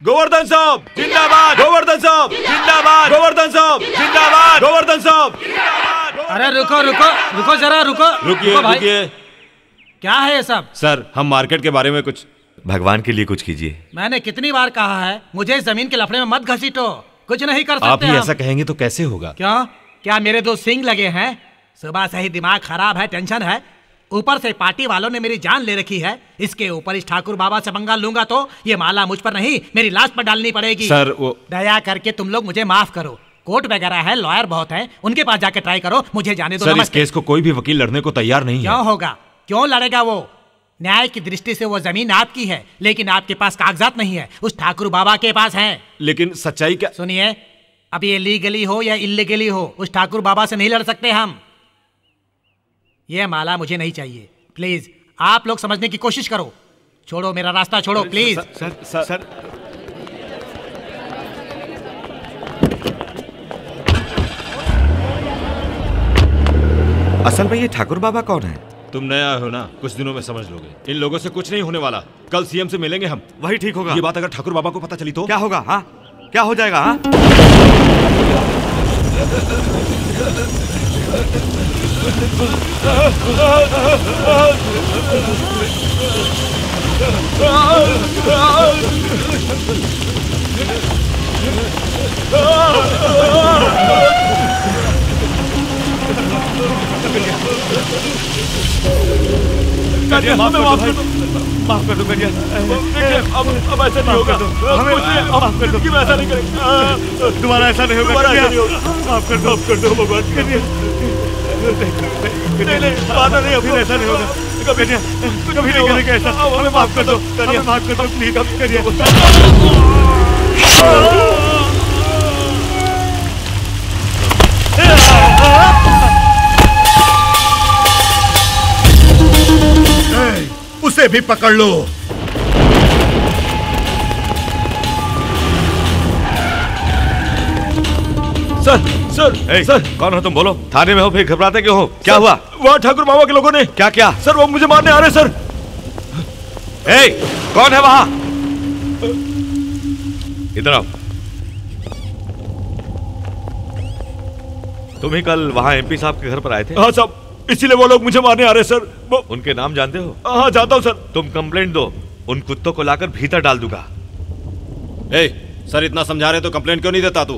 गोवर्धन साहब जिंदाबाद, गोवर्धन साहब जिंदाबाद, गोवर्धन साहब जिंदाबाद, गोवर्धन साहब। अरे रुको रुको रुको जरा रुको। रुकिए रुकिए। क्या है ये सब? सर हम मार्केट के बारे में कुछ, भगवान के लिए कुछ कीजिए। मैंने कितनी बार कहा है मुझे इस जमीन के लफड़े में मत घसीटो, कुछ नहीं कर सकते। आप ही ऐसा कहेंगे तो कैसे होगा? क्यों? क्या मेरे दो सिंग लगे हैं? सुबह से ही दिमाग खराब है, टेंशन है, ऊपर से पार्टी वालों ने मेरी जान ले रखी है। इसके ऊपर इस ठाकुर बाबा से पंगा लूंगा तो ये माला मुझ पर नहीं मेरी लाश पर डालनी पड़ेगी। सर वो दया करके तुम लोग मुझे माफ करो, कोर्ट वगैरह है, लॉयर बहुत है, उनके पास जाके ट्राई करो, मुझे जाने दो। सर इस केस को कोई भी वकील लड़ने को तैयार नहीं है। क्यों होगा? क्यों लड़ेगा वो? न्याय की दृष्टि से वो जमीन आपकी है, लेकिन आपके पास कागजात नहीं है, उस ठाकुर बाबा के पास है। लेकिन सच्चाई क्या? सुनिए, अब ये लीगली हो या इलीगली हो, उस ठाकुर बाबा से नहीं लड़ सकते हम। ये माला मुझे नहीं चाहिए, प्लीज आप लोग समझने की कोशिश करो। छोड़ो मेरा रास्ता, छोड़ो प्लीज। सर असल में ये ठाकुर बाबा कौन है? तुम नया हो ना, कुछ दिनों में समझ लोगे। इन लोगों से कुछ नहीं होने वाला, कल सीएम से मिलेंगे हम, वही ठीक होगा। ये बात अगर ठाकुर बाबा को पता चली तो क्या होगा? हाँ क्या हो जाएगा? हाँ माफ कर दो करिया। अब ऐसा नहीं होगा, हमें ऐसा नहीं करेंगे, दोबारा ऐसा नहीं होगा। माफ कर दो भगवान। नहीं वादा नहीं, अभी ऐसा नहीं होगा, कभी नहीं करेंगे ऐसा। हमें माफ कर दो, माफ कर दो प्लीज करिए। उसे भी पकड़ लो। सर कौन हो तुम? बोलो। थाने में हो फिर घबराते क्यों हो? क्या हुआ? वहाँ ठाकुर बाबा के लोगों ने। क्या? सर वो मुझे मारने आ रहे सर। कौन है वहाँ? इधर आओ। तुम ही कल वहाँ एमपी साहब के घर पर आए थे? हाँ साहब, इसीलिए वो लोग मुझे मारने आ रहे सर। उनके नाम जानते हो? हाँ जानता हूँ सर। तुम कंप्लेंट दो, उन कुत्तों को लाकर भीतर डाल दूंगा। सर इतना समझा रहे तो कंप्लेंट क्यों नहीं देता तू?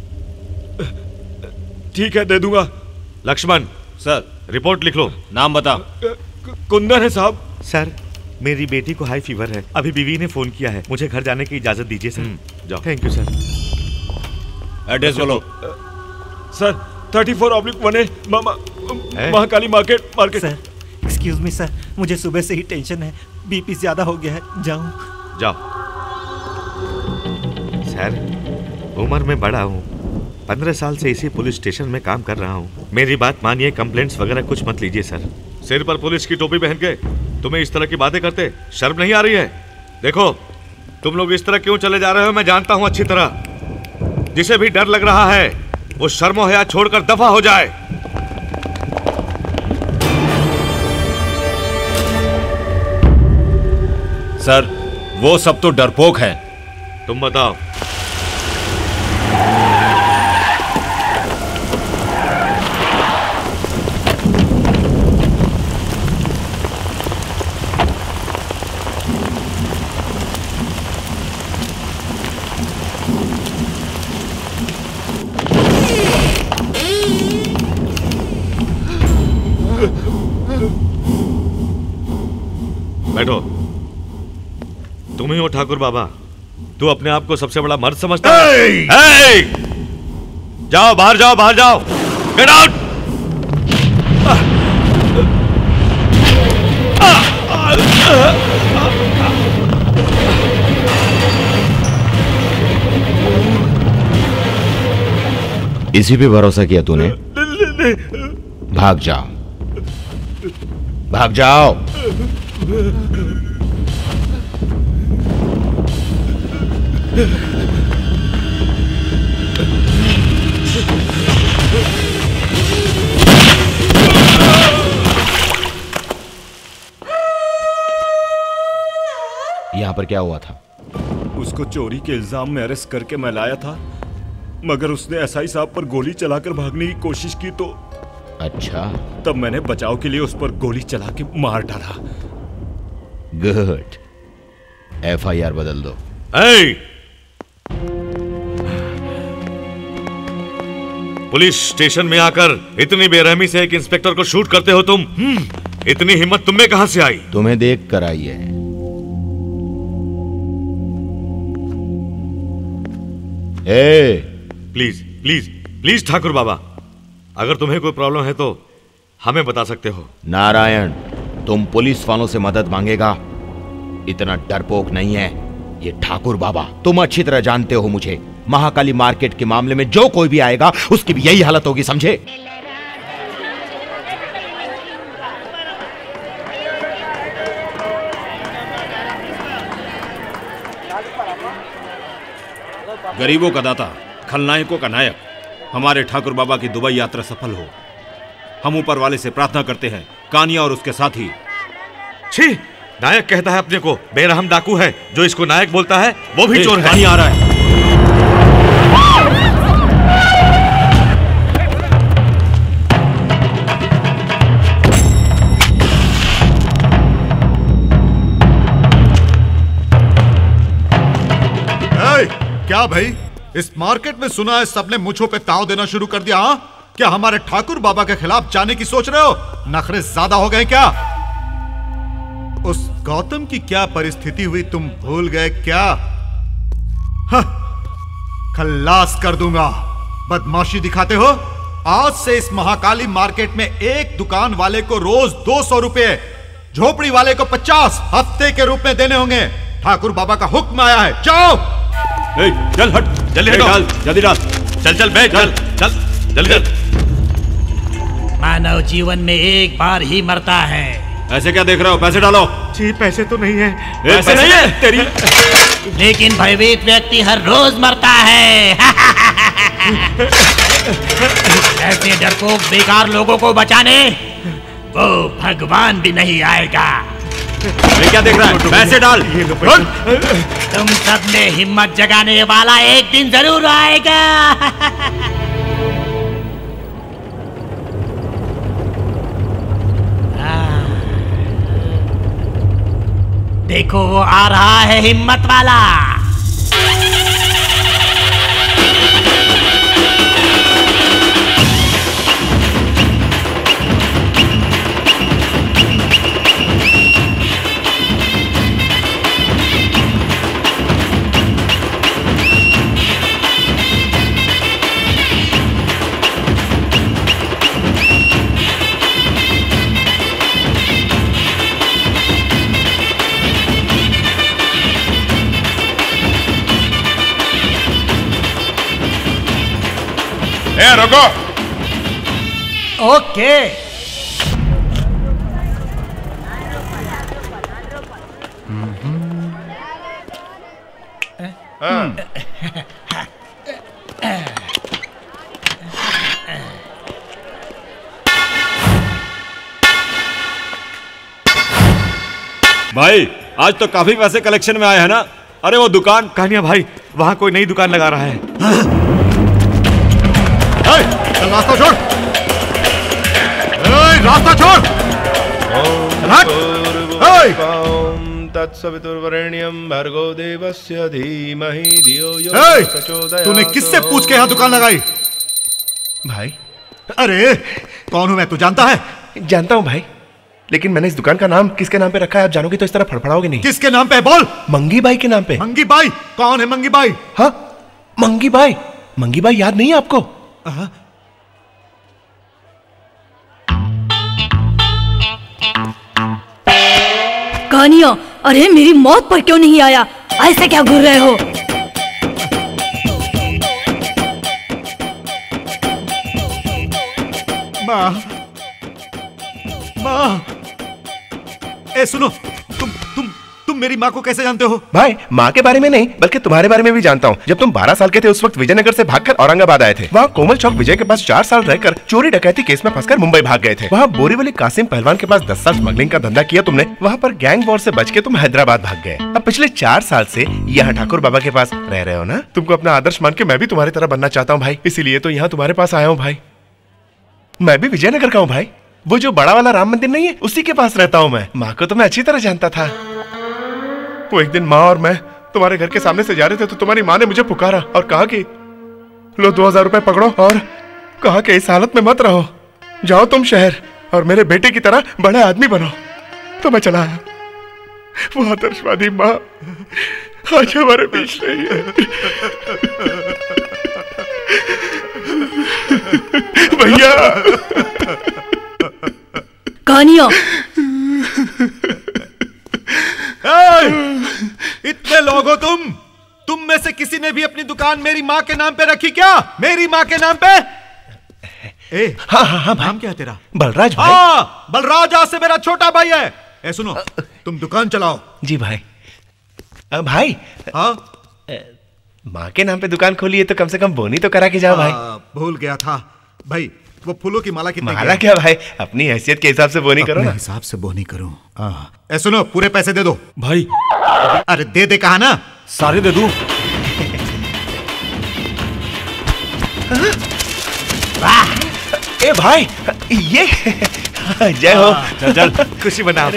ठीक है दे दूंगा। लक्ष्मण सर रिपोर्ट लिख लो। नाम बता। कुंदन है साहब। सर मेरी बेटी को हाई फीवर है, अभी बीवी ने फोन किया है, मुझे घर जाने की इजाजत दीजिए सर। जाओ। Thank you sir. एड्रेस बोलो। Sir 34/1 Mahakali market. Sir excuse me sir, मुझे सुबह से ही टेंशन है, बीपी ज्यादा हो गया है, जाओ। सर उम्र में बड़ा हूँ, 15 साल से इसी पुलिस स्टेशन में काम कर रहा हूँ। मेरी बात मानिए, कंप्लेंट्स वगैरह कुछ मत लीजिए सर। सिर पर पुलिस की टोपी पहन के तुम्हें इस तरह की बातें करते शर्म नहीं आ रही है? देखो तुम लोग इस तरह क्यों चले जा रहे हो मैं जानता हूँ अच्छी तरह। जिसे भी डर लग रहा है वो शर्मो हया छोड़कर दफा हो जाए। सर वो सब तो डरपोक है। तुम बताओ। बैठो। तुम ही हो ठाकुर बाबा? तू अपने आप को सबसे बड़ा मर्द समझता है? जाओ बाहर, जाओ बाहर, जाओ। Get out. इसी पे भरोसा किया तूने? भाग जाओ, भाग जाओ। यहां पर क्या हुआ था? उसको चोरी के इल्जाम में अरेस्ट करके मैं लाया था, मगर उसने एसआई साहब पर गोली चलाकर भागने की कोशिश की तो अच्छा, तब मैंने बचाव के लिए उस पर गोली चला के मार डाला। गुड, एफआईआर बदल दो। पुलिस स्टेशन में आकर इतनी बेरहमी से एक इंस्पेक्टर को शूट करते हो तुम? इतनी हिम्मत तुम में कहां से आई? तुम्हें देख कर आई है। प्लीज प्लीज प्लीज ठाकुर बाबा, अगर तुम्हें कोई प्रॉब्लम है तो हमें बता सकते हो। नारायण, तुम पुलिस वालों से मदद मांगेगा, इतना डरपोक नहीं है ये ठाकुर बाबा। तुम अच्छी तरह जानते हो मुझे, महाकाली मार्केट के मामले में जो कोई भी आएगा उसकी भी यही हालत होगी, समझे? गरीबों का दाता, खलनायकों का नायक, हमारे ठाकुर बाबा की दुबई यात्रा सफल हो। हम ऊपर वाले से प्रार्थना करते हैं, कानिया और उसके साथी। छी, नायक कहता है अपने को, बेरहम डाकू है। जो इसको नायक बोलता है वो भी चोर है। कानिया आ रहा है। क्या भाई, इस मार्केट में सुना है सबने मुझों पे ताव देना शुरू कर दिया? हाँ, क्या हमारे ठाकुर बाबा के खिलाफ जाने की सोच रहे हो? नखरे ज्यादा हो गए क्या? उस गौतम की क्या परिस्थिति हुई तुम भूल गए क्या? खल्लास कर दूंगा। बदमाशी दिखाते हो? आज से इस महाकाली मार्केट में एक दुकान वाले को रोज 200 रुपए, झोपड़ी वाले को 50 हफ्ते के रूप में देने होंगे। ठाकुर बाबा का हुक्म आया है, जाओ। चल हट, जल्दी डाल, जल्दी डाल। चल चल बे, चल चल जल्दी चल। मानव जीवन में एक बार ही मरता है। ऐसे क्या देख रहे हो? पैसे डालो। जी पैसे तो नहीं है। पैसे नहीं है तेरी। लेकिन भयभीत व्यक्ति हर रोज मरता है। ऐसे डरपोक बेकार लोगों को बचाने वो भगवान भी नहीं आएगा। ये क्या देख रहा है? पैसे डाल। तुम सब में हिम्मत जगाने वाला एक दिन जरूर आएगा। देखो वो आ रहा है हिम्मत वाला। रुको। ओके। भाई आज तो काफी पैसे कलेक्शन में आए हैं ना? अरे वो दुकान। कानिया भाई, वहां कोई नई दुकान लगा रहा है। रास्ता छोड़, रास्ता छोड़। तत्सवितुर्वरेण्यं भर्गो देवस्य धीमहि धियो यो न प्रचोदयात्। तूने किससे पूछ के यहाँ दुकान लगाई? भाई, अरे कौन हूं मैं, तू जानता है? जानता हूँ भाई, लेकिन मैंने इस दुकान का नाम किसके नाम पे रखा है आप जानोगे तो इस तरह फड़फड़ाओगे नहीं। किसके नाम पे बोल? मंगी बाई के नाम पे। मंगी बाई? कौन है मंगी बाई? हाँ, मंगी बाई। मंगी बाई याद नहीं है आपको? कानिया, अरे मेरी मौत पर क्यों नहीं आया? ऐसे क्या घूर रहे हो? माँ, माँ, ए सुनो, तुम मेरी माँ को कैसे जानते हो? भाई माँ के बारे में नहीं बल्कि तुम्हारे बारे में भी जानता हूँ। जब तुम 12 साल के थे उस वक्त विजयनगर से भागकर औरंगाबाद आए थे। वहाँ कोमल चौक विजय के पास 4 साल रहकर चोरी डकैती केस में फंसकर मुंबई भाग गए थे। वहाँ बोरीवली कासिम पहलवान के पास 10 साल स्मगलिंग का धंधा किया तुमने। वहाँ पर गैंग वॉर से बच के तुम हैदराबाद भाग गए। अब पिछले 4 साल से यहाँ ठाकुर बाबा के पास रह रहे हो ना। तुमको अपना आदर्श मान के मैं भी तुम्हारी तरह बनना चाहता हूँ भाई, इसीलिए तो यहाँ तुम्हारे पास आया हूँ भाई। मैं भी विजयनगर का हूँ भाई। वो जो बड़ा वाला राम मंदिर नहीं है उसी के पास रहता हूँ मैं। माँ को तो मैं अच्छी तरह जानता था। वो एक दिन माँ और मैं तुम्हारे घर के सामने से जा रहे थे तो तुम्हारी माँ ने मुझे पुकारा और कहा कि लो 2000 रुपए पकड़ो और कहा कि इस हालत में मत रहो, जाओ तुम शहर और मेरे बेटे की तरह बड़े आदमी बनो। तो मैं चला आया। वो आदर्शवादी माँ आज हमारे बीच नहीं है। भैया कानिया इतने लोग हो तुम में से किसी ने भी अपनी दुकान मेरी माँ के नाम पे रखी क्या? मेरी माँ के नाम पे? हाँ नाम क्या है तेरा? बलराज भाई। हाँ बलराज आज से मेरा छोटा भाई है। सुनो तुम दुकान चलाओ। जी भाई। भाई हाँ माँ के नाम पे दुकान खोली है तो कम से कम बोनी तो करा के जाओ भाई। भूल गया था भाई। वो फूलों की माला कितने? माला क्या भाई, अपनी हैसियत के हिसाब से बोनी करो ना। हिसाब से बोनी करूं। सुनो पूरे पैसे दे दो भाई। अरे दे कहा ना, सारे दे दूं। ए भाई ये जय हो। चल खुशी मनाओ।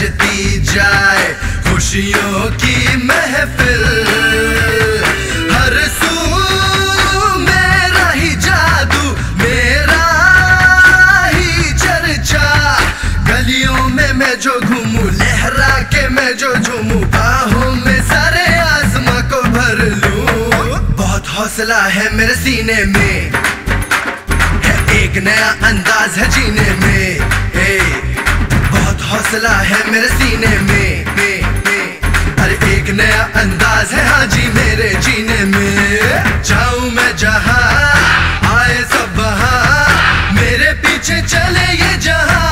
सजती जाए खुशियों की महफिल, हर सू मेरा ही जादू, मेरा ही चर्चा, गलियों में मैं जो घूमूं, लहरा के मैं जो झूमूं, बाहों में सारे आसमां को भर लूं। बहुत हौसला है मेरे सीने में, है एक नया अंदाज है जीने में, बहुत हौसला है मेरे सीने में, अरे एक नया अंदाज है हाँ जी मेरे जीने में। जाऊं मैं जहां आए सब वहां, मेरे पीछे चले ये जहां,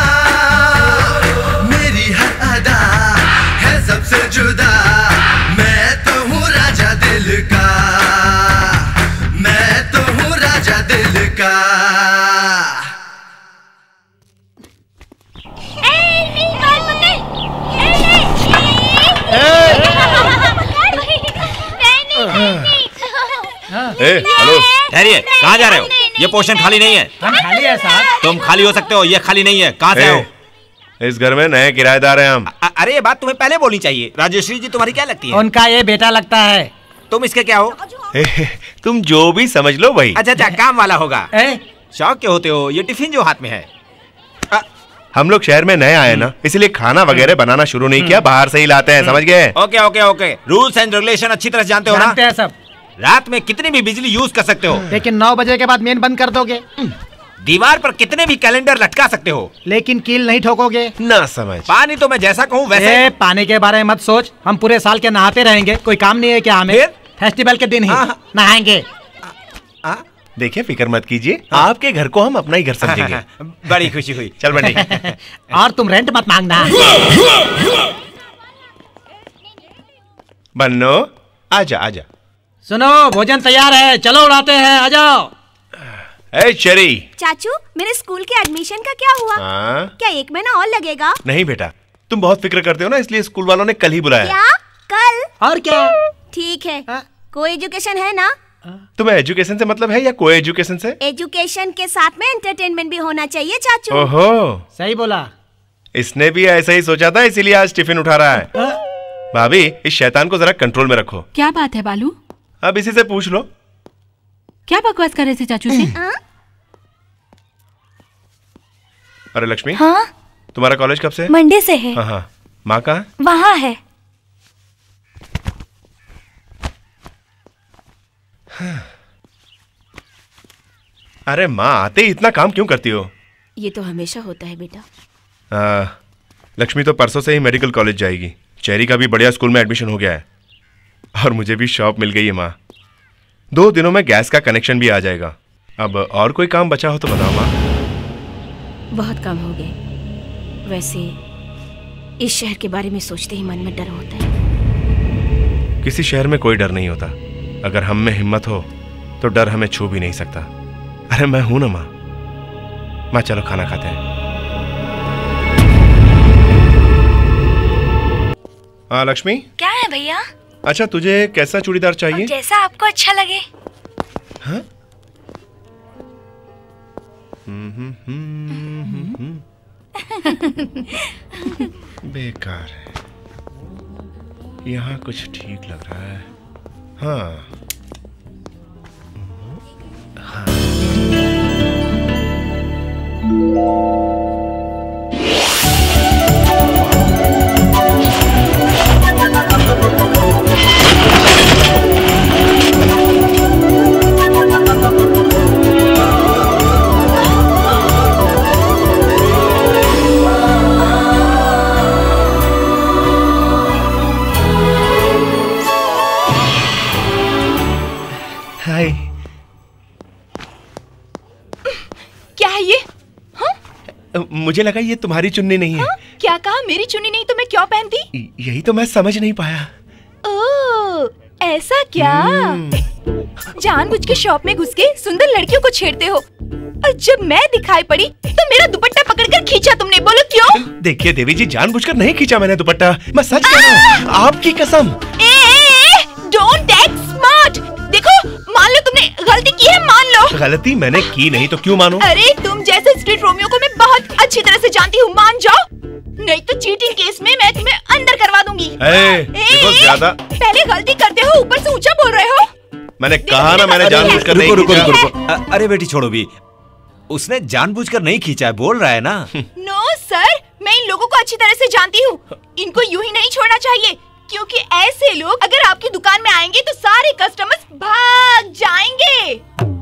मेरी हर अदा है सबसे जुदा, मैं तो हूँ राजा दिल का, मैं तो हूँ राजा दिल का। हेलो, ठहरिए, कहाँ जा रहे हो? ये पोर्शन खाली नहीं है। हम खाली है साहब। तुम खाली हो सकते हो, ये खाली नहीं है। कहाँ से हो? इस घर में नए किराएदार हैं हम। अरे ये बात तुम्हें पहले बोलनी चाहिए। राजेश्वरी जी तुम्हारी क्या लगती है? उनका ये बेटा लगता है। तुम इसके क्या हो? तुम जो भी समझ लो भाई। अच्छा, काम वाला होगा। शौक के होते हो? ये टिफिन जो हाथ में है। हम लोग शहर में नए आए ना, इसलिए खाना वगैरह बनाना शुरू नहीं किया, बाहर से ही लाते हैं, समझ गए? Okay okay okay, rules and regulation अच्छी तरह जानते हो ना? जानते हैं सब। रात में कितनी भी बिजली यूज कर सकते हो, लेकिन 9 बजे के बाद मेन बंद कर दोगे। दीवार पर कितने भी कैलेंडर लटका सकते हो, लेकिन कील नहीं ठोकोगे। ना समझ। पानी तो मैं जैसा कहूँ वैसे। पानी के बारे में मत सोच, हम पूरे साल के नहाते रहेंगे, कोई काम नहीं है क्या हमें? फेस्टिवल के दिन ही नहाएंगे। देखिए फिक्र मत कीजिए, आपके घर को हम अपना ही घर समझेंगे। बड़ी खुशी हुई। चल बड़ी। और तुम रेंट मत मांगना। बन्नो आजा आजा। सुनो, भोजन तैयार है, चलो उड़ाते हैं, आ जाओ। ए चेरी। चाचू, मेरे स्कूल के एडमिशन का क्या हुआ? क्या 1 महीना और लगेगा? नहीं बेटा, तुम बहुत फिक्र करते हो ना, इसलिए स्कूल वालों ने कल ही बुलाया। क्या? कल? और क्या? ठीक है। कोई एजुकेशन है ना? तुम्हें एजुकेशन से मतलब है या कोई एजुकेशन से? एजुकेशन के साथ में एंटरटेनमेंट भी होना चाहिए चाचू। ओहो, सही बोला। इसने भी ऐसा ही सोचा था, इसीलिए आज टिफिन उठा रहा है। भाभी, इस शैतान को जरा कंट्रोल में रखो। क्या बात है बालू? अब इसी से पूछ लो। क्या बकवास कर रहे थे चाचू से? अरे लक्ष्मी। हाँ? तुम्हारा कॉलेज कब से है? मंडे से है। हाँ, माँ कहाँ? वहाँ है। अरे माँ आते ही इतना काम क्यों करती हो? ये तो हमेशा होता है बेटा। लक्ष्मी तो परसों से ही मेडिकल कॉलेज जाएगी। चेरी का भी बढ़िया स्कूल में एडमिशन हो गया है और मुझे भी शॉप मिल गई है माँ। 2 दिनों में गैस का कनेक्शन भी आ जाएगा। अब और कोई काम बचा हो तो बताओ माँ। बहुत काम हो गए। वैसे इस शहर के बारे में सोचते ही मन में डर होता है। किसी शहर में कोई डर नहीं होता। अगर हम में हिम्मत हो तो डर हमें छू भी नहीं सकता। अरे मैं हूं ना माँ। माँ चलो खाना खाते हैं। हाँ लक्ष्मी। क्या है भैया? अच्छा तुझे कैसा चूड़ीदार चाहिए? जैसा आपको अच्छा लगे। हाँ? बेकार है, यहाँ कुछ ठीक लग रहा है। हाँ हाँ। हाय। क्या है ये? हाँ? मुझे लगा ये तुम्हारी चुन्नी नहीं है। हाँ? क्या कहा? मेरी चुन्नी नहीं तो मैं क्यों पहनती? यही तो मैं समझ नहीं पाया। ओह, ऐसा क्या? जानबूझ के शॉप में घुस के सुंदर लड़कियों को छेड़ते हो और जब मैं दिखाई पड़ी तो मेरा दुपट्टा पकड़कर खींचा तुमने। बोलो क्यों? देखिए देवी जी, जानबूझकर नहीं खींचा मैंने दुपट्टा, मैं सच कह रहा हूँ, आपकी कसम। Don't act smart. देखो, मान लो तुमने गलती की है, मान लो। गलती मैंने की नहीं तो क्यों मानूं? अरे तुम जैसे स्ट्रीट रोमियो को मैं बहुत अच्छी तरह से जानती हूँ, मान जाओ। नहीं तो चीटिंग केस में मैं तुम्हें अंदर करवा दूंगी। देखो ज्यादा पहले गलती करते हो, ऊपर से ऊंचा बोल रहे हो। मैंने कहा ना, मैंने जानबूझकर नहीं खींचा। रुको। अरे बेटी छोड़ो भी, उसने जानबूझकर नहीं खींचा है, बोल रहा है ना। नो सर, मैं इन लोगों को अच्छी तरह से जानती हूँ। इनको यूं ही नहीं छोड़ना चाहिए, क्योंकि ऐसे लोग अगर आपकी दुकान में आएंगे तो सारे कस्टमर्स भाग जाएंगे।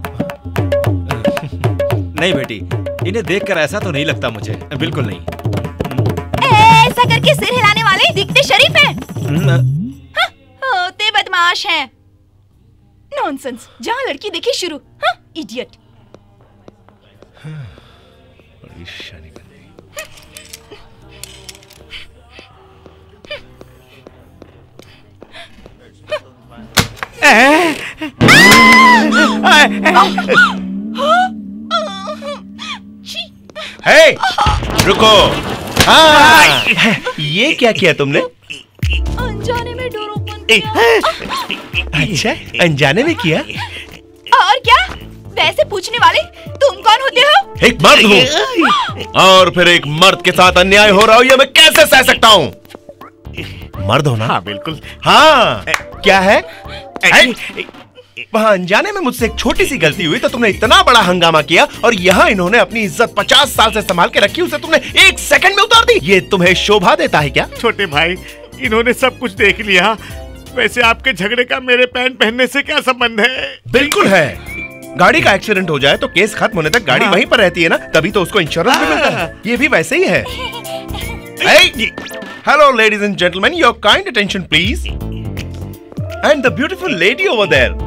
नहीं बेटी, इन्हें देखकर ऐसा तो नहीं लगता मुझे, बिल्कुल नहीं। ऐसा करके सिर हिलाने वाले दिखते शरीफ हैं। होते बदमाश हैं। नॉनसेंस, जहाँ लड़की देखी शुरू। इडियट। हे, रुको। हाँ, ये क्या किया तुमने? अनजाने में डोर ओपन किया। अच्छा, अनजाने में किया? और क्या? वैसे पूछने वाले तुम कौन होते हो? एक मर्द हूँ, और फिर एक मर्द के साथ अन्याय हो रहा हो, ये मैं कैसे सह सकता हूँ? मर्द हो ना? हाँ बिल्कुल। हाँ, क्या है? वहाँ अनजाने में मुझसे एक छोटी सी गलती हुई तो तुमने इतना बड़ा हंगामा किया, और यहाँ इन्होंने अपनी इज्जत 50 साल से संभाल के रखी, उसे तुमने 1 सेकंड में उतार दी। ये तुम्हें शोभा देता है क्या? छोटे भाई, इन्होंने सब कुछ देख लिया। वैसे आपके झगड़े का मेरे पैंट पहनने से क्या संबंध है? बिल्कुल है। गाड़ी का एक्सीडेंट हो जाए तो केस खत्म होने तक गाड़ी वहीं पर रहती है ना, तभी तो उसको इंश्योरेंस भी मिलता है। ये भी वैसे ही है। Hello ladies and gentleman, your kind attention please, and the beautiful lady over there.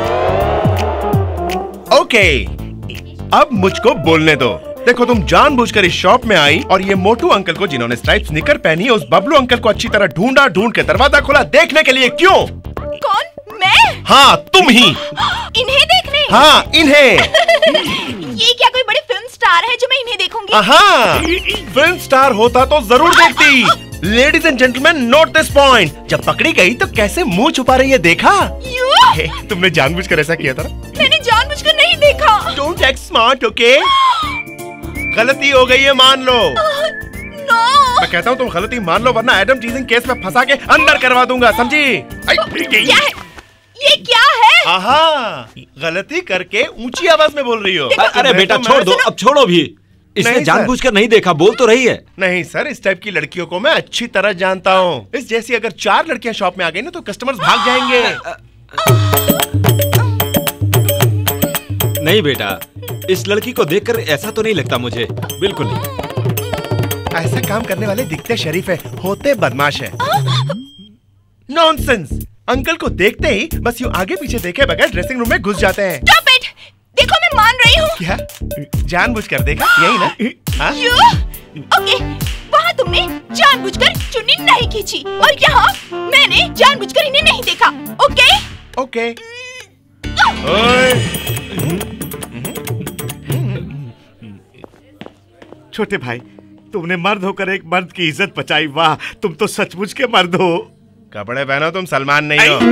Okay, अब मुझको बोलने दो। देखो, तुम जानबूझकर इस शॉप में आई और ये मोटू अंकल को, जिन्होंने स्ट्राइप्स निकर पहनी है, उस बबलू अंकल को अच्छी तरह ढूंढ के दरवाजा खोला देखने के लिए। क्यों? कौन? मैं? हाँ, तुम ही। इन्हें देखने? हाँ, इन्हें। ये क्या कोई बड़ी फिल्म स्टार है जो मैं इन्हें देखूंगी? हाँ, फिल्म स्टार होता तो जरूर देखती। Ladies and gentleman, note this point. जब पकड़ी गई तो कैसे मुंह छुपा रही है, देखा? तुमने जानबूझकर ऐसा किया था ना? मैंने जानबूझकर नहीं देखा। Don't act smart, okay? गलती हो गई है, मान लो। नो। मैं कहता हूँ तुम गलती मान लो, वरना एडम टीजिंग केस में फंसा के अंदर करवा दूंगा, समझी? क्या है? ये क्या है? आहा, गलती करके ऊंची आवाज में बोल रही हो। अरे बेटा छोड़ दो, अब छोड़ो भी। इसने जानबूझकर नहीं देखा, बोल तो रही है। नहीं सर, इस टाइप की लड़कियों को मैं अच्छी तरह जानता हूँ। इस जैसी अगर 4 लड़कियां शॉप में आ गई ना तो कस्टमर्स भाग जाएंगे। नहीं बेटा, इस लड़की को देखकर ऐसा तो नहीं लगता मुझे, बिल्कुल नहीं। ऐसा काम करने वाले दिखते शरीफ है, होते बदमाश है। नॉनसेंस। अंकल को देखते ही बस यूं आगे पीछे देखे बगैर ड्रेसिंग रूम में घुस जाते हैं। Stop it! देखो मैं मान रही हूँ। क्या? जानबूझकर देखा? यही ना? ओके, वहाँ तुमने जानबूझकर चुन्नी नहीं खींची, और यहाँ मैंने जानबूझकर इन्हें नहीं देखा। ओके? ओके। छोटे भाई, तुमने मर्द होकर एक मर्द की इज्जत बचाई। वाह, तुम तो सचमुच के मर्द हो। कपड़े पहनो, तुम सलमान नहीं हो।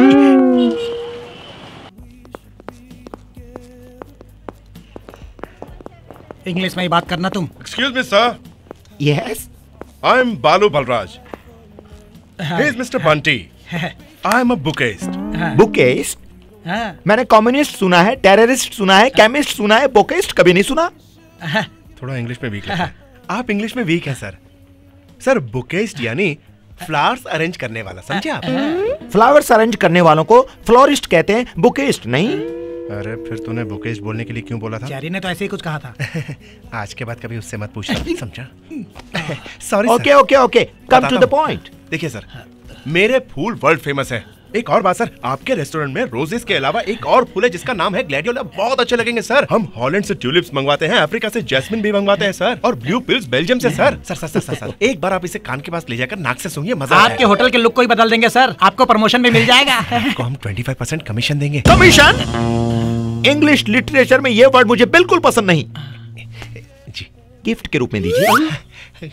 इंग्लिश में ही बात करना तुम। Excuse me sir. Yes, I am Balu Balraj. He is mister Bunty. I am a bouquetist. Bouquetist? मैंने कम्युनिस्ट सुना है, टेररिस्ट सुना है, केमिस्ट सुना है, बुकेस्ट कभी नहीं सुना। थोड़ा इंग्लिश में वीक है। आप इंग्लिश में वीक है सर। सर, बुकेस्ट यानी फ्लावर्स अरेंज करने वाला, समझे आप? फ्लावर्स अरेंज करने वालों को फ्लोरिस्ट कहते हैं, बुकेस्ट नहीं। अरे फिर तूने बुकेस्ट बोलने के लिए क्यों बोला था? चैरी ने तो ऐसे ही कुछ कहा था। आज के बाद कभी उससे मत पूछना, समझा? Sorry. Okay okay okay, come to the point. देखिए सर, मेरे फूल वर्ल्ड फेमस है। एक और बात सर, आपके रेस्टोरेंट में रोजेस के अलावा एक और फूल है जिसका नाम है ग्लैडियोला, बहुत अच्छे लगेंगे सर। हम हॉलैंड से ट्यूलिप्स मंगवाते हैं, अफ्रीका से जैस्मिन भी मंगवाते हैं सर, और ब्लू पिल्स बेल्जियम से sir. Sir sir sir sir, sir. एक बार आप इसे कान के पास ले जाकर नाक से सूंघिए, मजा आएगा। आपके होटल के लुक को ही बदल देंगे सर, आपको प्रमोशन भी मिल जाएगा। आपको हम 25% कमीशन देंगे। कमीशन? इंग्लिश लिटरेचर में ये वर्ड मुझे बिल्कुल पसंद नहीं। जी, गिफ्ट के रूप में दीजिए।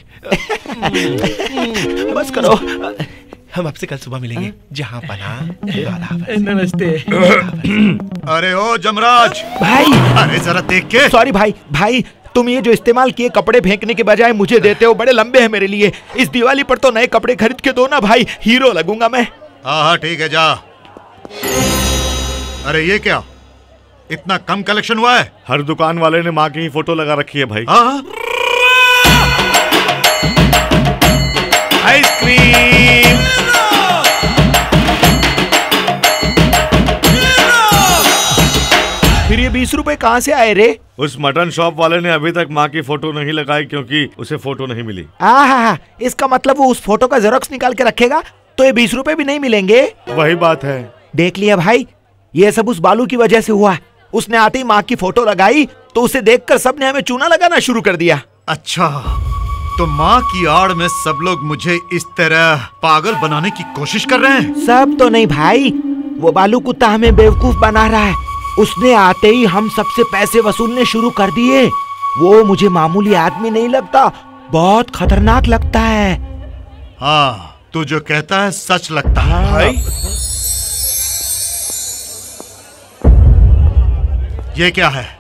बस करो। हम आपसे कल सुबह मिलेंगे, जहाँ पना। नमस्ते। अरे ओ जमराज भाई, अरे जरा देख के। सॉरी भाई, भाई तुम ये जो इस्तेमाल किए कपड़े फेंकने के बजाय मुझे देते हो, बड़े लंबे हैं मेरे लिए। इस दिवाली पर तो नए कपड़े खरीद के दो ना भाई, हीरो लगूंगा मैं। हाँ ठीक है, जा। अरे ये क्या, इतना कम कलेक्शन हुआ है? हर दुकान वाले ने माँ की ही फोटो लगा रखी है भाई। हाँ आइसक्रीम। फिर ये 20 रुपए कहाँ से आए रे? उस मटन शॉप वाले ने अभी तक माँ की फोटो नहीं लगाई क्योंकि उसे फोटो नहीं मिली। इसका मतलब वो उस फोटो का जेरोक्स निकाल के रखेगा तो ये 20 रुपए भी नहीं मिलेंगे। वही बात है। देख लिया भाई, ये सब उस बालू की वजह से हुआ। उसने आते ही माँ की फोटो लगाई तो उसे देखकर सबने हमें चूना लगाना शुरू कर दिया। अच्छा, तो माँ की आड़ में सब लोग मुझे इस तरह पागल बनाने की कोशिश कर रहे हैं? सब तो नहीं भाई, वो बालू कुत्ता हमें बेवकूफ बना रहा है। उसने आते ही हम सबसे पैसे वसूलने शुरू कर दिए। वो मुझे मामूली आदमी नहीं लगता, बहुत खतरनाक लगता है। हाँ, तू जो कहता है सच लगता है भाई। ये क्या है?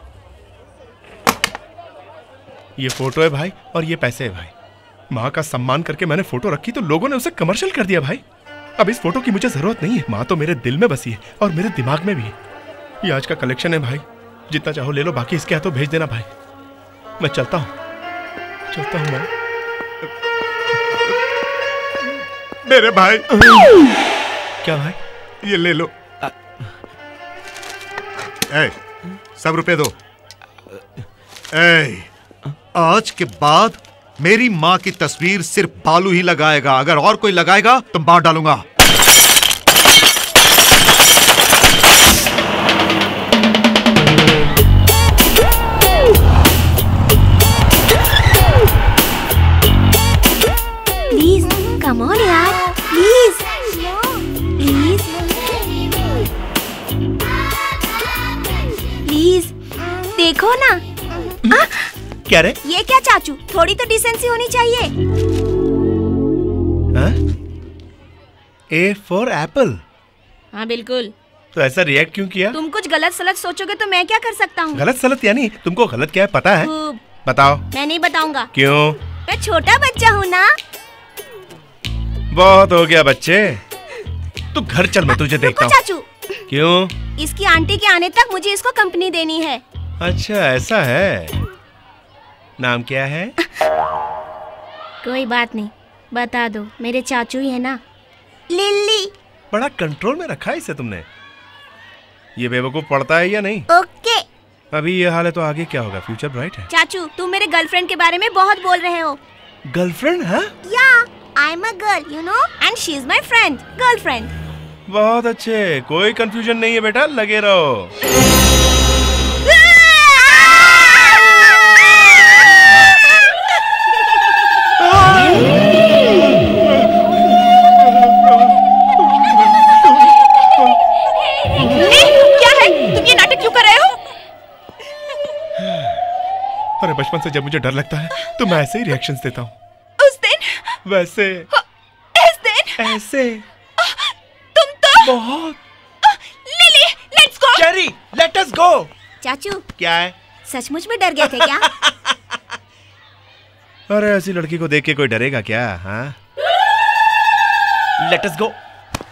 ये फोटो है भाई और ये पैसे है भाई। माँ का सम्मान करके मैंने फोटो रखी तो लोगों ने उसे कमर्शियल कर दिया भाई। अब इस फोटो की मुझे जरूरत नहीं है। माँ तो मेरे दिल में बसी है और मेरे दिमाग में भी है। ये आज का कलेक्शन है भाई, जितना चाहो ले लो, बाकी इसके हाथों भेज देना भाई। मैं चलता हूँ मैं। मेरे भाई। क्या भाई? ये ले लो। सब रुपए दो। आज के बाद मेरी माँ की तस्वीर सिर्फ बालू ही लगाएगा। अगर और कोई लगाएगा तो मार डालूंगा। प्लीज कम ऑन यार, प्लीज प्लीज प्लीज देखो ना। क्या रे? ये क्या चाचू, थोड़ी तो डिसेंसी होनी चाहिए। A for apple। हाँ बिल्कुल। तो ऐसा रिएक्ट क्यों किया? तुम कुछ गलत सलत सोचोगे तो मैं क्या कर सकता हूँ? गलत सलत यानी तुमको गलत क्या है पता है? बताओ। मैं नहीं बताऊंगा। क्यों? मैं छोटा बच्चा हूँ ना। बहुत हो गया बच्चे, तू घर चल, मैं तुझे देखता हूँ। चाचू। क्यों? इसकी आंटी के आने तक मुझे इसको कंपनी देनी है। अच्छा ऐसा है। नाम क्या है? कोई बात नहीं, बता दो, मेरे चाचू ही है ना। लिल्ली। बड़ा कंट्रोल में रखा है इसे तुमने। ये बेवकूफ पढ़ता है या नहीं? ओके। अभी ये हाल है तो आगे क्या होगा? फ्यूचर ब्राइट है। चाचू, तुम मेरे गर्लफ्रेंड के बारे में बहुत बोल रहे हो। गर्लफ्रेंड है? Yeah, I am a girl, you know, and she is my friend, girlfriend. बहुत अच्छे, कोई कंफ्यूजन नहीं है बेटा, लगे रहो। अरे बचपन से जब मुझे डर लगता है तो मैं ऐसे ही रिएक्शंस देता हूँ। उस दिन वैसे, इस दिन ऐसे, तुम तो बहुत। Lily, let's go. Cherry, let us go. चाचू, क्या है? सचमुच में डर गए थे क्या? अरे ऐसी लड़की को देख के कोई डरेगा क्या? हाँ, लेट अस गो।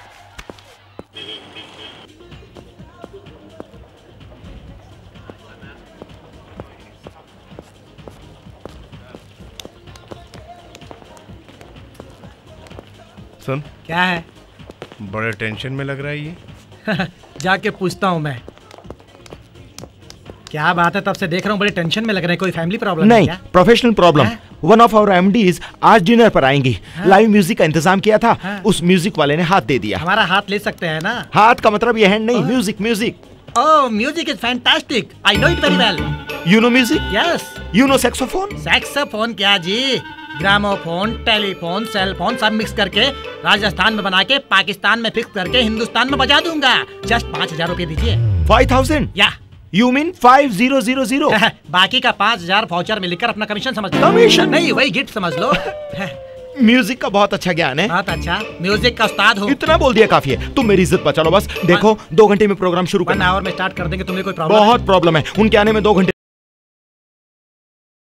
सुन। क्या है? बड़े टेंशन में लग रहा है ये। जाके पूछता हूँ मैं। क्या बात है, तब से देख रहा हूँ बड़े टेंशन में लग रहे हैं। कोई फैमिली प्रॉब्लम नहीं, है क्या? Professional problem. One of our MDs आज डिनर पर आएंगी। लाइव म्यूजिक का इंतजाम किया था, उस म्यूजिक वाले ने हाथ दे दिया। हमारा हाथ ले सकते हैं ना? हाथ का मतलब ये हैंड नहीं, music music. Oh, music is fantastic. I know it very well. You know music? Yes. You know saxophone? Saxophone क्या जी? ग्रामोफोन, टेलीफोन, सेलफोन सब मिक्स करके राजस्थान में बना के पाकिस्तान में फिक्स करके हिंदुस्तान में बजा दूंगा। जस्ट 5,000 रुपए दीजिए। 5,000? या। You mean 5000? बाकी का 5,000 वाउचर में लिखकर अपना कमीशन समझ लो। कमीशन नहीं, वही गिफ्ट समझ लो। म्यूजिक का बहुत अच्छा ज्ञान है। बहुत अच्छा, म्यूजिक का उस्ताद हूँ। इतना बोल दिया काफी है। तुम मेरी इज्जत बचा लो बस। देखो 2 घंटे में प्रोग्राम शुरू करना। 1 आवर में स्टार्ट कर देंगे। तुम्हें कोई प्रॉब्लम? बहुत प्रॉब्लम है। उनके आने में 2 घंटे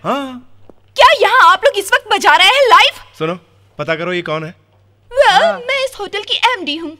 हाँ। क्या यहाँ आप लोग इस वक्त बजा रहे हैं लाइव? सुनो, पता करो ये कौन है। मैं इस होटल की MD हूँ।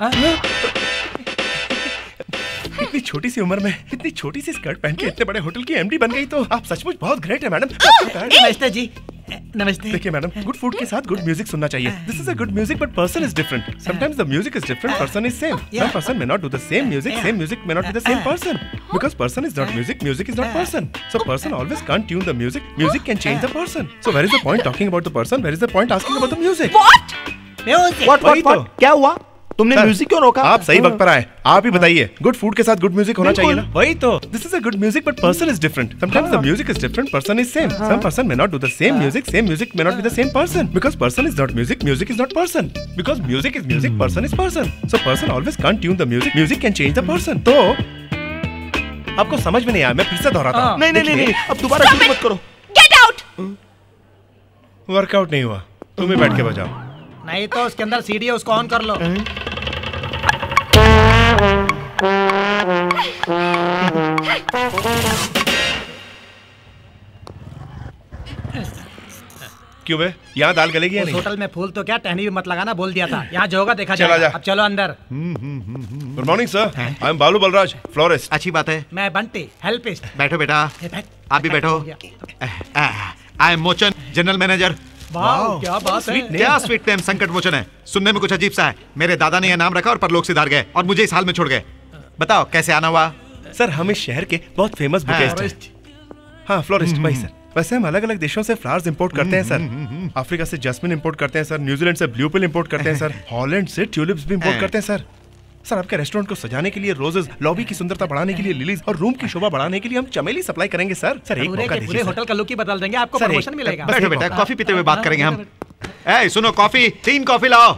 इतनी छोटी सी उम्र में इतनी छोटी सी स्कर्ट पहन के इतने बड़े होटल की MD बन गई तो आप सचमुच बहुत ग्रेट है मैडम। नमस्ते जी। नमस्ते। देखिए मैडम, गुड फूड के साथ गुड म्यूजिक सुनना चाहिए। This is a good music but person is different. Sometimes the music is different, person is same. Some person may not do the same music may not be the same person, because person is not music, music is not person. So person always can't tune the music, music can change the person. So where is the point talking about the person, where is the point asking about the music? What क्या हुआ? तुमने music क्यों रोका? आप सही वक्त पर आए। आप ही बताइए, गुड फूड के साथ गुड म्यूजिक होना चाहिए ना? वही तो, this is a good music but person is different. Sometimes the music is different, person is same. Some person may not do the same music may not be the same person, because person is not music, music is not person, because music is music, person is person. So person always can't tune the music, music can change the person. तो आपको समझ में नहीं आया, मैं फिर से दोहराता हूं। नहीं, अब दोबारा शुरू मत करो। Get out. वर्कआउट नहीं हुआ, तुम ही बैठ के बजाओ। नहीं तो उसके अंदर सीडी है, उसको ऑन कर लो। क्यों बे, यहाँ दाल गलेगी या नहीं? होटल में फूल तो क्या, टहनी भी मत लगाना, बोल दिया था। यहाँ जो होगा देखा चला जाएगा। जा। अब चलो अंदर। Good morning sir, I am Balu Balraj, florist. अच्छी बात है। मैं बंटी, हेल्पिस्ट। बैठो बेटा, आप भी बैठो। I am Mochan, general manager. वाह, क्या बात है। क्या स्वीट नेम, संकट मोचन है। सुनने में कुछ अजीब सा है। मेरे दादा ने यह नाम रखा और परलोक सिधार गए और मुझे इस हाल में छोड़ गए। बताओ कैसे आना हुआ? सर हम इस शहर के बहुत फेमस बुकेस्ट हैं। हाँ, फ्लोरिस्ट वही सर। वैसे हम अलग अलग देशों से फ्लावर्स इंपोर्ट करते हैं सर। अफ्रीका से जैस्मिन इंपोर्ट करते हैं सर, न्यूजीलैंड से ब्लू पिल इंपोर्ट करते हैं सर, हॉलैंड से ट्यूलिप्स भी इंपोर्ट करते हैं सर। सर आपके रेस्टोरेंट को सजाने के लिए रोजेस, लॉबी की सुंदरता बढ़ाने के लिए लिलीज और रूम की शोभा बढ़ाने के लिए हम चमेली सप्लाई करेंगे सर। सर एक मौका दीजिए। पूरे होटल का लुक ही बदल देंगे, आपको प्रमोशन मिलेगा। बैठो बेटा, कॉफी पीते हुए बात करेंगे हम। ए सुनो, कॉफी, 3 कॉफी लाओ।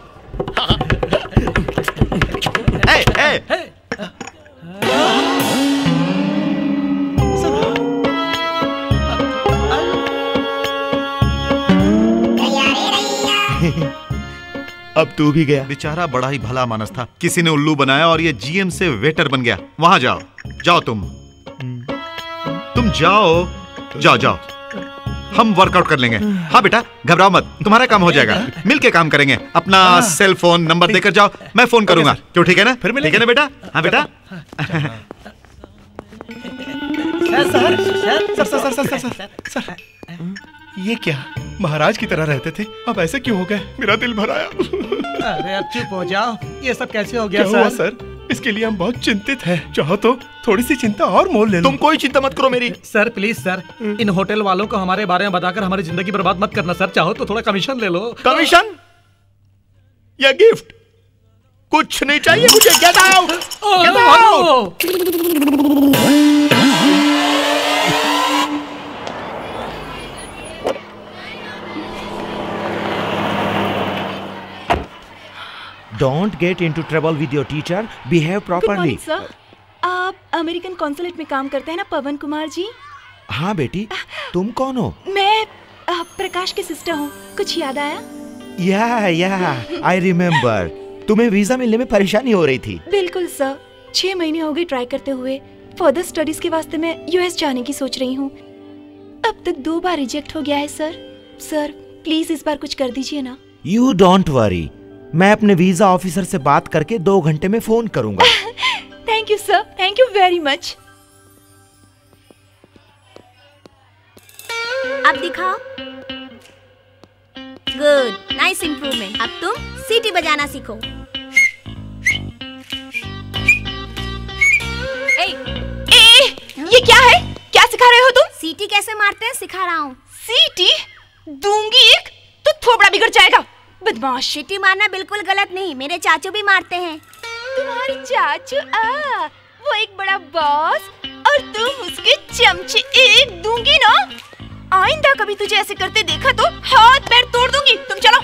अब तू भी गया। बेचारा बड़ा ही भला मानस था, किसी ने उल्लू बनाया और ये GM से वेटर बन गया। वहां जाओ, जाओ तुम जाओ, हम वर्कआउट कर लेंगे। हाँ बेटा घबराओ मत, तुम्हारा काम हो जाएगा। मिलके काम करेंगे। अपना सेल फोन नंबर देकर जाओ, मैं फोन करूंगा। क्यों, ठीक है ना? फिर ठीक है ना बेटा? हाँ बेटा। सर ये क्या, महाराज की तरह रहते थे, अब ऐसे क्यों हो गए? मेरा दिल भर आया। अरे अब चुप हो जाओ, ये सब कैसे हो गया क्या हुआ सर? इसके लिए हम बहुत चिंतित हैं। चाहो तो थोड़ी सी चिंता और मोल ले लो। तुम कोई चिंता मत करो मेरी। सर प्लीज सर, इन होटल वालों को हमारे बारे में बताकर हमारी जिंदगी बर्बाद मत करना सर। चाहो तो थोड़ा कमीशन ले लो। कमीशन या गिफ्ट? कुछ नहीं चाहिए मुझे। Get out, get out. Don't get into trouble with your teacher. Behave properly. Good morning, sir. आप अमेरिकन कॉन्सुलेट में काम करते हैं ना पवन कुमार जी? हाँ बेटी, तुम कौन हो? मैं प्रकाश की सिस्टर हूँ। कुछ याद आया? या I remember. तुम्हें वीजा मिलने में परेशानी हो रही थी। बिल्कुल सर, 6 महीने हो गए ट्राई करते हुए। फर्दर स्टडीज के वास्ते मैं US जाने की सोच रही हूँ। अब तक 2 बार रिजेक्ट हो गया है सर। सर प्लीज इस बार कुछ कर दीजिए ना। You don't worry. मैं अपने वीजा ऑफिसर से बात करके 2 घंटे में फोन करूंगा। Thank you sir, thank you very much. अब दिखाओ। Good, nice improvement. अब तुम सीटी बजाना सीखो। ये क्या है? क्या सिखा रहे हो तुम? सीटी कैसे मारते हैं सिखा रहा हूँ। सीटी दूंगी एक तो थोबड़ा बिगड़ जाएगा। बदमाश। सीटी मारना बिल्कुल गलत नहीं, मेरे चाचू भी मारते हैं। तुम्हारे चाचू? वो एक बड़ा बॉस और तुम उसके चमचे। एक दूंगी ना, आइंदा कभी तुझे ऐसे करते देखा तो हाथ पैर तोड़ दूंगी। तुम चलो।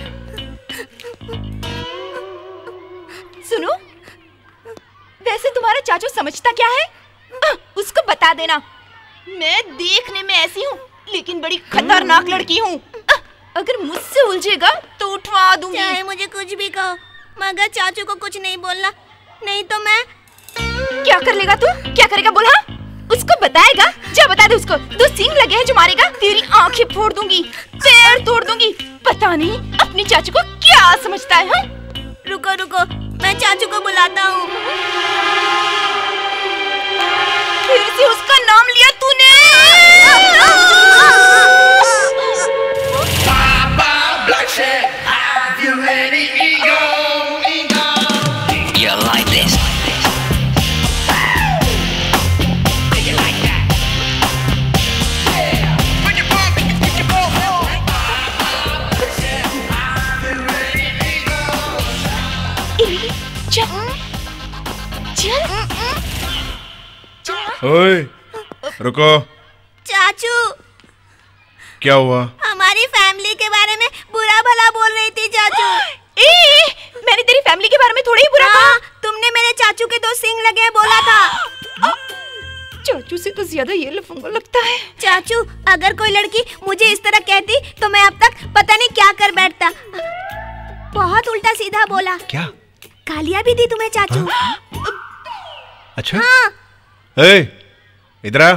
सुनो, वैसे तुम्हारा चाचू समझता क्या है? उसको बता देना। मैं देखने में ऐसी हूँ लेकिन बड़ी खतरनाक लड़की हूँ। अगर मुझसे उलझेगा तो उठवा दूंगी। चाहे मुझे कुछ भी कहो, मगर चाचू को कुछ नहीं बोलना, नहीं तो मैं। क्या कर लेगा तू? क्या करेगा बोल? हाँ, उसको बताएगा जा बता दे उसको, 2 सींग लगे हैं जो मारेगा तेरी आंखें फोड़ दूंगी, पैर तोड़ दूंगी। पता नहीं अपनी चाचू को क्या समझता है। रुको रुको, मैं चाचू को बुलाता हूँ। फिर से उसका नाम लिया तूने। ओए, रुको। चाचू, क्या हुआ? हमारी फैमिली के बारे में बुरा भला बोल रही थी चाचू। मैंने तेरी फैमिली के बारे में थोड़ी ही बुरा कहा। तुमने मेरे चाचू के 2 सींग लगे बोला था। चाचू से तो ज्यादा ये लफंगा लगता है। चाचू, अगर कोई लड़की मुझे इस तरह कहती तो मैं अब तक पता नहीं क्या कर बैठता। बहुत उल्टा सीधा बोला। क्या? गालियाँ भी दी तुम्हें चाचू। अच्छा। हाँ। इधर आ।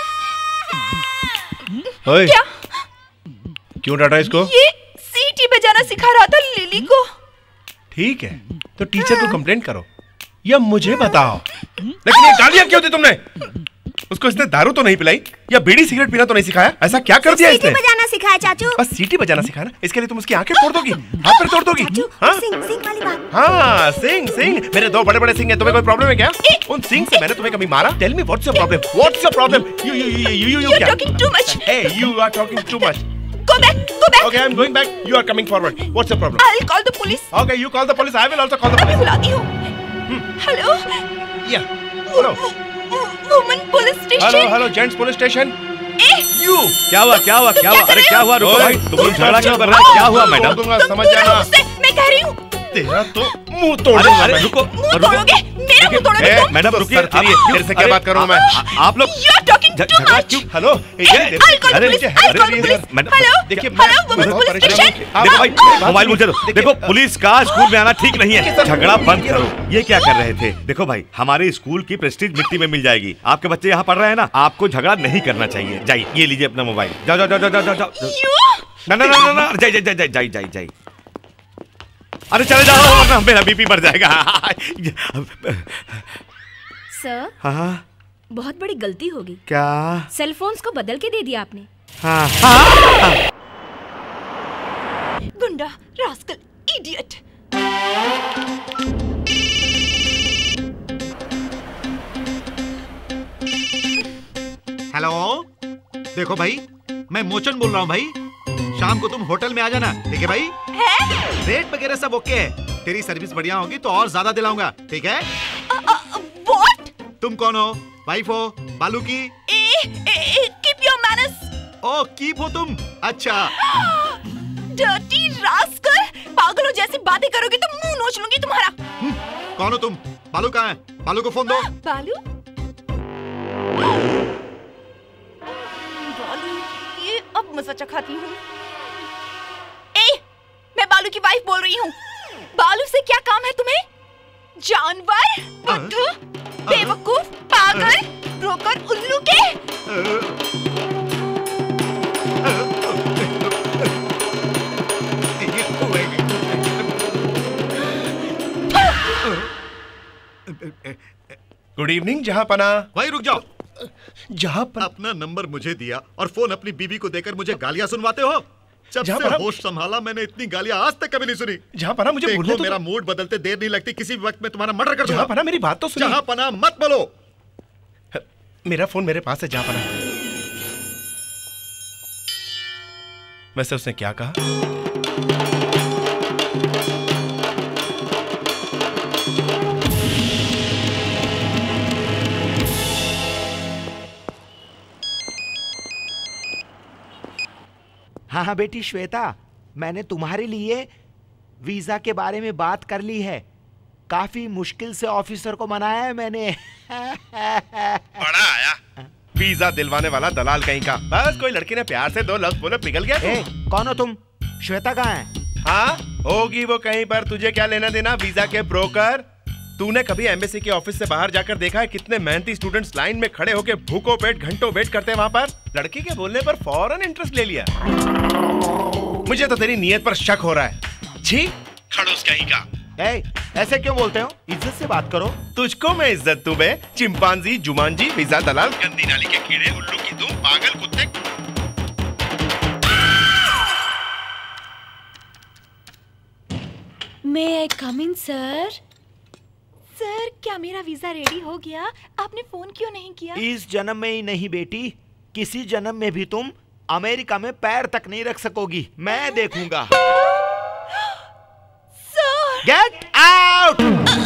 क्या? क्यों डांटा इसको? ये सीटी बजाना सिखा रहा था लिली को। ठीक है, तो टीचर को कंप्लेंट करो या मुझे बताओ। लेकिन ये गालियां क्यों दी तुमने? उसको इसने दारू तो नहीं पिलाई या बीड़ी सिगरेट पीना तो नहीं सिखाया? ऐसा क्या कर दिया इसने? सीटी बजाना सिखाया चाचू। बस सीटी बजाना सिखाया ना? इसके लिए तुम उसकी आंखें तोड़ दोगी, हाथ पैर तोड़ दोगी? हाँ? सिंग वाली बात। हाँ, सिंग। मेरे 2 बड़े-बड़े सिंग हैं, तुम्हें कोई प्रॉब्लम है क्या? उन सिंग से मैंने तुम्हें कभी मारा? Tell me what's your problem? What's your problem? You You're talking too much. Hey, you are talking too much. Go back. Okay, I'm going back. You are coming forward. What's your problem? I'll call the police. Okay, you call the police. I will also call the police. बुलाती हूँ। Hello. Yeah. Hello. Woman police station. Hello, gents police station. You क्या हुआ? अरे क्या हुआ? रुको भाई, तुम लोग झगड़ा क्यों कर रहे हो? क्या हुआ मैडम? समझ जाना। मैं कह रही हूँ तेरा तो मुंह तोड़ूंगा। अरे रुको, तोड़ोगे? मेरा मुंह तोड़ोगे तुम? मैडम रुकिए। फिर से क्या बात करूँ मैं? आप लोग You're talking too much. Hello, देखिए भाई, मोबाइल मुझे दो। देखो, पुलिस का स्कूल में आना ठीक नहीं है। झगड़ा बंद करो। ये क्या कर रहे थे? देखो भाई, हमारे स्कूल की प्रेस्टीज मिट्टी में मिल जाएगी। आपके बच्चे यहाँ पढ़ रहे हैं ना, आपको झगड़ा नहीं करना चाहिए। जाइए, ये लीजिए अपना मोबाइल। जाओ। ना, जाइए। अरे चले जाओ, वरना मेरा बीपी बढ़ जाएगा। सर, हाँ, बहुत बड़ी गलती होगी। क्या? सेल फोन्स को बदल के दे दिया आपने। हाँ। गुंडा, रास्कल, इडियट। हेलो, देखो भाई, मैं मोचन बोल रहा हूँ भाई। शाम को तुम होटल में आ जाना, ठीक है भाई? रेट वगैरह सब ओके है। तेरी सर्विस बढ़िया होगी तो और ज्यादा दिलाऊंगा, ठीक है? What? तुम कौन हो? वाइफ हो बालू की? Keep your manners. Oh, keep हो तुम? अच्छा। Dirty rascal, पागलों जैसी बातें करोगे तो मुंह नोच लूंगी तुम्हारा। कौन हो तुम? बालू कहाँ है? बालू को फोन दो। बालू, ये अब मजा चखाती हूँ। मैं बालू की वाइफ बोल रही हूँ। बालू से क्या काम है तुम्हें? जानवर, बुद्धू, बेवकूफ, पागल, ब्रोकर, उल्लू के। गुड इवनिंग जहांपना। भाई रुक जाओ। जहांपना अपना नंबर मुझे दिया और फोन अपनी बीवी को देकर मुझे गालियां सुनवाते हो? जब से होश संभाला मैंने इतनी गालियां आज तक कभी नहीं सुनी। जहांपना मुझे बोलने तो मेरा मूड बदलते देर नहीं लगती, किसी भी वक्त में तुम्हारा मर्डर कर दूंगा। जहांपना मेरी बात तो सुनिए। जहांपना मत बोलो। मेरा फोन मेरे पास है जहांपना। वैसे उसने क्या कहा? हाँ बेटी श्वेता, मैंने तुम्हारे लिए वीजा के बारे में बात कर ली है। काफी मुश्किल से ऑफिसर को मनाया है मैंने। बड़ा आया वीजा दिलवाने वाला दलाल कहीं का। बस कोई लड़की ने प्यार से 2 लफ्ज बोले पिघल गया। कौन हो तुम? श्वेता कहाँ है? हाँ, होगी वो कहीं पर, तुझे क्या लेना देना वीजा के ब्रोकर। तूने कभी एम्बेसी के ऑफिस से बाहर जाकर देखा है कितने मेहनती स्टूडेंट्स लाइन में खड़े होकर भूखों पेट घंटों वेट करते हैं वहां पर? लड़की के बोलने पर फौरन इंटरेस्ट ले लिया। मुझे तो तेरी नीयत पर शक हो रहा है। छी, खड़ूस कहीं का। ऐसे क्यों बोलते हो? इज्जत से बात करो। तुझको मैं इज्जत दूं बे? चिंपांजी, जुमानजी, वीजा दलाल, गंदी नाली के कीड़े, उल्लू की दुम, पागल कुत्ते। मे आई कम इन सर? सर, क्या मेरा वीजा रेडी हो गया? आपने फोन क्यों नहीं किया? इस जन्म में ही नहीं बेटी, किसी जन्म में भी तुम अमेरिका में पैर तक नहीं रख सकोगी। मैं देखूंगा। सर! Get out!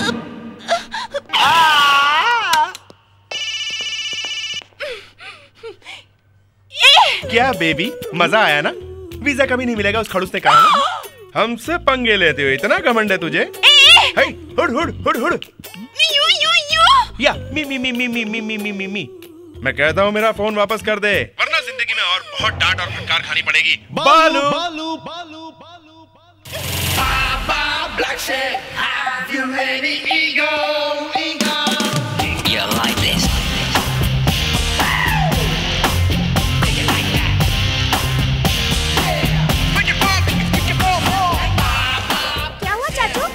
क्या बेबी, मजा आया ना? वीजा कभी नहीं मिलेगा उस खड़ूस ने कहा ना। हमसे पंगे लेते हो, इतना घमंड है तुझे? हे, हुड हुड हुड हुड। या मी मी मी मी मी मी मी मी मी मी। मैं कहता हूँ मेरा फोन वापस कर दे, वरना जिंदगी में और बहुत डांट और फटकार खानी पड़ेगी। बालू बालू बालू बालू बालू। Black shit, have you any ego? You like this? क्या हुआ चाचू?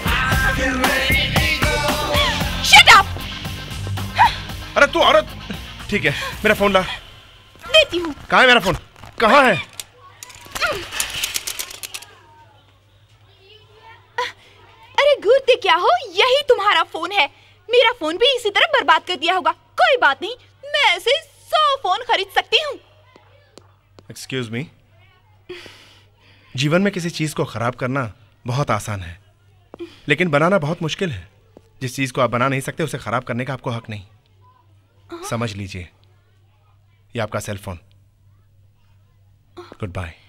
Shut up! अरे तू औरत। ठीक है, मेरा फोन ला। देती हूँ। कहाँ है मेरा फोन? कहाँ है? अरे घूरते क्या हो, यही तुम्हारा फोन है। मेरा फोन भी इसी तरह बर्बाद कर दिया होगा। कोई बात नहीं, मैं ऐसे 100 फोन खरीद सकती हूँ। एक्सक्यूज मी, जीवन में किसी चीज को खराब करना बहुत आसान है, लेकिन बनाना बहुत मुश्किल है। जिस चीज को आप बना नहीं सकते उसे खराब करने का आपको हक नहीं। समझ लीजिए, ये आपका सेल फोन। Good bye.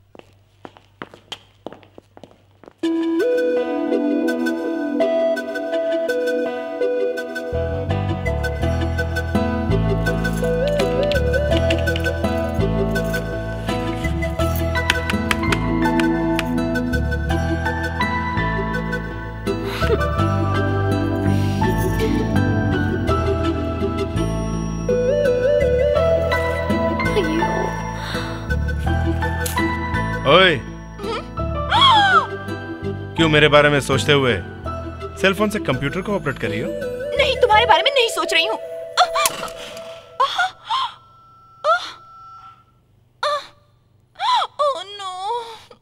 ओए, क्यों मेरे बारे में सोचते हुए सेल फोन से कंप्यूटर को ऑपरेट कर रही हो? नहीं, तुम्हारे बारे में नहीं सोच रही हूँ। Oh no.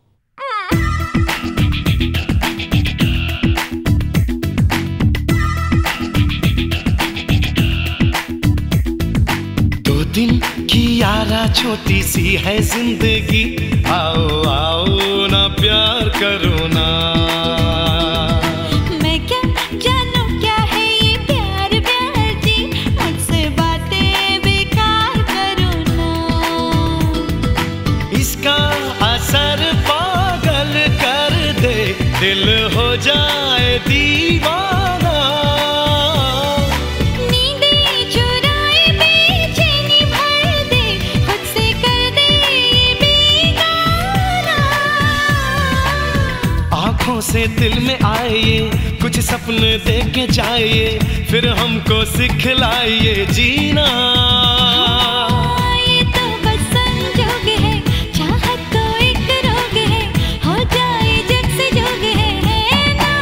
दो दिन की यारा छोटी सी है जिंदगी, आओ आओ ना प्यार करो ना। मैं क्या जानूं क्या है ये प्यार प्यार जी, मुझसे बातें बेकार करो ना। इसका असर पागल कर दे, दिल हो जाए दीवाना। नींदें चुराए बेचैनी भर दे, खुद से कर दे ये बेगाना। आँखों से दिल में आए, कुछ सपने देखे जाए, फिर हमको सिखलाइए जीना। ये तो बस संजोग है, चाहत तो एक रोग है, हो जाए जग से जोग है ना।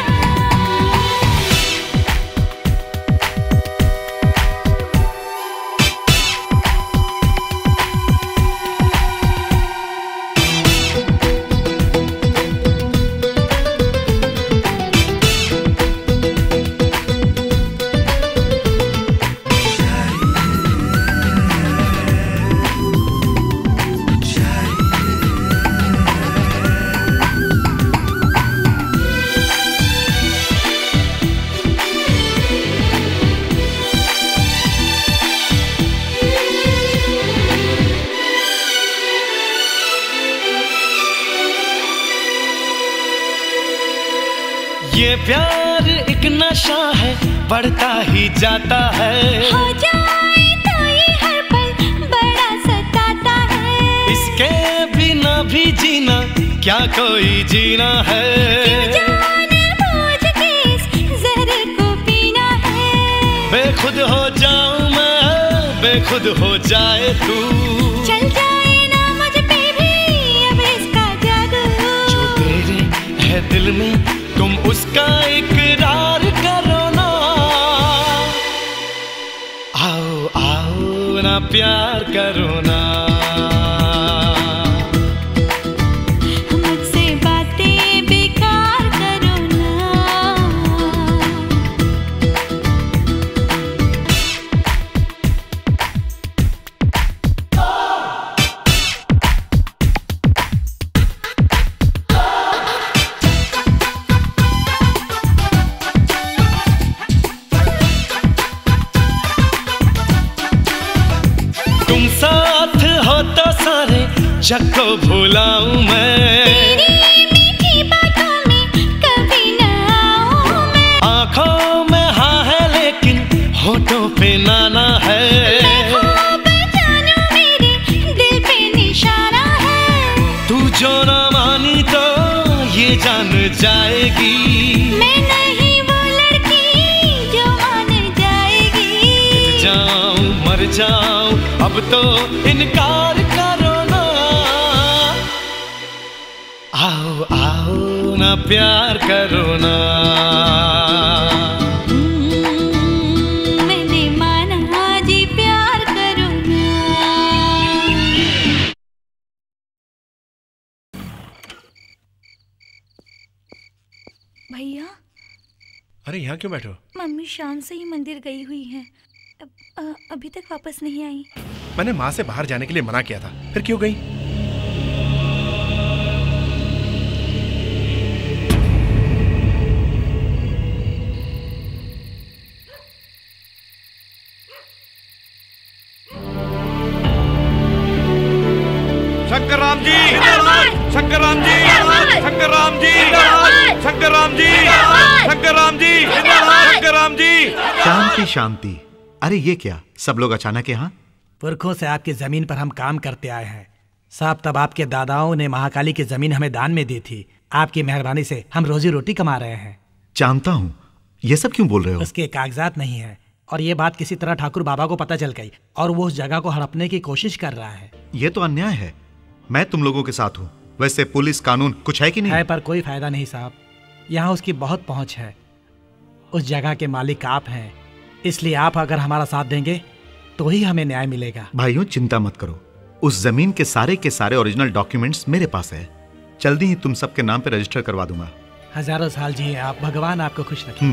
ये प्यार एक नशा है, बढ़ता ही जाता है। हो जाए तो ये हर पल बड़ा सताता है। इसके बिना भी जीना क्या कोई जीना है। क्यों जाने बूझ के इस जहर को पीना बेखुद हो जाऊं मैं, बेखुद हो जाए तू। चल जाए ना मुझ पे भी अब इसका जादू। जो तेरे है दिल में तुम उसका इकरार करो ना। आओ आओ ना प्यार करो ना। मुझसे बातें बेकार करो ना। तुम साथ हो तो सारे जग को भुलाऊं मैं। तेरी मीठी बातों में कभी न आऊं मैं। आँखों में हाँ है लेकिन होठों पे नाना है। मैं खूब जानू मेरे दिल पे निशाना है। तू जो न मानी तो ये जान जाएगी। मैं नहीं वो लड़की जो मान जाएगी। जाऊं मर जाऊं अब तो इनकार करो ना। आओ आओ ना प्यार करो ना। मैंने माना जी प्यार करो ना। भैया, अरे यहाँ क्यों बैठो? मम्मी शाम से ही मंदिर गई हुई है, अभी तक वापस नहीं आई। मैंने माँ से बाहर जाने के लिए मना किया था, फिर क्यों गई? शंकर राम जी, शंकर राम जी, शंकर राम जी, शंकर राम जी, शंकर राम जी, शंकर राम जी। शांति शांति। अरे ये क्या, सब लोग अचानक यहाँ? पुरखों से आपकी जमीन पर हम काम करते आए हैं साहब। तब आपके दादाओं ने महाकाली की जमीन हमें दान में दी थी। आपकी मेहरबानी से हम रोजी रोटी कमा रहे हैं। जानता हूँ, ये सब क्यों बोल रहे हो? उसके कागजात नहीं है और ये बात किसी तरह ठाकुर बाबा को पता चल गई और वो उस जगह को हड़पने की कोशिश कर रहा है। ये तो अन्याय है। मैं तुम लोगों के साथ हूँ। वैसे पुलिस कानून कुछ है कि नहीं? है, पर कोई फायदा नहीं साहब। यहाँ उसकी बहुत पहुँच है। उस जगह के मालिक आप हैं, इसलिए आप अगर हमारा साथ देंगे तो ही हमें न्याय मिलेगा। भाइयों चिंता मत करो, उस जमीन के सारे ओरिजिनल डॉक्यूमेंट्स मेरे पास है। जल्दी ही तुम सबके नाम पे रजिस्टर करवा दूंगा। हजारों साल जिए आप, भगवान आपको खुश रखे।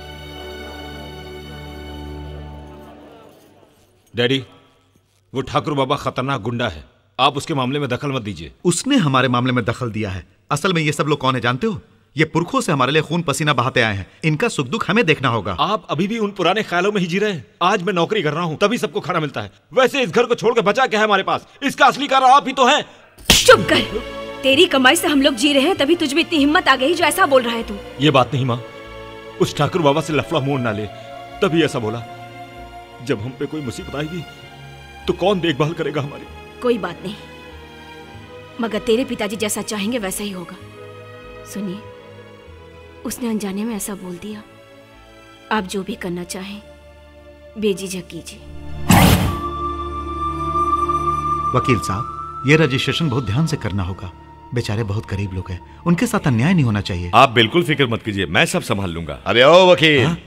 डैडी, वो ठाकुर बाबा खतरनाक गुंडा है, आप उसके मामले में दखल मत दीजिए। उसने हमारे मामले में दखल दिया है। असल में ये सब लोग कौन है जानते हो? ये पुरखों से हमारे लिए खून पसीना बहाते आए हैं। इनका सुख दुख हमें देखना होगा। आप अभी भी उन पुराने ख्यालों में ही जी रहे हैं। आज मैं नौकरी कर रहा हूँ तभी सबको खाना मिलता है। वैसे इस घर को छोड़कर बचा क्या है हमारे पास? इसका असली कारण आप ही तो हैं। चुप कर। तेरी कमाई से हम लोग जी रहे हैं, तभी तुझ में इतनी हिम्मत आ गई जो ऐसा बोल रहा है तू। ये बात नहीं माँ, उस ठाकुर बाबा से लफड़ा मोड़ ना ले, तभी ऐसा बोला। जब हम पे कोई मुसीबत आएगी तो कौन देखभाल करेगा हमारी? कोई बात नहीं, मगर तेरे पिताजी जैसा चाहेंगे वैसा ही होगा। सुनिए, उसने अनजाने में ऐसा बोल दिया। आप जो भी करना चाहें बेझिझक कीजिए। वकील साहब, ये रजिस्ट्रेशन बहुत ध्यान से करना होगा। बेचारे बहुत गरीब लोग हैं, उनके साथ अन्याय नहीं होना चाहिए। आप बिल्कुल फिक्र मत कीजिए, मैं सब संभाल लूंगा। अबे ओ वकील, हाँ?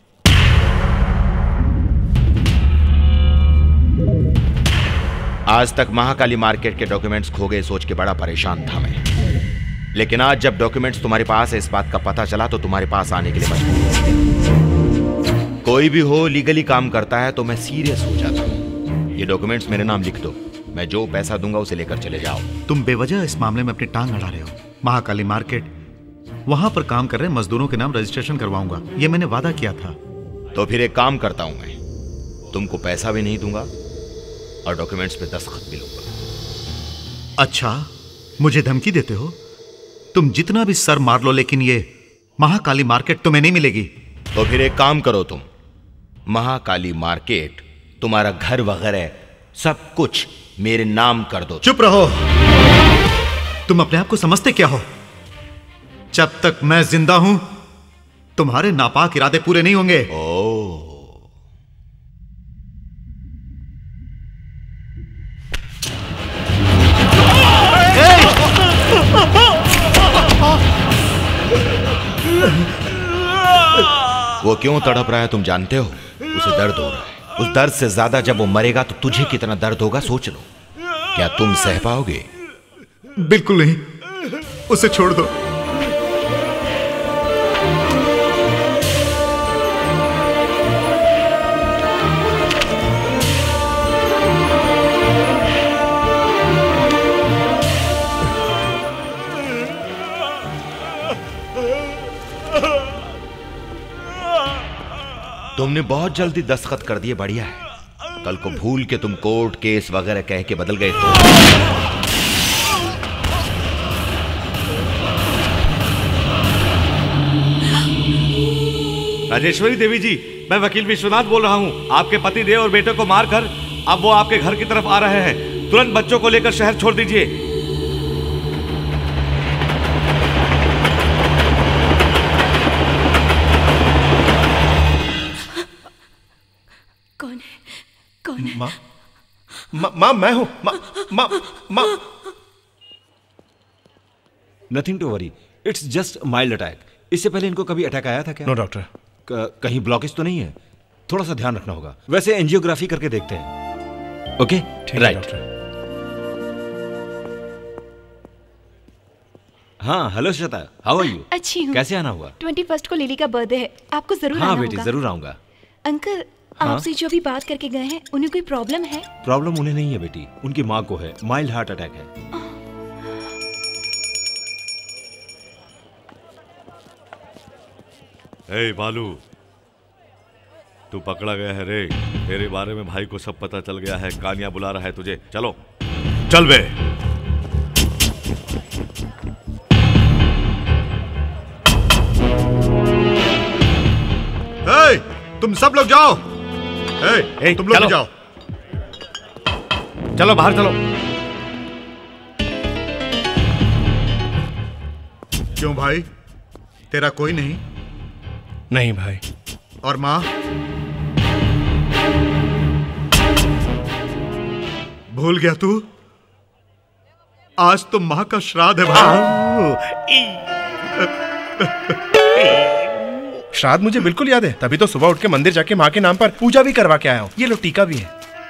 आज तक महाकाली मार्केट के डॉक्यूमेंट्स खो गए सोच के बड़ा परेशान था मैं, लेकिन आज जब डॉक्यूमेंट्स तुम्हारे पास है इस बात का पता चला तो तुम्हारे पास आने के लिए मजबूर। कोई भी हो लीगली काम करता है तो मैं सीरियस हो जाता हूँ। ये डॉक्यूमेंट्स मेरे नाम लिख दो, मैं जो पैसा दूंगा उसे लेकर चले जाओ। तुम बेवजह इस मामले में अपनी टांग अड़ा रहे हो। महाकाली मार्केट, वहां पर काम कर रहे मजदूरों के नाम रजिस्ट्रेशन करवाऊंगा, ये मैंने वादा किया था। तो फिर एक काम करता हूं, मैं तुमको पैसा भी नहीं दूंगा और डॉक्यूमेंट्स पे दस्तखत भी लूंगा। अच्छा, मुझे धमकी देते हो? तुम जितना भी सर मार लो, लेकिन ये महाकाली मार्केट तुम्हें नहीं मिलेगी। तो फिर एक काम करो, तुम महाकाली मार्केट, तुम्हारा घर वगैरह सब कुछ मेरे नाम कर दो। चुप रहो। तुम अपने आप को समझते क्या हो? जब तक मैं जिंदा हूं तुम्हारे नापाक इरादे पूरे नहीं होंगे। वो क्यों तड़प रहा है तुम जानते हो? उसे दर्द हो रहा है। उस दर्द से ज्यादा जब वो मरेगा तो तुझे कितना दर्द होगा सोच लो। क्या तुम सह पाओगे? बिल्कुल नहीं, उसे छोड़ दो। तुमने बहुत जल्दी दस्तखत कर दिए, बढ़िया है। कल को भूल के तुम कोर्ट केस वगैरह कह के बदल गए तो। राजेश्वरी देवी जी, मैं वकील विश्वनाथ बोल रहा हूँ। आपके पति देव और बेटे को मारकर अब वो आपके घर की तरफ आ रहे हैं। तुरंत बच्चों को लेकर शहर छोड़ दीजिए। कौन है? कौन है? माँ मैं हूँ। माँ nothing to worry, it's just mild attack. इससे पहले इनको कभी अटैक आया था क्या? No doctor. कहीं ब्लॉकेज तो नहीं है? थोड़ा सा ध्यान रखना होगा। वैसे एंजियोग्राफी करके देखते हैं। Okay, right. हाँ, hello Shweta, how are you? अच्छी हूँ। कैसे आना हुआ? 21 को लिली का बर्थडे है, आपको जरूर आना हाँ होगा। बेटी, जरूर आऊंगा। अंकल, हाँ? आपसे जो अभी बात करके गए हैं, उन्हें कोई प्रॉब्लम है? प्रॉब्लम उन्हें नहीं है बेटी, उनकी माँ को है। माइल्ड हार्ट अटैक है। ए बालू, तू पकड़ा गया है रे। तेरे बारे में भाई को सब पता चल गया है। कानिया बुला रहा है तुझे। चलो चल बे। तुम सब लोग जाओ। तुम लोग भी जाओ। चलो बाहर चलो। क्यों भाई, तेरा कोई नहीं? नहीं भाई। और माँ? भूल गया तू? आज तो माँ का श्राद्ध है भाई। श्राद्ध मुझे बिल्कुल याद है, तभी तो सुबह उठ के मंदिर जाके माँ के नाम पर पूजा भी करवा के आया हूँ। ये लो टीका भी है।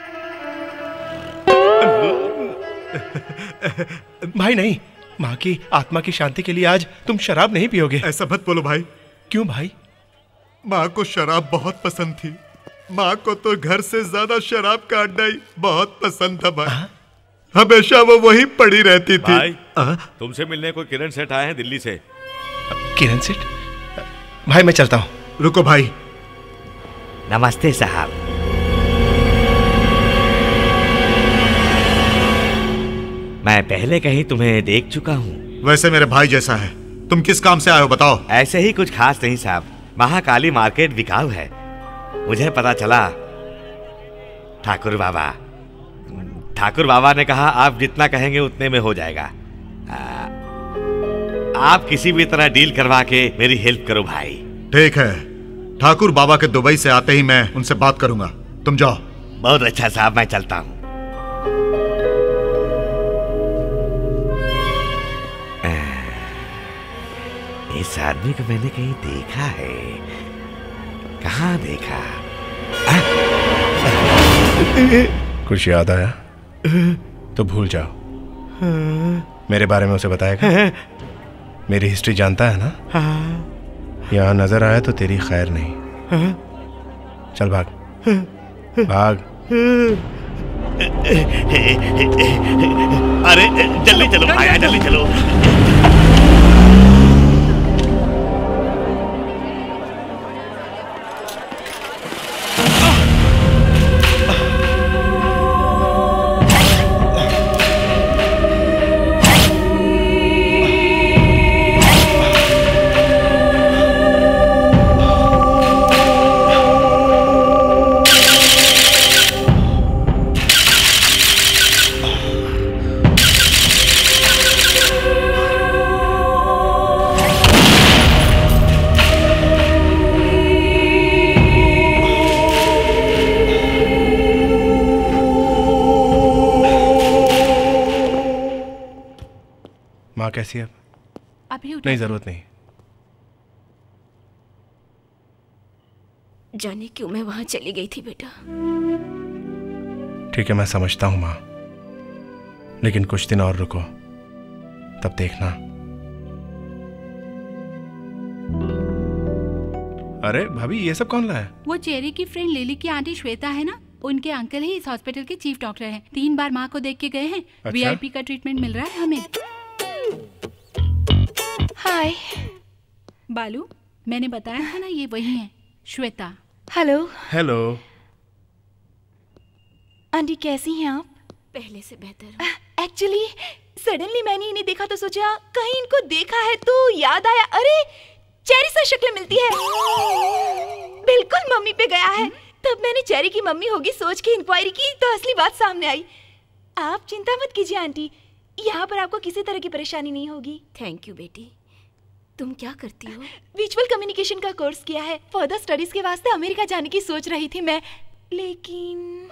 भाई नहीं, माँ की आत्मा की शांति के लिए आज तुम शराब नहीं पियोगे। ऐसा मत बोलो भाई। क्यों भाई? माँ को शराब बहुत पसंद थी। माँ को तो घर से ज्यादा शराब का अड्डा ही बहुत पसंद था भाई। हमेशा वो वहीं पड़ी रहती थी। भाई, तुमसे मिलने कोई किरण सेठ आए हैं दिल्ली से। किरण सेठ? भाई मैं चलता हूँ। रुको भाई। नमस्ते साहब। मैं पहले कहीं तुम्हें देख चुका हूँ। वैसे मेरे भाई जैसा है। तुम किस काम से आए हो बताओ? ऐसे ही कुछ खास नहीं साहब। महाकाली मार्केट बिकाऊ है। मुझे पता चला ठाकुर बाबा ने कहा आप जितना कहेंगे उतने में हो जाएगा। आप किसी भी तरह डील करवा के मेरी हेल्प करो भाई। ठीक है, ठाकुर बाबा के दुबई से आते ही मैं उनसे बात करूंगा। तुम जाओ। बहुत अच्छा साहब, मैं चलता हूँ। इस आदमी को मैंने कहीं देखा है। कहाँ देखा? कुछ याद आया तो भूल जाओ। मेरे बारे में उसे बताएगा? मेरी हिस्ट्री जानता है ना? यहाँ नजर आया तो तेरी खैर नहीं। चल भाग भाग। अरे जल्दी चलो भाई, जल्दी चलो। माँ कैसी है? अभी नहीं, जरूरत नहीं। जाने क्यों मैं वहां चली गई थी बेटा। ठीक है, मैं समझता हूं माँ, लेकिन कुछ दिन और रुको, तब देखना। अरे भाभी, ये सब कौन लाया? वो चेरी की फ्रेंड लिली की आंटी श्वेता है ना, उनके अंकल ही इस हॉस्पिटल के चीफ डॉक्टर हैं। 3 बार माँ को देख के गए हैं। अच्छा? वीआईपी का ट्रीटमेंट मिल रहा है हमें। हाय बालू, मैंने बताया था ना, ये वही है श्वेता। हेलो। हेलो आंटी, कैसी हैं आप? पहले से बेहतर। एक्चुअली सडनली मैंने इन्हें देखा तो सोचा कहीं इनको देखा है तो याद आया, अरे चेरी से शक्ल मिलती है। बिल्कुल मम्मी पे गया है। तब मैंने चेरी की मम्मी होगी सोच के इंक्वायरी की तो असली बात सामने आई। आप चिंता मत कीजिए आंटी, यहाँ पर आपको किसी तरह की परेशानी नहीं होगी। थैंक यू बेटी। तुम क्या करती हो? विजुअल कम्युनिकेशन का कोर्स किया है। फर्दर स्टडीज के वास्ते अमेरिका जाने की सोच रही थी मैं, लेकिन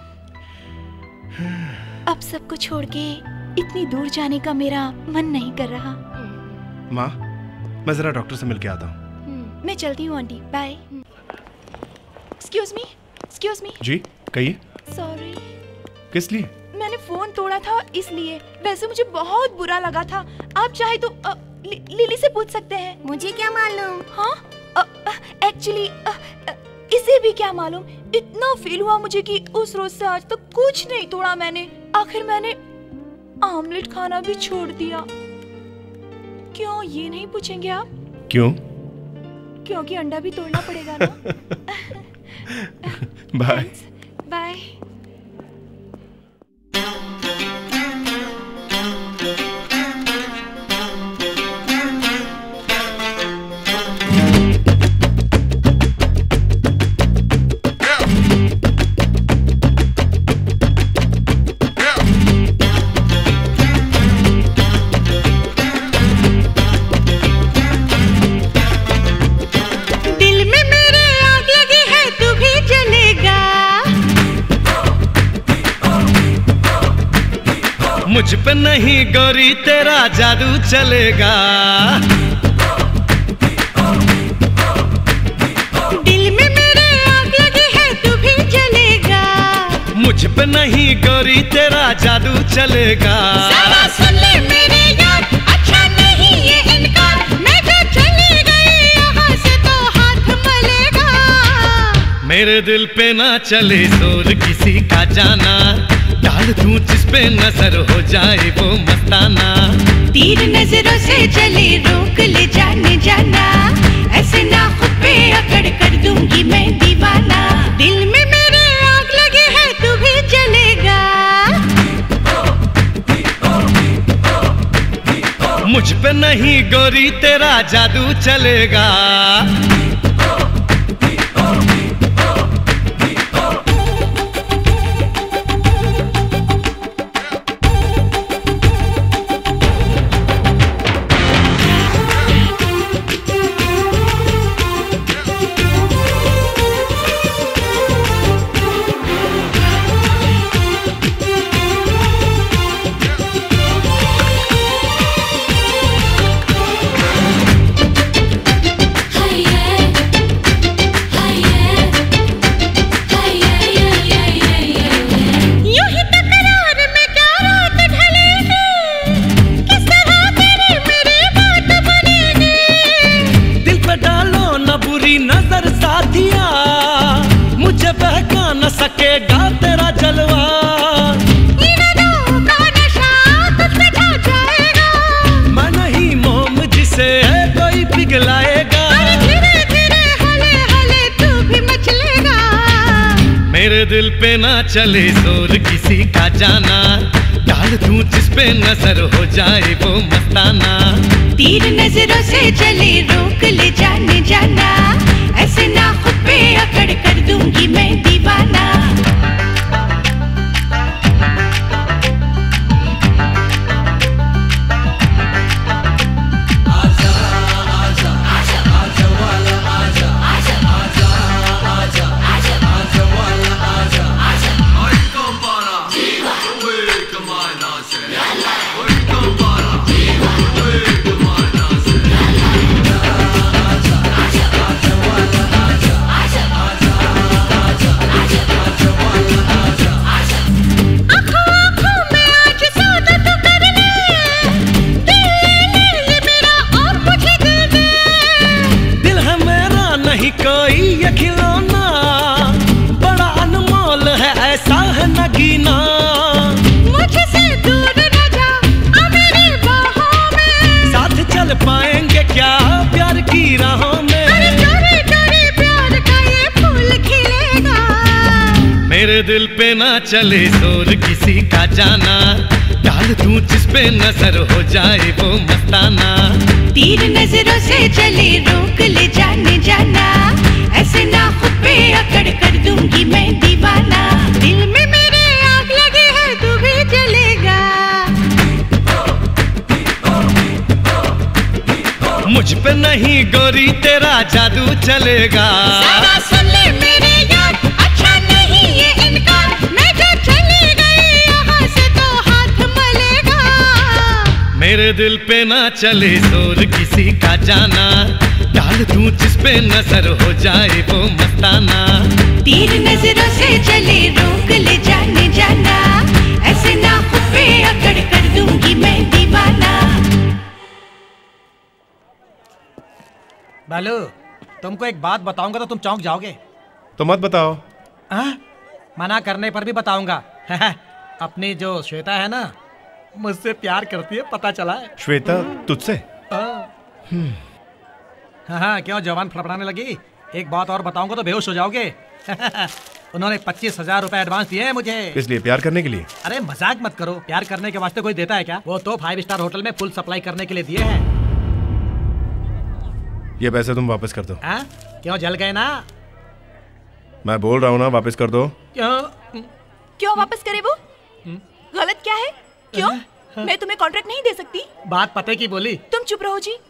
अब सबको छोड़ के इतनी दूर जाने का मेरा मन नहीं कर रहा। माँ, मैं जरा डॉक्टर से मिलके आता हूँ। मैं चलती हूँ आंटी, बाय। Excuse me. जी कहिए। सॉरी। किस लिए? मैंने फोन तोड़ा था इसलिए। वैसे मुझे बहुत बुरा लगा था। आप चाहे तो लिली से पूछ सकते हैं। मुझे क्या मालूम? हाँ, एक्चुअली इसे भी क्या मालूम। इतना फील हुआ मुझे कि उस रोज से आज तक कुछ नहीं तोड़ा मैंने। आखिर मैंने ऑमलेट खाना भी छोड़ दिया। क्यों, ये नहीं पूछेंगे आप? क्यों? क्योंकि अंडा भी तोड़ना पड़ेगा ना। Bye bye. मुझ पे नहीं गोरी तेरा जादू चलेगा। दिल में मेरे आग लगी है तू भी जलेगा। मुझ पे नहीं गोरी तेरा जादू चलेगा। सारा सुन ले मेरे यार, अच्छा नहीं ये इनकार। मैं जो चली गई यहाँ से तो हाथ मलेगा। मेरे दिल पे ना चले जोर किसी का जाना। डाल दूं जिस पे नजर हो जाए वो मस्ताना। तीर नजरों से चले रोक ले जाने जाना। ऐसे ना खुद पे अकड़ कर दूंगी मैं दीवाना। दिल में मेरे आग लगी है तू भी जलेगा। मुझ पे नहीं गोरी तेरा जादू चलेगा। सकेगा तेरा जलवा। मैं नहीं मोम जिसे कोई पिघलाएगा। धीरे धीरे हले हले तू भी मचलेगा। मेरे दिल पे ना चले जोर किसी का जाना। डाल दूं जिस पे नजर हो जाए वो मस्ताना। तीर नजरों से चले रोक ले जाने जाना। ऐसे ना खुद पे अकड़ कर दूंगी मैं दीवाना। मेरे दिल पे ना चले जोर किसी का जाना, डाल दूं जिस पे नजर हो जाए वो मस्ताना। तीर नजरों से चले रोक ले जाने जाना, ऐसे ना खुद पे अकड़ कर दूंगी मैं दीवाना। दिल में मेरे आग लगी है तू भी जलेगा, मुझ पे नहीं गोरी तेरा जादू चलेगा। सारा सुन ले मेरे यार, अच्छा नहीं ये इनकार, मैं जो चली गई यहाँ से तो हाथ मलेगा। मेरे दिल पे ना चले जोर किसी का जाना, डाल दूं जिस पे नजर हो जाए वो मस्ताना। तीर नजरों से चले रोक ले जाने जाना, ऐसे ना खुद पे अकड़ कर दूंगी मैं दीवाना। बालू, तुमको एक बात बताऊंगा तो तुम चौंक जाओगे। तो मत बताओ। मना करने पर भी बताऊंगा। अपनी जो श्वेता है ना, मुझसे प्यार करती है, पता चला है। श्वेता तुझसे? हाँ, क्यों जवान फड़फड़ाने लगी? एक बात और बताऊंगा तो बेहोश हो जाओगे। उन्होंने 25,000 रुपए एडवांस दिए हैं मुझे। इसलिए प्यार करने के लिए? अरे मजाक मत करो, प्यार करने के वास्ते कोई देता है क्या? वो तो 5 स्टार होटल में फुल सप्लाई करने के लिए दिए हैं। ये पैसे तुम वापस कर दो। क्यों, जल गए ना? मैं बोल रहा हूँ ना, वापस कर दो। क्यों वापस करे वो? गलत क्या है? क्यों? मैं तुम्हें कॉन्ट्रैक्ट नहीं दे सकती? बात पते की बोली। तुम चुप रहो जी।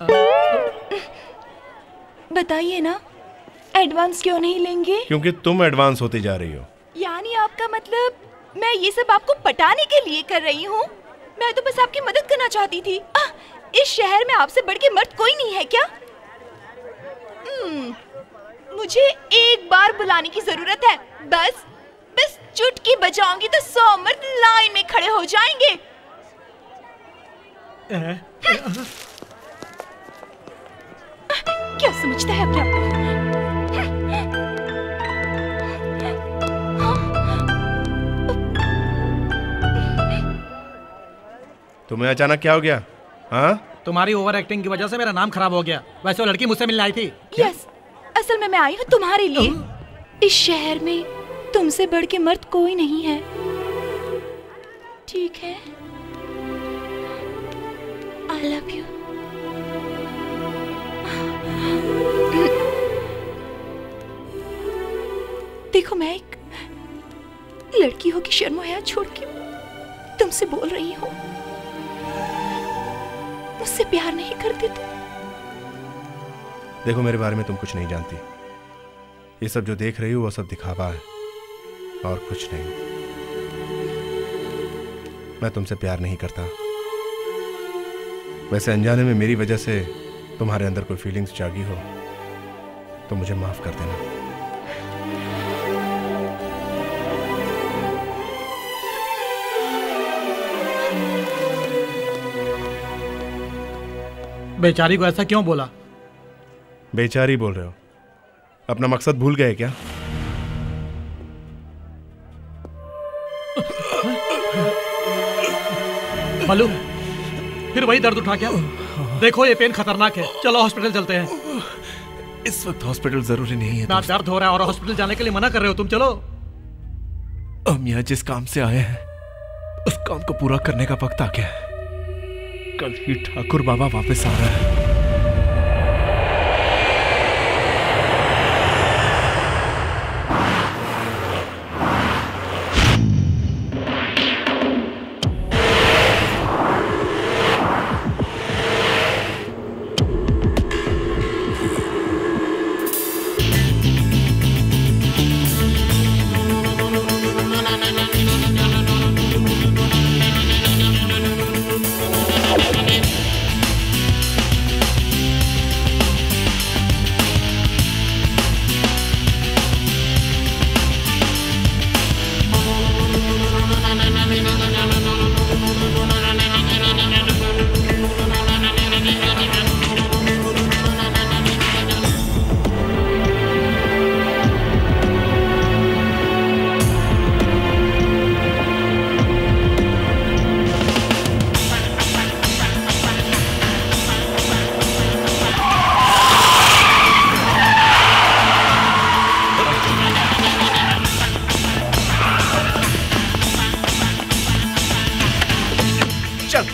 बताइए ना, एडवांस क्यों नहीं लेंगे? क्योंकि तुम एडवांस होती जा रही हो। यानी आपका मतलब मैं ये सब आपको पटाने के लिए कर रही हूँ? मैं तो बस आपकी मदद करना चाहती थी। इस शहर में आपसे बढ़ के मर्द कोई नहीं है क्या? मुझे एक बार बुलाने की जरूरत है, बस चुटकी बजाऊंगी तो 100 मर्द लाइन में खड़े हो जाएंगे। क्या समझता है अपने आप को? तुम्हें अचानक क्या हो गया? हाँ, तुम्हारी ओवर एक्टिंग की वजह से मेरा नाम खराब हो गया। वैसे वो लड़की मुझसे मिलने आई थी। यस, असल में मैं आई हूँ तुम्हारे लिए। इस शहर में तुमसे बढ़ के मर्द कोई नहीं है, ठीक है? I love you. देखो, मैं एक लड़की हो की शर्म हया छोड़ के तुमसे बोल रही हूँ, मुझसे प्यार नहीं करते तुम? देखो, मेरे बारे में तुम कुछ नहीं जानती। ये सब जो देख रही हो वो सब दिखावा है और कुछ नहीं। मैं तुमसे प्यार नहीं करता। वैसे अनजाने में मेरी वजह से तुम्हारे अंदर कोई फीलिंग्स जागी हो तो मुझे माफ कर देना। बेचारी को ऐसा क्यों बोला? बेचारी बोल रहे हो? अपना मकसद भूल गए क्या? बालू, फिर वही दर्द उठा क्या? देखो, ये पेन खतरनाक है। चलो हॉस्पिटल चलते हैं। इस वक्त हॉस्पिटल जरूरी नहीं है। ना दर्द हो रहा है और हॉस्पिटल जाने के लिए मना कर रहे हो तुम। चलो। हम यहाँ जिस काम से आए हैं उस काम को पूरा करने का वक्त आ गया है। कल ही ठाकुर बाबा वापस आ रहा है।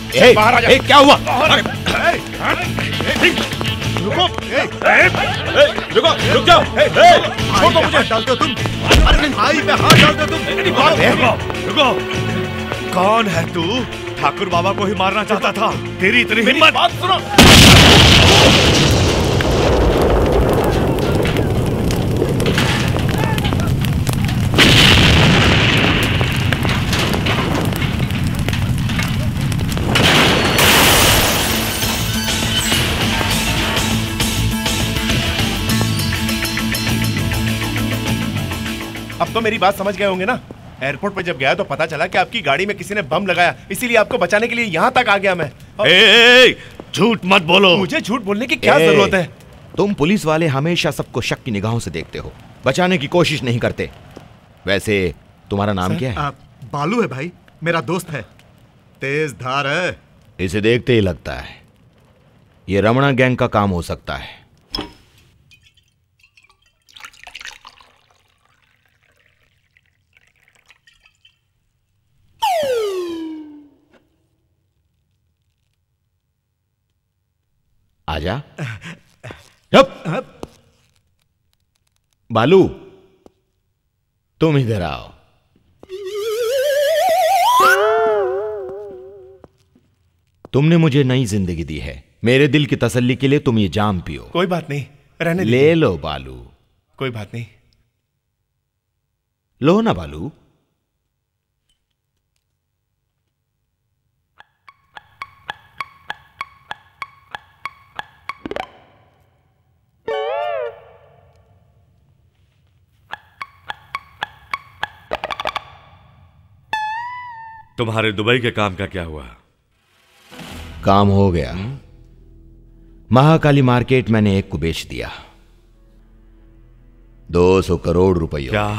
बाहर आ जा। क्या हुआ? रुको, रुक जाओ। छोड़ दो मुझे। डालते हो तुम? अरे भाई पे हाथ डालते हो तुम? रुको, कौन है तू? ठाकुर बाबा को ही मारना चाहता था। तेरी इतनी हिम्मत? बात सुनो। अब तो मेरी बात समझ गए होंगे ना। एयरपोर्ट पर जब गया तो पता चला कि आपकी गाड़ी में किसी ने बम लगाया, इसीलिए आपको बचाने के लिए यहाँ तक आ गया मैं। झूठ मत बोलो। मुझे झूठ बोलने की क्या जरूरत है? तुम पुलिस वाले हमेशा सबको शक की निगाहों से देखते हो, बचाने की कोशिश नहीं करते। वैसे तुम्हारा नाम क्या है? बालू है भाई, मेरा दोस्त है, तेज धार है। इसे देखते ही लगता है ये रमणा गैंग का काम हो सकता है। आजा। बालू, तुम इधर आओ। तुमने मुझे नई जिंदगी दी है, मेरे दिल की तसल्ली के लिए तुम ये जाम पियो। कोई बात नहीं, रहने ले लो बालू। कोई बात नहीं। लो ना बालू। तुम्हारे दुबई के काम का क्या हुआ? काम हो गया। महाकाली मार्केट मैंने एक को बेच दिया 200 करोड़ रुपयों। क्या?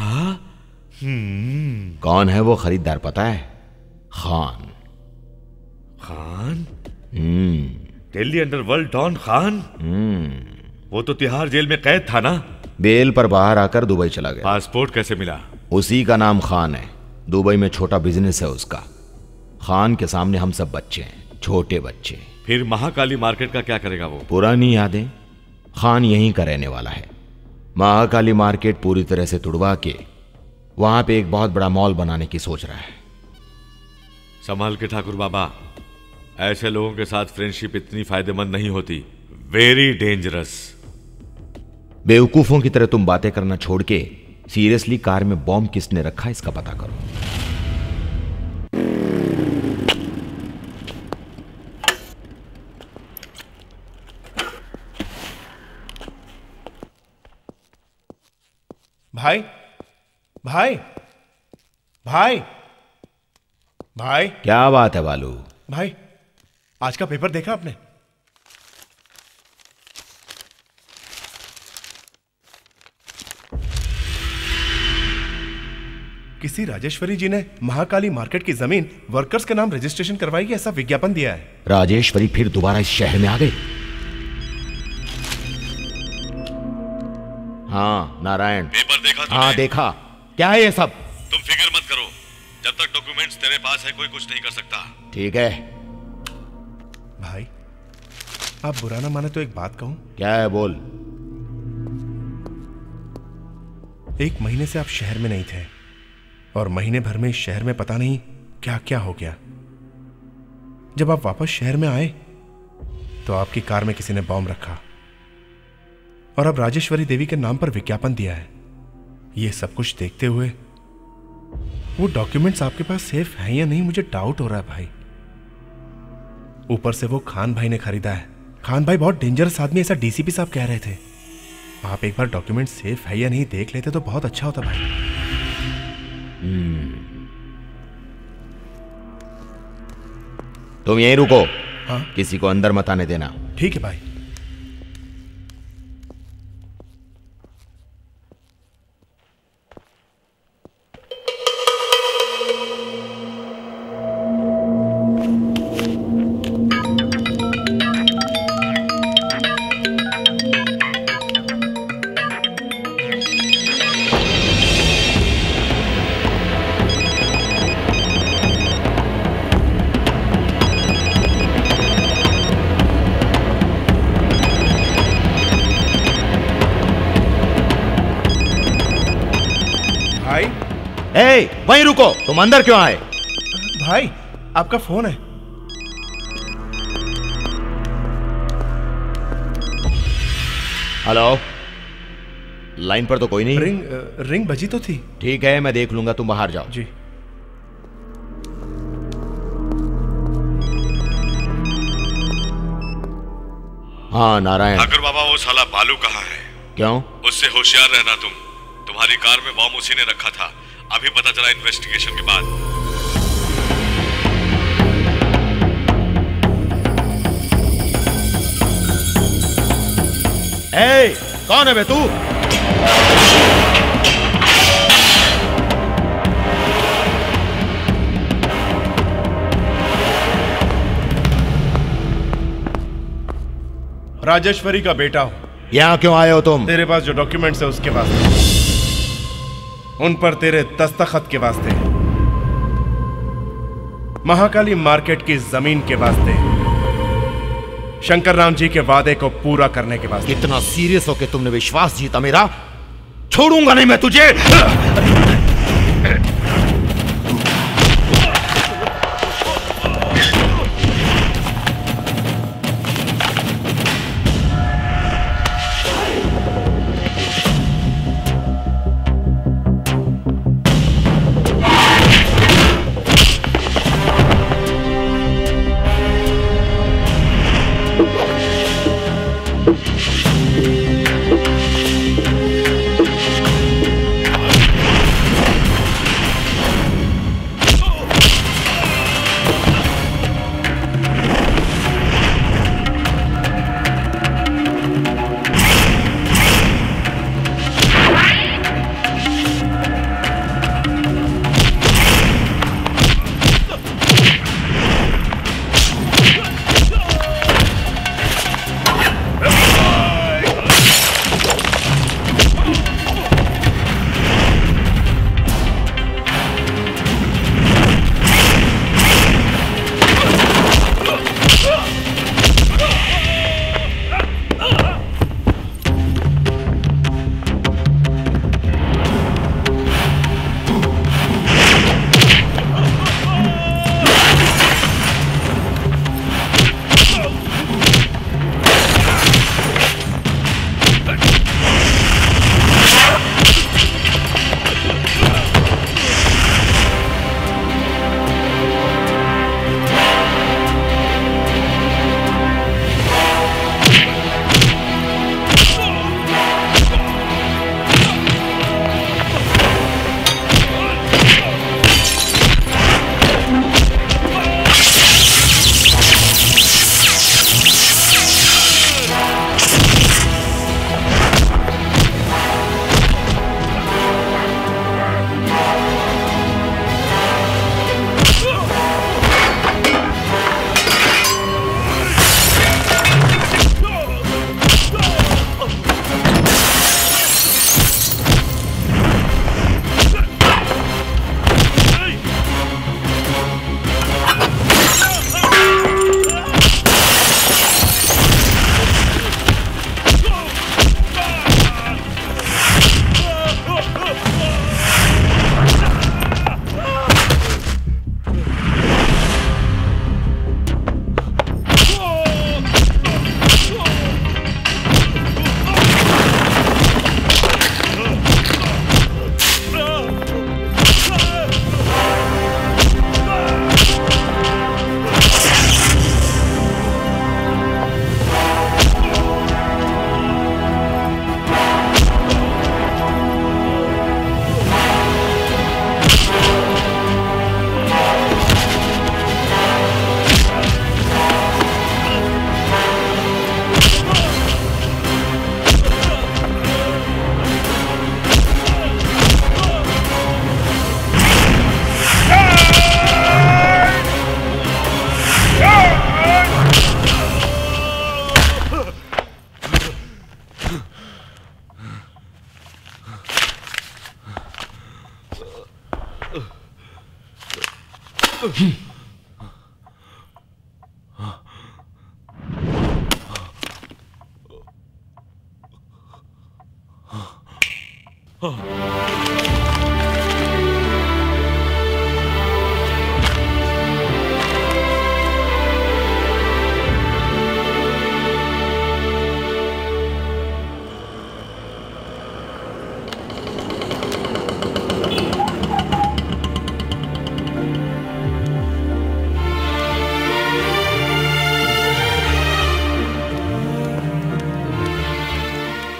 कौन है वो खरीदार पता है? खान। खान? Delhi underworld don Khan? वो तो तिहाड़ जेल में कैद था ना? बेल पर बाहर आकर दुबई चला गया। पासपोर्ट कैसे मिला? उसी का नाम खान है, दुबई में छोटा बिजनेस है उसका। खान के सामने हम सब बच्चे हैं, छोटे बच्चे। फिर महाकाली मार्केट का क्या करेगा वो? पुरानी यादें। खान यहीं का रहने वाला है। महाकाली मार्केट पूरी तरह से तुड़वा के वहां पे एक बहुत बड़ा मॉल बनाने की सोच रहा है। संभाल के ठाकुर बाबा, ऐसे लोगों के साथ फ्रेंडशिप इतनी फायदेमंद नहीं होती। Very dangerous. बेवकूफों की तरह तुम बातें करना छोड़ के सीरियसली कार में बॉम्ब किसने रखा इसका पता करो। भाई भाई भाई भाई, क्या बात है बालू? भाई आज का पेपर देखा आपने? किसी राजेश्वरी जी ने महाकाली मार्केट की जमीन वर्कर्स के नाम रजिस्ट्रेशन करवाएगी ऐसा विज्ञापन दिया है। राजेश्वरी फिर दोबारा इस शहर में आ गए? हाँ नारायण, पेपर देखा तुमने? हाँ देखा। क्या है ये सब? तुम फिक्र मत करो, जब तक डॉक्यूमेंट्स तेरे पास है कोई कुछ नहीं कर सकता। ठीक है भाई, आप बुरा ना माने तो एक बात कहूं? क्या है? बोल। 1 महीने से आप शहर में नहीं थे और महीने भर में इस शहर में पता नहीं क्या क्या हो गया। जब आप वापस शहर में आए तो आपकी कार में किसी ने बॉम्ब रखा और अब राजेश्वरी देवी के नाम पर विज्ञापन दिया है। ये सब कुछ देखते हुए वो डॉक्यूमेंट्स आपके पास सेफ हैं या नहीं मुझे डाउट हो रहा है भाई। ऊपर से वो खान भाई ने खरीदा है। खान भाई बहुत डेंजरस आदमी, ऐसा डीसीपी साहब कह रहे थे। आप एक बार डॉक्यूमेंट सेफ है या नहीं देख लेते तो बहुत अच्छा होता भाई। तुम यहीं रुको। हाँ? किसी को अंदर मत आने देना। ठीक है भाई। ए, वहीं रुको। तुम अंदर क्यों आए? भाई आपका फोन है। हेलो, लाइन पर तो कोई नहीं। रिंग बजी तो थी। ठीक है, मैं देख लूंगा, तुम बाहर जाओ। जी। हाँ नारायण। ठाकुर बाबा, वो साला बालू कहाँ है? क्यों? उससे होशियार रहना तुम। तुम्हारी कार में बॉम्ब उसी ने रखा था, अभी पता चला इन्वेस्टिगेशन के बाद। ए, कौन है बे तू? राजेश्वरी का बेटा हूं। यहाँ क्यों आए हो तुम? तेरे पास जो डॉक्यूमेंट्स है उसके वास्ते, उन पर तेरे दस्तखत के वास्ते, महाकाली मार्केट की जमीन के वास्ते, शंकर राम जी के वादे को पूरा करने के वास्ते। कितना सीरियस होके तुमने विश्वास जीता मेरा? छोड़ूंगा नहीं मैं तुझे।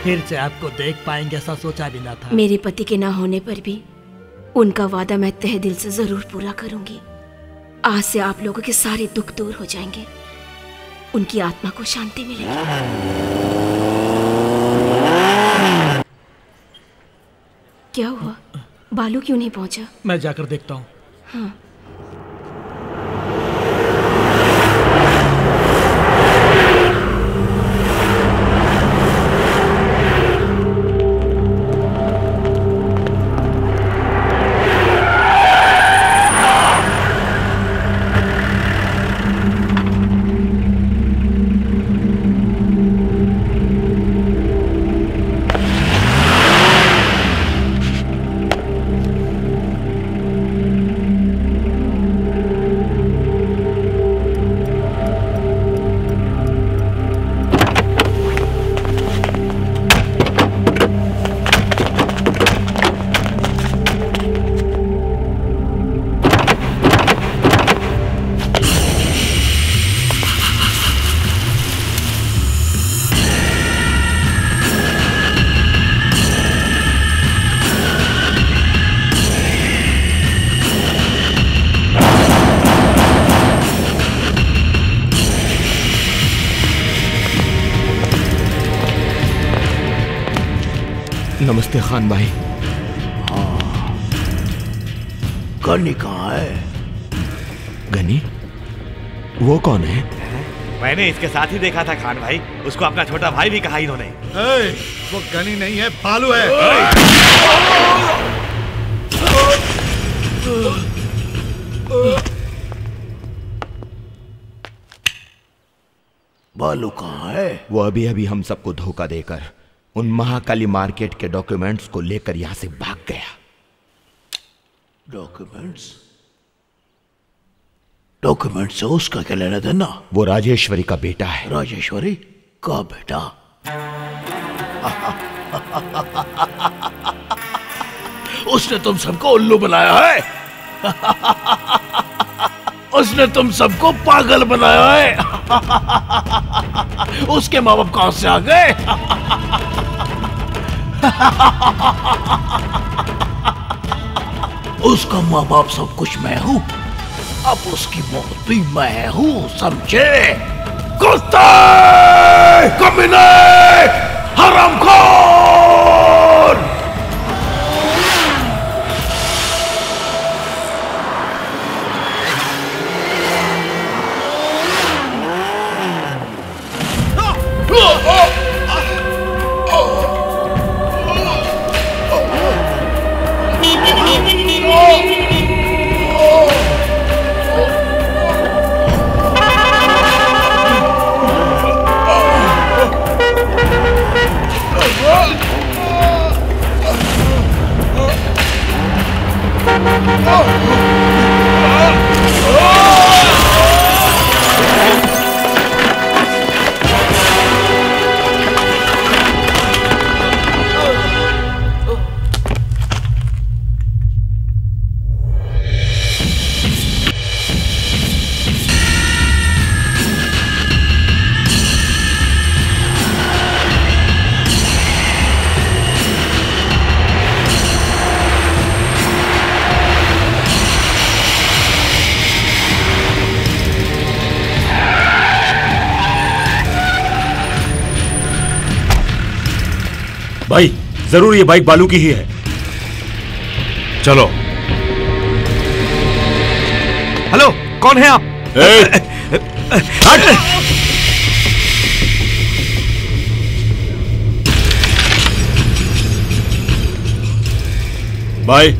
फिर से आपको देख पाएंगे ऐसा सोचा भी ना था। मेरे पति के ना होने पर भी उनका वादा मैं तहे दिल से जरूर पूरा करूंगी। आज से आप लोगों के सारे दुख दूर हो जाएंगे, उनकी आत्मा को शांति मिलेगी। क्या हुआ? बालू क्यों नहीं पहुंचा? मैं जाकर देखता हूँ। हाँ। नमस्ते खान भाई। हाँ, गनी कहाँ है? गनी? वो कौन है? मैंने इसके साथ ही देखा था खान भाई, उसको अपना छोटा भाई भी कहा इन्होंने। वो गनी नहीं है, बालू है। बालू कहाँ है? वो अभी अभी हम सबको धोखा देकर उन महाकाली मार्केट के डॉक्यूमेंट्स को लेकर यहां से भाग गया। डॉक्यूमेंट्स? डॉक्यूमेंट से उसका क्या लेना देना? वो राजेश्वरी का बेटा है। राजेश्वरी का बेटा? उसने तुम सबको उल्लू बनाया है। उसने तुम सबको पागल बनाया है। उसके माँ बाप कहां से आ गए? उसका माँ बाप सब कुछ मैं हूं, अब उसकी मौत भी मैं हूं, समझे? कुत्ते, कमीने, हरामखोर! भाई जरूर ये बाइक बालू की ही है। चलो। हेलो, कौन है आप? भाई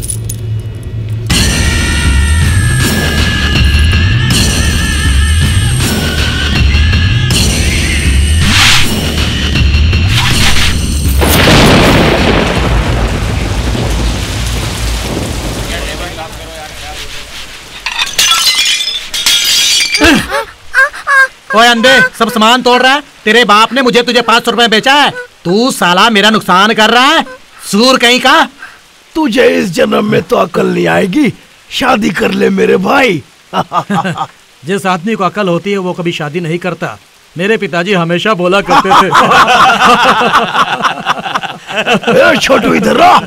ओए अंधे, सब सामान तोड़ रहा है। तेरे बाप ने मुझे तुझे 500 रुपए बेचा है, तू साला मेरा नुकसान कर रहा है, सूर कहीं का। तुझे इस जन्म में तो अकल नहीं आएगी, शादी कर ले मेरे भाई। जिस आदमी को अकल होती है वो कभी शादी नहीं करता। मेरे पिताजी हमेशा बोला करते थे। ए छोटू इधर आ।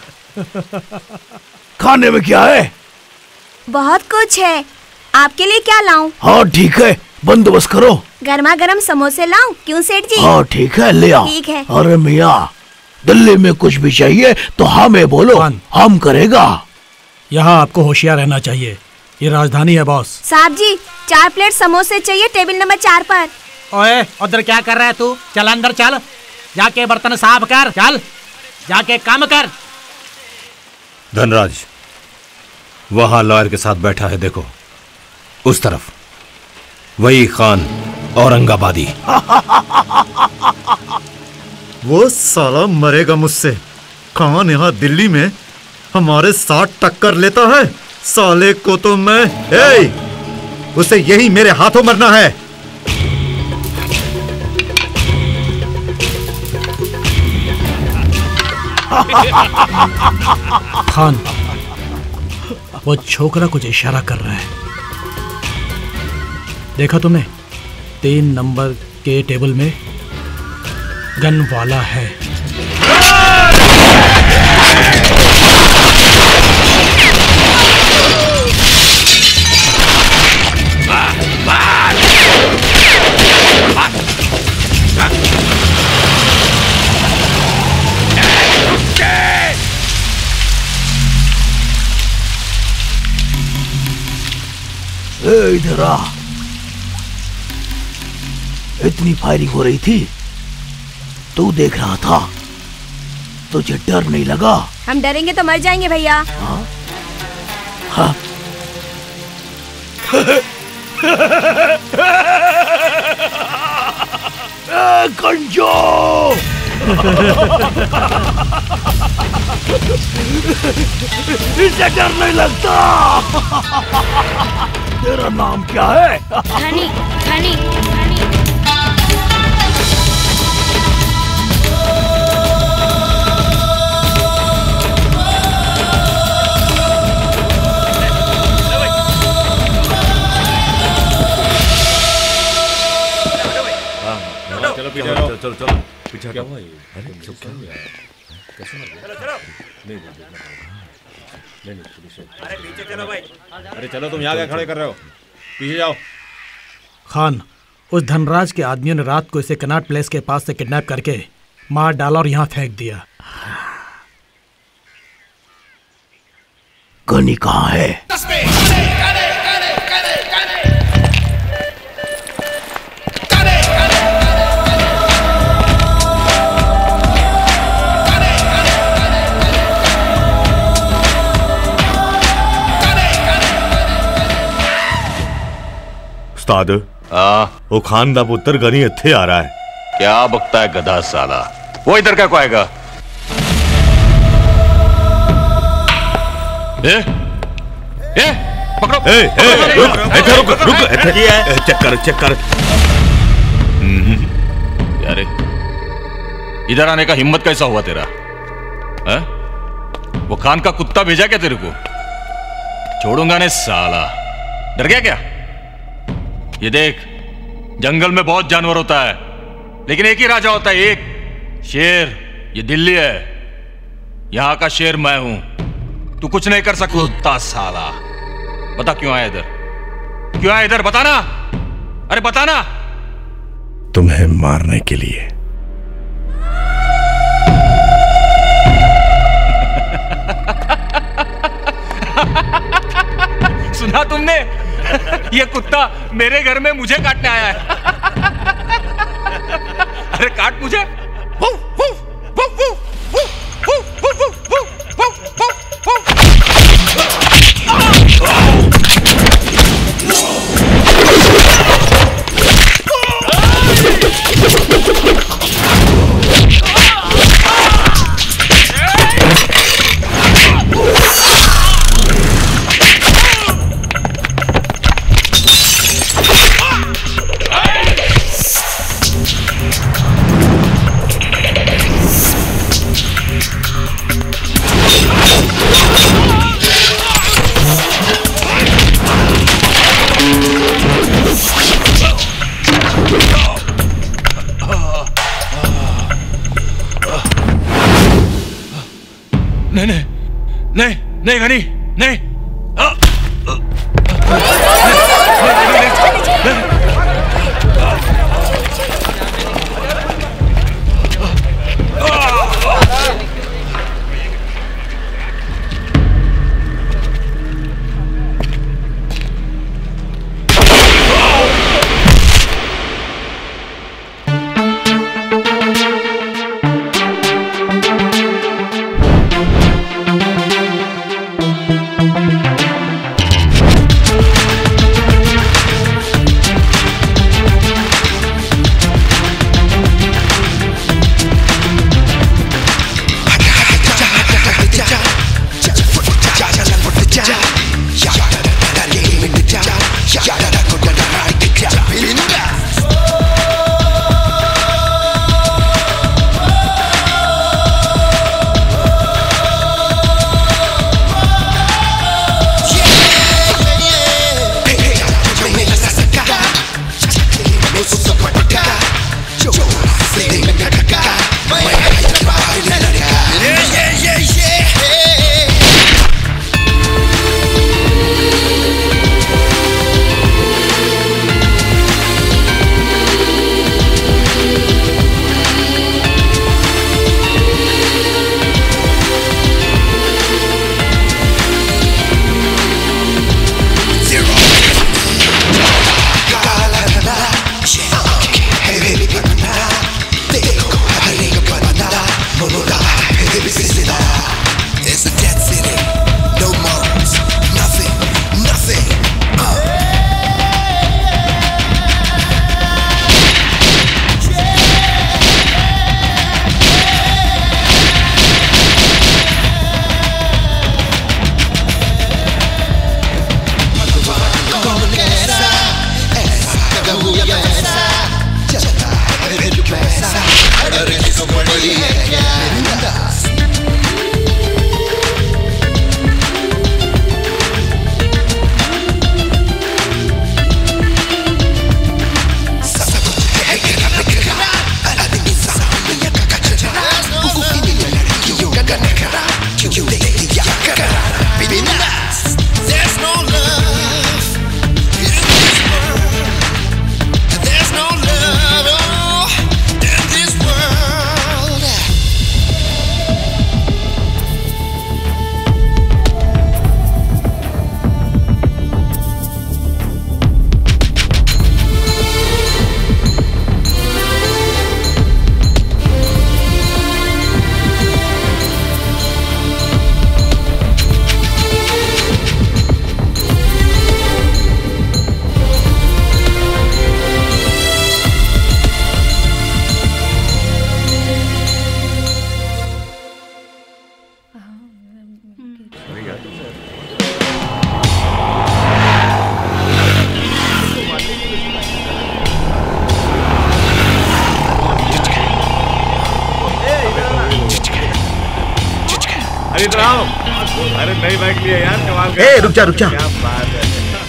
खाने में क्या है? बहुत कुछ है, आपके लिए क्या लाऊं? हाँ ठीक है, बंदोबस्त करो। गर्मा गर्म समोसे लाऊं? क्यों सेठ जी? हाँ ठीक है, ले आओ। ठीक है। अरे मियाँ, दिल्ली में कुछ भी चाहिए तो हमें बोलो, हम करेगा। यहाँ आपको होशियार रहना चाहिए, ये राजधानी है बॉस। साहब जी 4 प्लेट समोसे चाहिए, टेबल नंबर 4 पर। ओए उधर क्या कर रहा है तू? चल अंदर चल, जाके बर्तन साफ कर, चल जाके काम कर। धनराज वहां लॉयर के साथ बैठा है, देखो उस तरफ, वही खान औरंगाबादी। वो साला मरेगा मुझसे। खान यहाँ दिल्ली में हमारे साथ टक्कर लेता है, साले को तो मैं उसे यही मेरे हाथों मरना है। खान, वो छोकरा कुछ इशारा कर रहा है, देखा तुमने? 3 नंबर के टेबल में गन वाला है। इधर आ। इतनी फायरिंग हो रही थी, तू देख रहा था, तुझे डर नहीं लगा? हम डरेंगे तो मर जाएंगे भैया। हाँ। कंजो! इसे डर नहीं लगता। तेरा नाम क्या है? हनी, हनी, हनी। चलो पीछे। क्या हुआ ये? अरे कैसे मर गया? नहीं अरे पीछे चलो भाई। अरे चलो, तुम यहाँ क्या खड़े कर रहे हो? पीछे जाओ। खान, उस धनराज के आदमियों ने रात को इसे कनाट प्लेस के पास से किडनैप करके मार डाला और यहाँ फेंक दिया। गनी कहाँ है? उस्ताद, वो खान दा पुत्र गनी इत्थे आ रहा है। क्या बकता है गधा साला? वो इधर क्या को आएगा? पकड़ो। रुक, चेक कर। यारे, इधर आने का हिम्मत कैसा हुआ तेरा? वो खान का कुत्ता भेजा क्या तेरे को? छोड़ूंगा नहीं साला। डर गया क्या? ये देख, जंगल में बहुत जानवर होता है, लेकिन एक ही राजा होता है, एक शेर। ये दिल्ली है, यहां का शेर मैं हूं। तू कुछ नहीं कर सकता साला। बता क्यों आया इधर? क्यों आया इधर? बताना। अरे बताना। तुम्हें मारने के लिए। सुना तुमने? ये कुत्ता मेरे घर में मुझे काटने आया है। अरे काट मुझे। नहीं नहीं नहीं नहीं गनी नहीं अरे नई बाइक लिया यार, कमाल कर। ए रुक जा क्या बात है।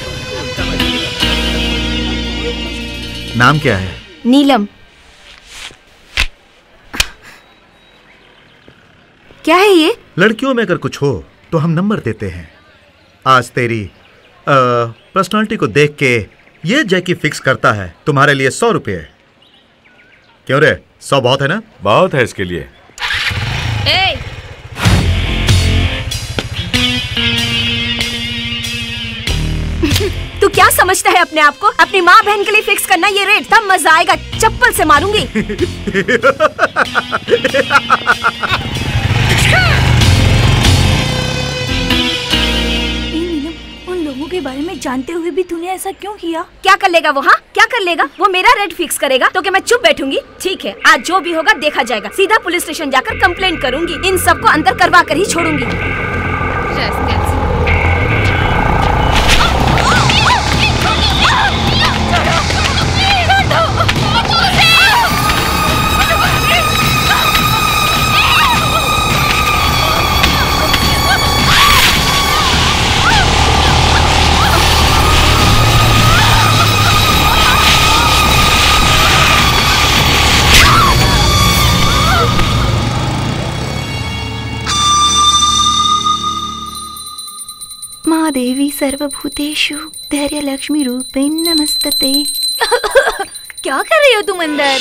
नाम क्या है? नीलम। क्या है ये? लड़कियों में अगर कुछ हो तो हम नंबर देते हैं। आज तेरी पर्सनालिटी को देख के ये जैकी फिक्स करता है तुम्हारे लिए 100 रुपये। क्यों रे, 100 बहुत है ना? बहुत है इसके लिए। तू क्या समझता है अपने आप को? अपनी माँ बहन के लिए फिक्स करना ये रेट था, मजा आएगा, चप्पल से मारूंगी। उन लोगों के बारे में जानते हुए भी तूने ऐसा क्यों किया? क्या कर लेगा वो? हाँ क्या कर लेगा वो? मेरा रेट फिक्स करेगा तो क्या मैं चुप बैठूंगी? ठीक है, आज जो भी होगा देखा जाएगा। सीधा पुलिस स्टेशन जाकर कंप्लेंट करूंगी। इन सबको अंदर करवा कर ही छोड़ूंगी। देवी सर्वभूतेषु धैर्य लक्ष्मी रूपेण नमस्तते। क्या कर रही हो तुम अंदर?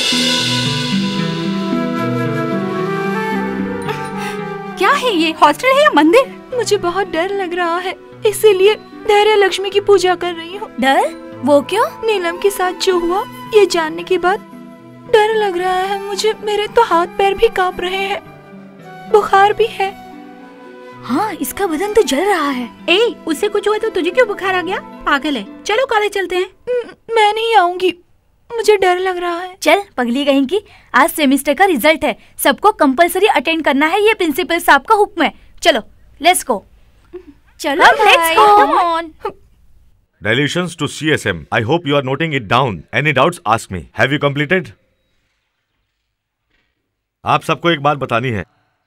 क्या है ये, हॉस्टल है या मंदिर? मुझे बहुत डर लग रहा है, इसीलिए धैर्य लक्ष्मी की पूजा कर रही हूँ। डर? वो क्यों? नीलम के साथ जो हुआ ये जानने के बाद डर लग रहा है मुझे। मेरे तो हाथ पैर भी कांप रहे हैं, बुखार भी है। हाँ, इसका बदन तो जल रहा है। ए, उससे कुछ हुआ तो तुझे क्यों बुखार आ गया? पागल है। चलो कॉलेज चलते हैं। मैं नहीं आऊंगी, मुझे डर लग रहा है। चल पगली कहीं की, आज सेमेस्टर का रिजल्ट है, सबको कंपलसरी अटेंड करना है, ये प्रिंसिपल साहब का हुक्म है। चलो लेट्स गो। चलो let's go. Come on. Dilutions to CSM. I hope you are noting it down. Any doubts? Ask me. Have you completed? आप सबको एक बात बतानी है,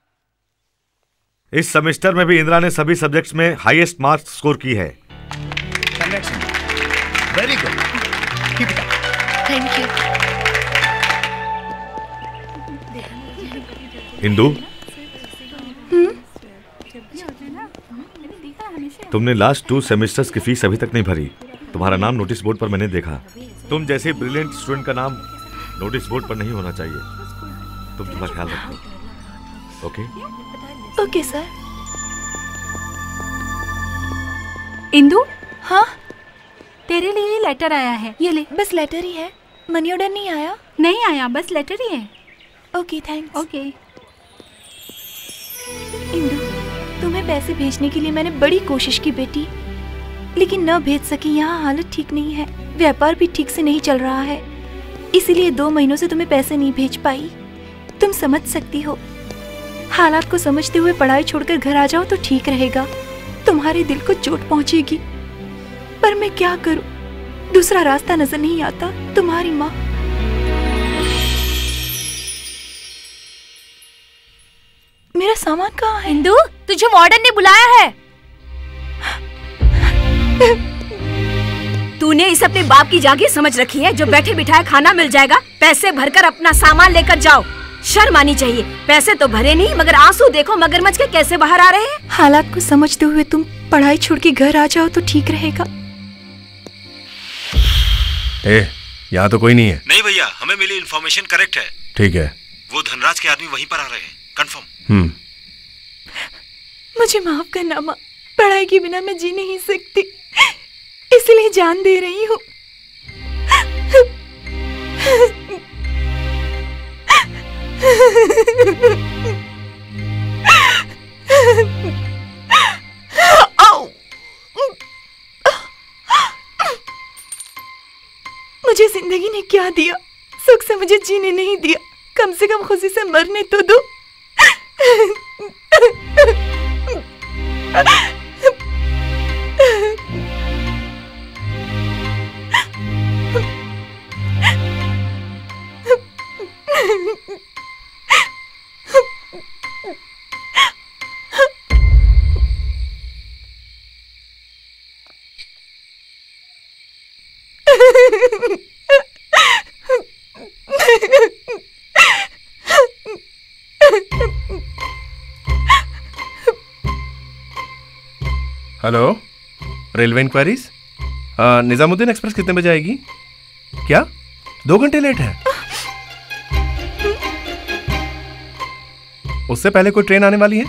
इस सेमेस्टर में भी इंदिरा ने सभी सब्जेक्ट्स में हाईएस्ट मार्क्स स्कोर की है। Very good, keep it up. Thank you. Indu, तुमने लास्ट 2 सेमेस्टर्स की फीस अभी तक नहीं भरी। तुम्हारा नाम नोटिस बोर्ड पर मैंने देखा। तुम जैसे ब्रिलियंट स्टूडेंट का नाम नोटिस बोर्ड पर नहीं होना चाहिए। तुम थोड़ा ख्याल रखो। ओके? Okay sir. इंदु, हाँ तेरे लिए लेटर आया है, ये ले। बस लेटर ही है, मनी ऑर्डर नहीं आया? नहीं आया, बस लेटर ही है। Okay thanks. ओके। इंदु, तुम्हें पैसे भेजने के लिए मैंने बड़ी कोशिश की बेटी, लेकिन न भेज सकी। यहाँ हालत ठीक नहीं है, व्यापार भी ठीक से नहीं चल रहा है, इसीलिए 2 महीनों से तुम्हें पैसे नहीं भेज पाई। तुम समझ सकती हो, हालात को समझते हुए पढ़ाई छोड़कर घर आ जाओ तो ठीक रहेगा। तुम्हारे दिल को चोट पहुंचेगी, पर मैं क्या करूं, दूसरा रास्ता नजर नहीं आता। तुम्हारी माँ। मेरा सामान कहाँ है? इंदु, तुझे वार्डन ने बुलाया है। तूने इस अपने बाप की जागीर समझ रखी है, जो बैठे बिठाए खाना मिल जाएगा, पैसे भरकर अपना सामान लेकर जाओ। शर्म आनी चाहिए। पैसे तो भरे नहीं, मगर आंसू देखो मगरमच्छ के कैसे बाहर आ रहे हैं। हालात को समझते हुए तुम पढ़ाई छोड़ के घर आ जाओ तो ठीक रहेगा। यहाँ तो कोई नहीं है। नहीं भैया, हमें मिली इन्फॉर्मेशन करेक्ट है। ठीक है, वो धनराज के आदमी वहीं पर आ रहे हैं, कंफर्म। मुझे माफ करना माँ, पढ़ाई के बिना मैं जी नहीं सकती, इसलिए जान दे रही हूँ। मुझे जिंदगी ने क्या दिया, सुख से मुझे जीने नहीं दिया, कम से कम खुशी से मरने तो दो। Hello, railway enquiries. Nizamuddin express कितने बजे आएगी? क्या 2 घंटे लेट है? उससे पहले कोई ट्रेन आने वाली है?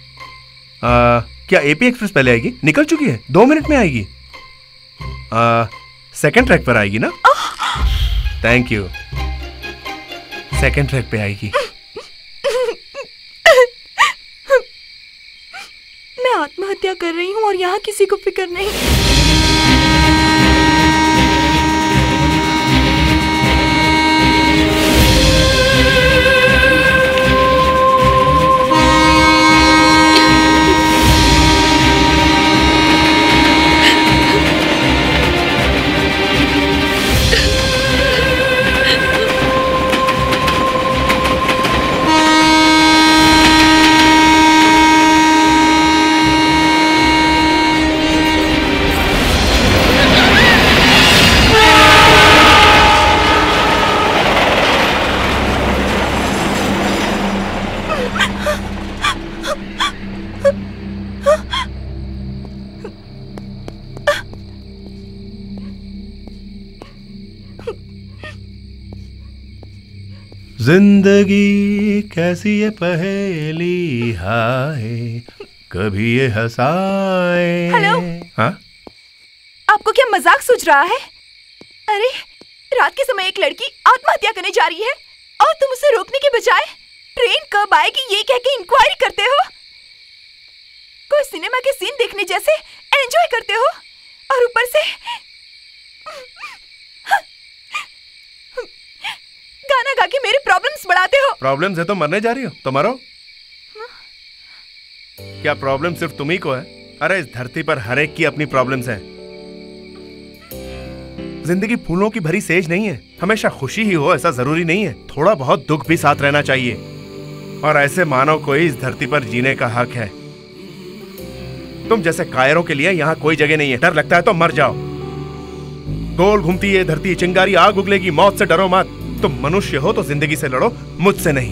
क्या एपी एक्सप्रेस पहले आएगी? निकल चुकी है, 2 मिनट में आएगी। सेकंड ट्रैक पर आएगी ना? थैंक यू, सेकंड ट्रैक पे आएगी। मैं आत्महत्या कर रही हूँ और यहाँ किसी को फिक्र नहीं। जिंदगी कैसी ये पहेली हाय, कभी ये हंसाए। हेलो। हाँ? आपको क्या मजाक सूझ रहा है? अरे रात के समय एक लड़की आत्महत्या करने जा रही है और तुम उसे रोकने के बजाय ट्रेन कब आएगी ये कह के इंक्वायरी करते हो। कोई सिनेमा के सीन देखने जैसे एंजॉय करते हो और ऊपर से गाना गा के मेरे प्रॉब्लम्स बढ़ाते हो। प्रॉब्लम्स है तो मरने जा रही हो तो मरो। क्या प्रॉब्लम सिर्फ तुम्ही को है? अरे इस धरती पर हर एक की अपनी प्रॉब्लम्स हैं। जिंदगी फूलों की भरी सेज नहीं है, हमेशा खुशी ही हो ऐसा जरूरी नहीं है, थोड़ा बहुत दुख भी साथ रहना चाहिए। और ऐसे मानव को ही इस धरती पर जीने का हक है। तुम जैसे कायरों के लिए यहाँ कोई जगह नहीं है। डर लगता है तो मर जाओ। गोल घूमती है धरती, चिंगारी आग उगलेगी, मौत से डरो मत। तुम मनुष्य हो तो जिंदगी से लड़ो, मुझसे नहीं।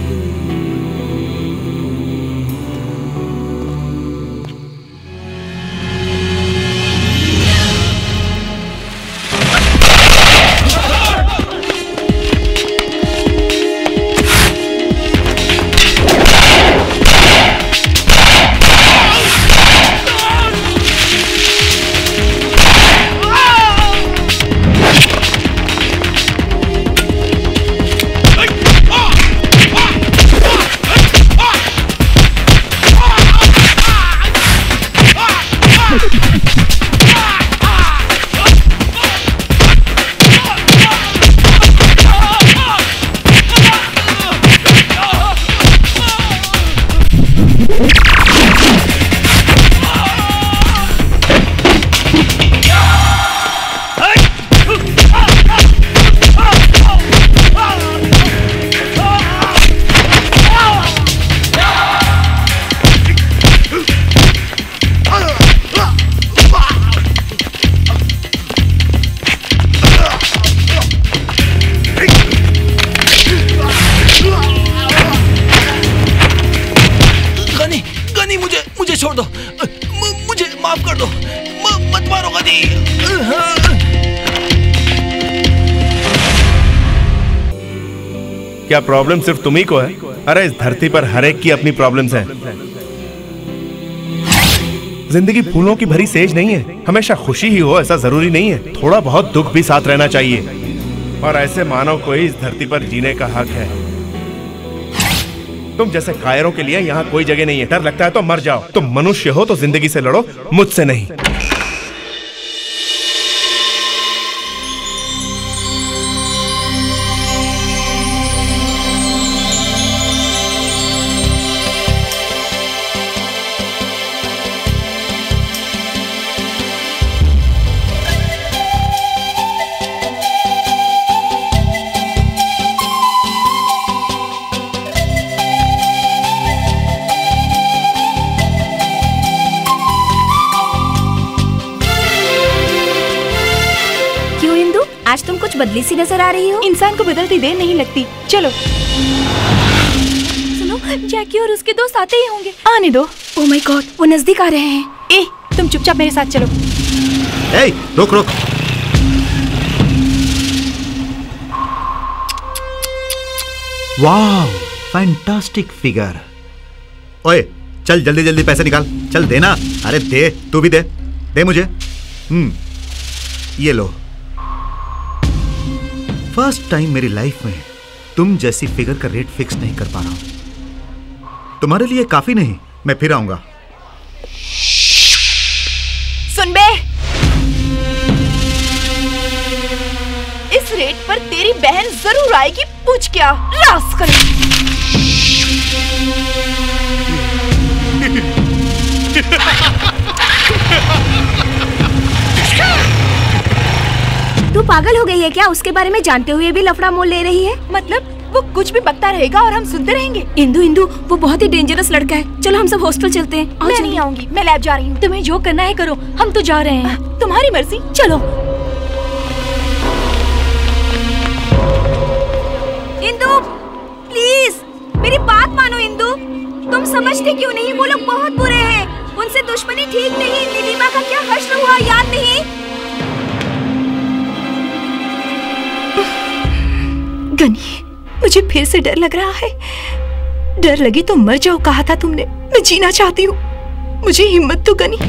क्या प्रॉब्लम सिर्फ तुम्ही को है? अरे इस धरती पर हर एक की अपनी प्रॉब्लम्स हैं। जिंदगी फूलों की भरी सेज नहीं है, हमेशा खुशी ही हो ऐसा जरूरी नहीं है, थोड़ा बहुत दुख भी साथ रहना चाहिए। और ऐसे मानव को ही इस धरती पर जीने का हक है। तुम जैसे कायरों के लिए यहाँ कोई जगह नहीं है। डर लगता है तो मर जाओ। तुम मनुष्य हो तो जिंदगी से लड़ो, मुझसे नहीं। आज तुम कुछ बदली सी नजर आ रही हो। इंसान को बदलती देर नहीं लगती। चलो सुनो, जैकी और उसके दोस्त आते ही होंगे। आने दो। ओह माय गॉड, वो नजदीक आ रहे हैं। ए, तुम चुपचाप मेरे साथ चलो। ए, रुक रुक। वाह, फैंटास्टिक फिगर। ओए, चल जल्दी जल्दी पैसे निकाल। चल देना। अरे दे, तू भी दे। दे मुझे। ये लो। फर्स्ट टाइम मेरी लाइफ में तुम जैसी फिगर का रेट फिक्स नहीं कर पा रहा हूं। तुम्हारे लिए काफी नहीं, मैं फिर आऊंगा। सुन बे, इस रेट पर तेरी बहन जरूर आएगी। पूछ क्या रास्कल। तू पागल हो गई है क्या? उसके बारे में जानते हुए भी लफड़ा मोल ले रही है। मतलब वो कुछ भी बकता रहेगा और हम सुनते रहेंगे। इंदु इंदु, वो बहुत ही डेंजरस लड़का है। चलो हम सब हॉस्टल चलते हैं। मैं नहीं आऊंगी, मैं लैब जा रही हूँ। तुम्हें जो करना है करो, हम तो जा रहे हैं। तुम्हारी मर्जी। चलो। इंदु प्लीज मेरी बात मानो। इंदु, तुम समझते क्यों नहीं? वो लोग बहुत बुरे हैं, उनसे दुश्मनी ठीक नहीं। नीलिमा का क्या हश्र हुआ याद नहीं? गनी, मुझे फिर से डर लग रहा है। डर लगी तो मर जाओ कहा था तुमने। मैं जीना चाहती हूँ, मुझे हिम्मत तो गनी।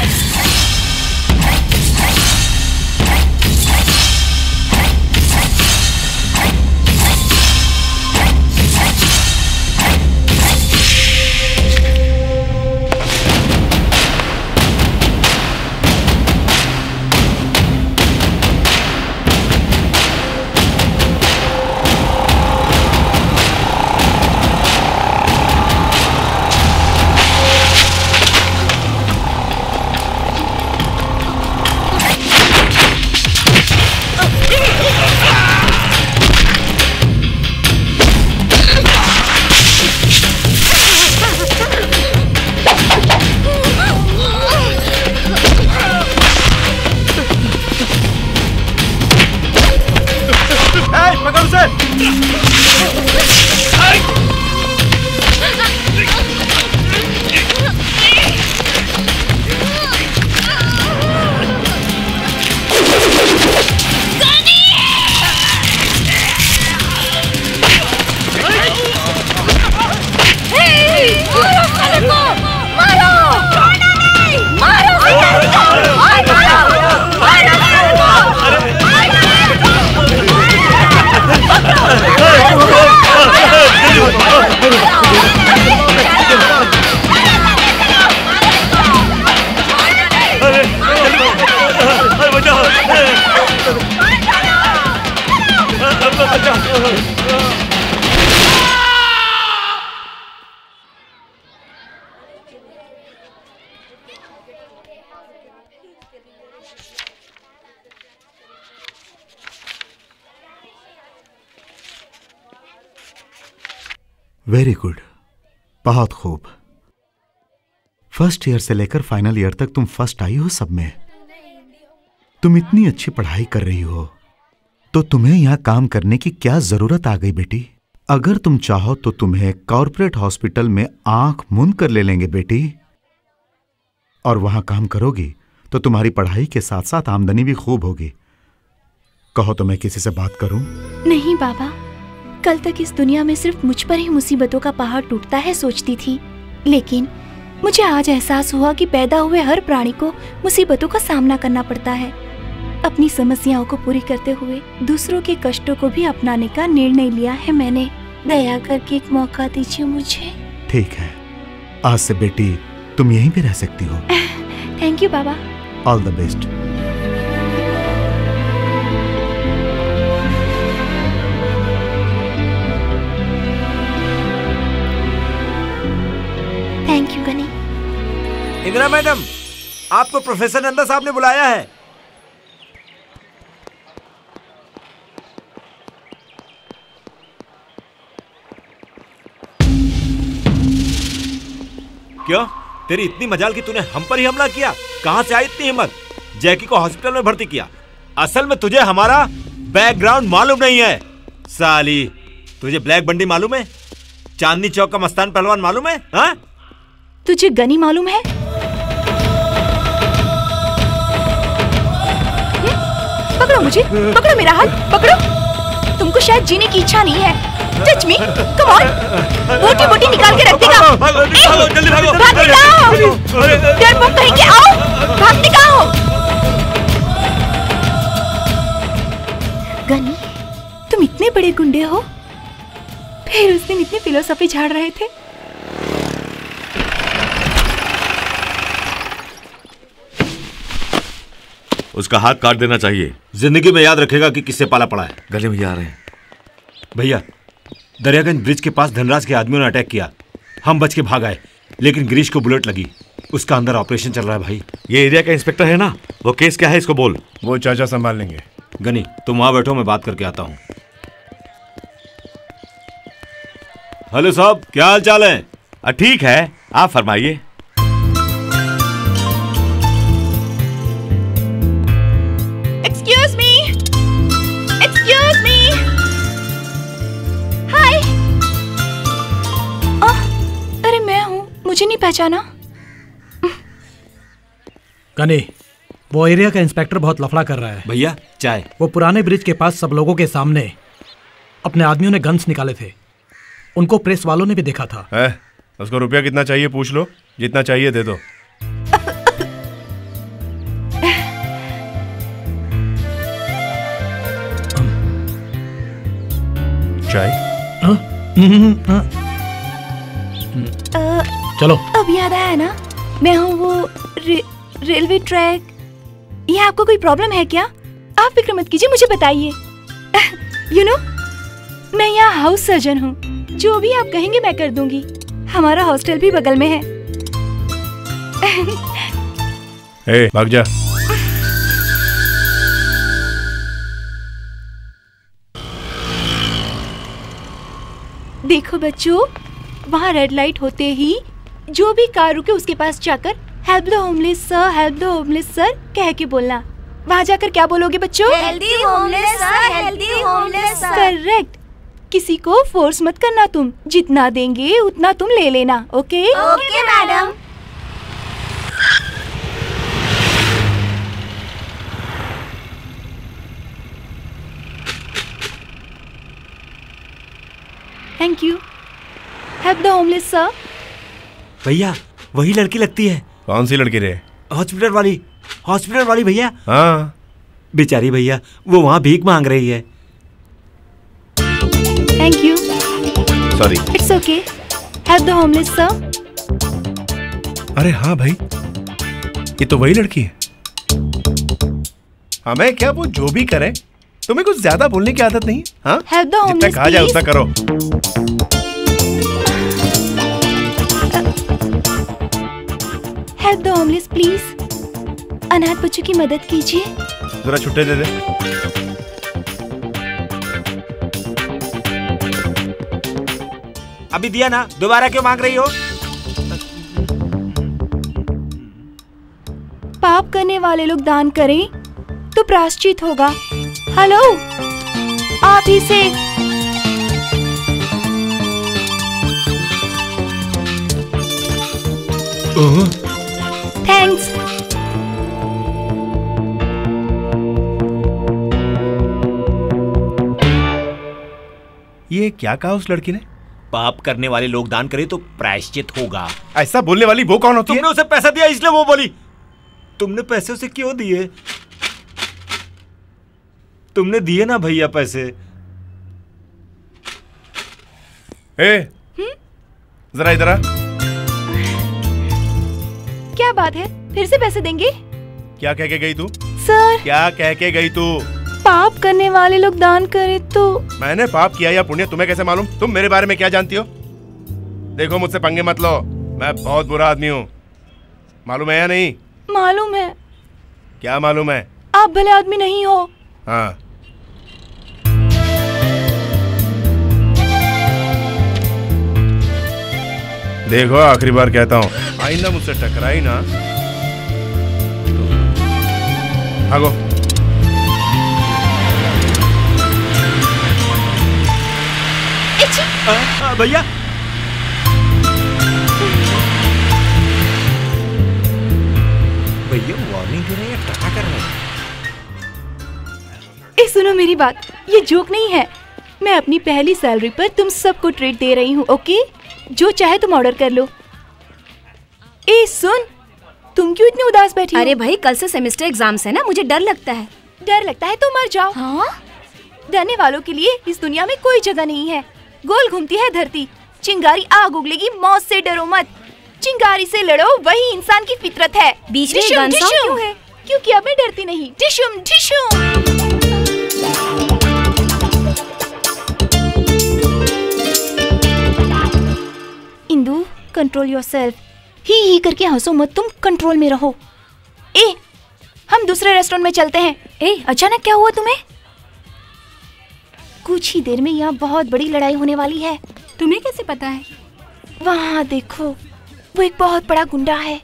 वेरी गुड, बहुत खूब। फर्स्ट ईयर से लेकर फाइनल ईयर तक तुम फर्स्ट आई हो सब में। तुम इतनी अच्छी पढ़ाई कर रही हो तो तुम्हें यहां काम करने की क्या जरूरत आ गई बेटी? अगर तुम चाहो तो तुम्हें कॉर्पोरेट हॉस्पिटल में आंख मूंद कर ले लेंगे बेटी, और वहां काम करोगी तो तुम्हारी पढ़ाई के साथ साथ आमदनी भी खूब होगी। कहो तो मैं किसी से बात करूं? नहीं बाबा, कल तक इस दुनिया में सिर्फ मुझ पर ही मुसीबतों का पहाड़ टूटता है सोचती थी, लेकिन मुझे आज एहसास हुआ कि पैदा हुए हर प्राणी को मुसीबतों का सामना करना पड़ता है। अपनी समस्याओं को पूरी करते हुए दूसरों के कष्टों को भी अपनाने का निर्णय लिया है मैंने। दया करके एक मौका दीजिए मुझे। ठीक है, आज से बेटी तुम यहीं पे रह सकती हो। थैंक यू बाबा। All the best. Thank you Ghani. Indira madam, आपको प्रोफेसर नंदा साहब ने बुलाया है। क्यों? तेरी इतनी मजाल कि तूने हम पर ही हमला किया? कहां से आई इतनी हिम्मत? जैकी को हॉस्पिटल में भर्ती किया। असल में तुझे हमारा बैकग्राउंड मालूम नहीं है साली। तुझे ब्लैक बंडी मालूम है? चांदनी चौक का मस्तान पहलवान मालूम है? हाँ? तुझे गनी मालूम है? पकड़ो मुझे, पकड़ो मेरा हाथ, पकड़ो। तुमको शायद जीने की इच्छा नहीं है। Touch me, come on. बोटी बोटी निकाल के रख देगा। जल्दी भागो, भागने का हो। डरपोक कहीं के आओ, भागने का हो। गनी, तुम इतने बड़े गुंडे हो, फिर उस दिन इतनी फिलोसफी झाड़ रहे थे। उसका हाथ काट देना चाहिए। जिंदगी में याद रखेगा कि किससे पाला पड़ा है। गले में आ रहे हैं भैया। दरियागंज ब्रिज के पास धनराज के आदमियों ने अटैक किया। हम बच के भाग आए, लेकिन गिरीश को बुलेट लगी। उसका अंदर ऑपरेशन चल रहा है भाई। ये एरिया का इंस्पेक्टर है ना, वो केस क्या है इसको बोल। वो चाचा संभाल लेंगे। गनी तुम वहां बैठो, मैं बात करके आता हूँ। हेलो साहब, क्या हाल चाल है? ठीक है, आप फरमाइए। Excuse me, excuse me. Hi. अरे मैं हूँ, मुझे नहीं पहचाना? गनी, वो एरिया का इंस्पेक्टर बहुत लफड़ा कर रहा है। भैया चाय। वो पुराने ब्रिज के पास सब लोगों के सामने अपने आदमियों ने गन्स निकाले थे। उनको प्रेस वालों ने भी देखा था। उसको रुपया कितना चाहिए पूछ लो, जितना चाहिए दे दो। चाय? चलो। अब याद आया ना, मैं हूँ वो रेलवे ट्रैक। ये आपको कोई प्रॉब्लम है क्या? आप फिक्र मत कीजिए, मुझे बताइए। यू नो, मैं यहाँ हाउस सर्जन हूँ। जो भी आप कहेंगे मैं कर दूंगी। हमारा हॉस्टल भी बगल में है। भाग जा। देखो बच्चों, वहाँ रेड लाइट होते ही जो भी कार रुके उसके पास जाकर help the homeless sir, help the homeless sir कह के बोलना। वहाँ जाकर क्या बोलोगे बच्चों? Healthy homeless sir, healthy homeless sir. Correct. किसी को फोर्स मत करना, तुम जितना देंगे उतना तुम ले लेना। Okay okay madam. Thank you. Help the homeless sir. भैया वही लड़की लगती है। कौन सी लड़की रे? हॉस्पिटल वाली भैया। हाँ बेचारी भैया, वो वहाँ भीख मांग रही है। Thank you. Sorry. It's okay. Help the homeless sir. अरे हाँ भाई, ये तो वही लड़की है। हमें क्या वो जो भी करे, तुम्हें कुछ ज्यादा बोलने की आदत नहीं? हाँ, हेल्प द होमलेस, जितना कहा जाए उतना करो। Help the homeless please. अनाथ बच्चों की मदद कीजिए। जरा छुट्टे दे दे। अभी दिया ना, दोबारा क्यों मांग रही हो? पाप करने वाले लोग दान करें तो प्रायश्चित होगा। हेलो, आप ही से। थैंक्स। ये क्या कहा उस लड़की ने? पाप करने वाले लोग दान करें तो प्रायश्चित होगा। ऐसा बोलने वाली वो कौन होती है? तुमने उसे पैसा दिया इसलिए वो बोली। तुमने पैसे उसे क्यों दिए? तुमने दिए ना भैया पैसे। जरा इधर आ। क्या बात है, फिर से पैसे देंगे? क्या कह के गई तू? सर, क्या कह के गई तू? पाप करने वाले लोग दान करें तो। मैंने पाप किया या पुण्य तुम्हें कैसे मालूम? तुम मेरे बारे में क्या जानती हो? देखो, मुझसे पंगे मत लो, मैं बहुत बुरा आदमी हूँ। मालूम है या नहीं? मालूम है। क्या मालूम है? आप भले आदमी नहीं हो। हाँ। देखो, आखिरी बार कहता हूँ, आइंदा मुझसे टकराई ना। भागो। भैया, भैया वार्निंग दे रहे हैं, टका कर रहे हैं। सुनो मेरी बात, ये जोक नहीं है। मैं अपनी पहली सैलरी पर तुम सबको ट्रीट दे रही हूँ। ओके, जो चाहे तुम ऑर्डर कर लो। सुन, तुम क्यों इतनी उदास बैठी हो? अरे भाई, कल से सेमेस्टर एग्जाम्स है ना, मुझे डर लगता है। डर लगता है तो मर जाओ। हाँ? डरने वालों के लिए इस दुनिया में कोई जगह नहीं है। गोल घूमती है धरती, चिंगारी आग उगलेगी, मौत से डरो मत। चिंगारी से लड़ो, वही इंसान की फितरत है। बीच में क्यों है? क्योंकि अब मैं डरती नहीं। डिशुम डिशुम। Indu, control yourself. ही करके हंसो मत, तुम कंट्रोल में रहो। हम दूसरे रेस्टोरेंट में चलते हैं। अचानक क्या हुआ तुम्हें? कुछ ही देर में यहाँ बहुत बड़ी लड़ाई होने वाली है। तुम्हें कैसे पता है? वहाँ देखो, वो एक बहुत बड़ा गुंडा है।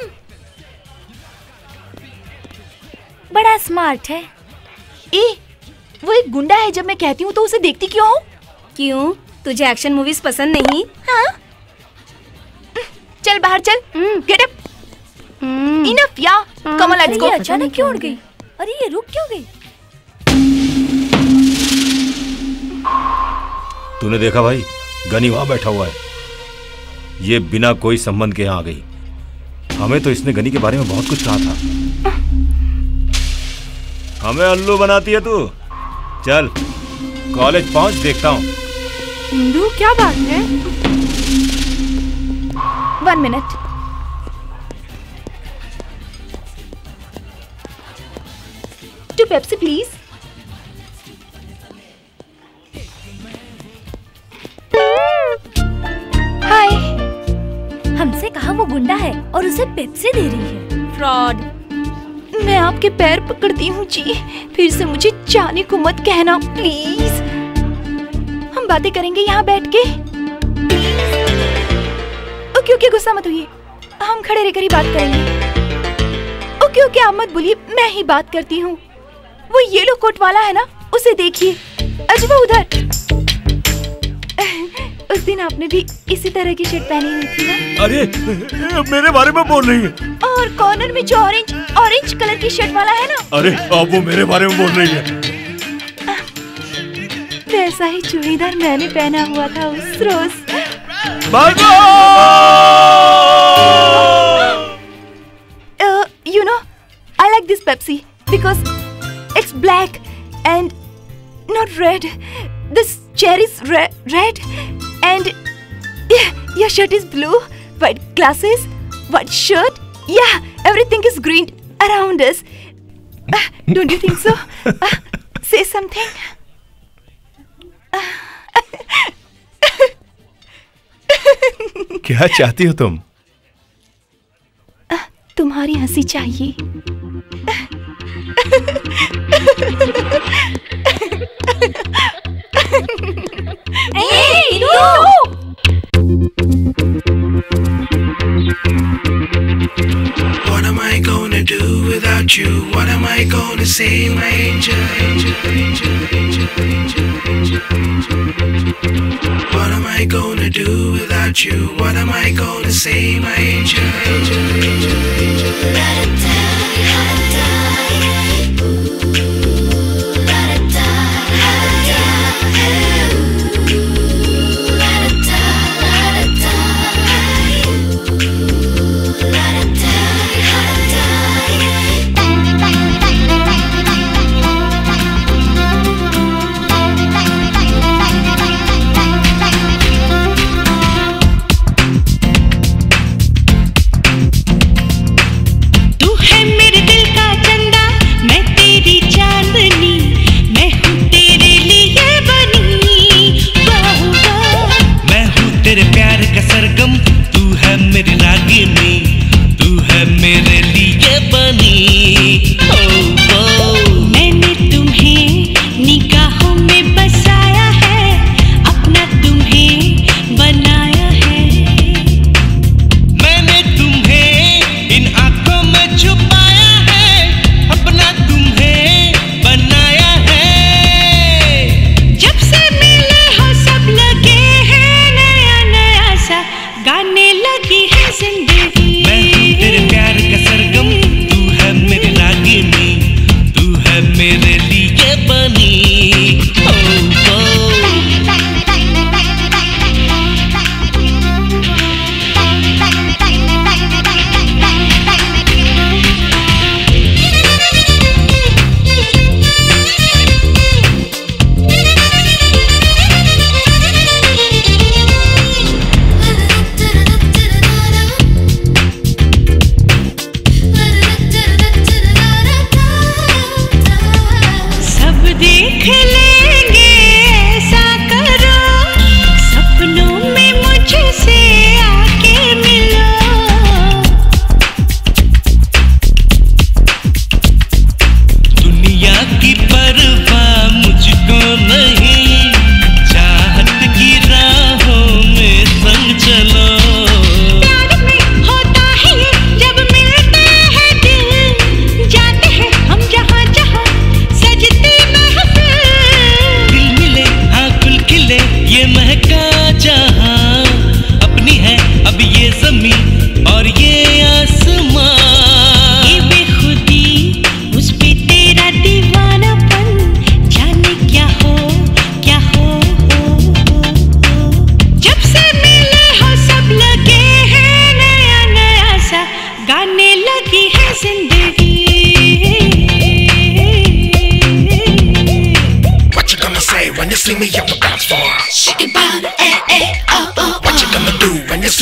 बड़ा स्मार्ट है। वो एक गुंडा है। जब मैं कहती हूँ तो उसे देखती क्यों हो? क्यों, तुझे एक्शन मूवीज पसंद नहीं? हाँ? चल बाहर चल। Get up. इनफ या, कम ऑन लेट्स गो। अचानक क्यों उड़ गई? अरे ये रुक क्यों गई? तूने देखा भाई, गनी वहां बैठा हुआ है। ये बिना कोई संबंध के यहाँ आ गई। हमें तो इसने गनी के बारे में बहुत कुछ कहा था। हमें अल्लू बनाती है तू। चल कॉलेज पहुंच, देखता हूँ। इंदु, क्या बात है? 1 minute. Two Pepsi please. Hi. हमसे कहा वो गुंडा है और उसे पेप्सी दे रही है। फ्रॉड। मैं आपके पैर पकड़ती हूँ जी, फिर से मुझे जाने को मत कहना प्लीज। हम बातें करेंगे यहाँ बैठ के। ओके ओके, गुस्सा मत होइए, हम खड़े रहकर ही बात करेंगे। ओके ओके, आप मत बोलिए, मैं ही बात करती हूँ। वो येलो कोट वाला है ना, उसे देखिए। अजी वो उधर। उस दिन आपने भी इसी तरह की शर्ट पहनी हुई थी ना? अरे मेरे बारे में बोल रही है। और कॉर्नर में जो ऑरेंज कलर की शर्ट वाला है ना? अरे अब वो मेरे बारे में बोल रही है। वैसा ही चूड़ीदार मैंने पहना हुआ था उस रोज। You know, I like this Pepsi because it's black and not red. This chair is red and your shirt is blue. White glasses, white shirt. Yeah, everything is green around us. Don't you think so? Say something. क्या चाहती हो तुम? तुम्हारी हंसी चाहिए। What am I gonna do without you? What am I gonna say, my angel? What am I gonna do without you? What am I gonna say, my angel?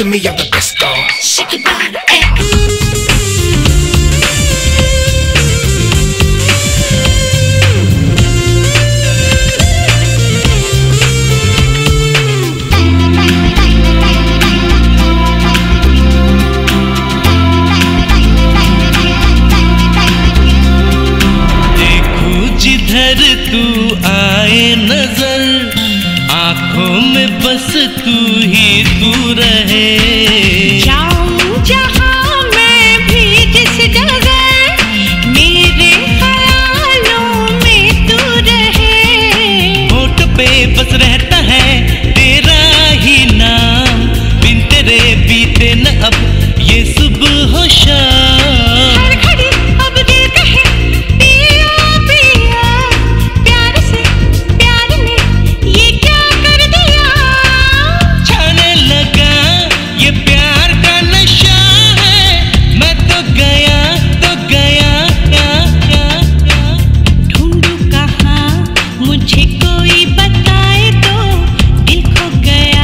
to me, I'm the best dog. Shake it body, जिधर तू आए नजर, आंखों में बस तू ही तू रहे। जाऊं जहां मैं भी जिस जगह, मेरे ख्यालों में तू रहे। होठ पे बस रहता है तेरा ही नाम, बिन तेरे बीते न अब ये सुबह हो शाम। हर घड़ी अब दिल कहे पिया पिया, प्यार से प्यार ने ये क्या कर दिया। छाने लगा ये प्यार का नशा है, मैं तो गया ढूंढूं कहाँ मुझे कोई बताए तो, दिल खो गया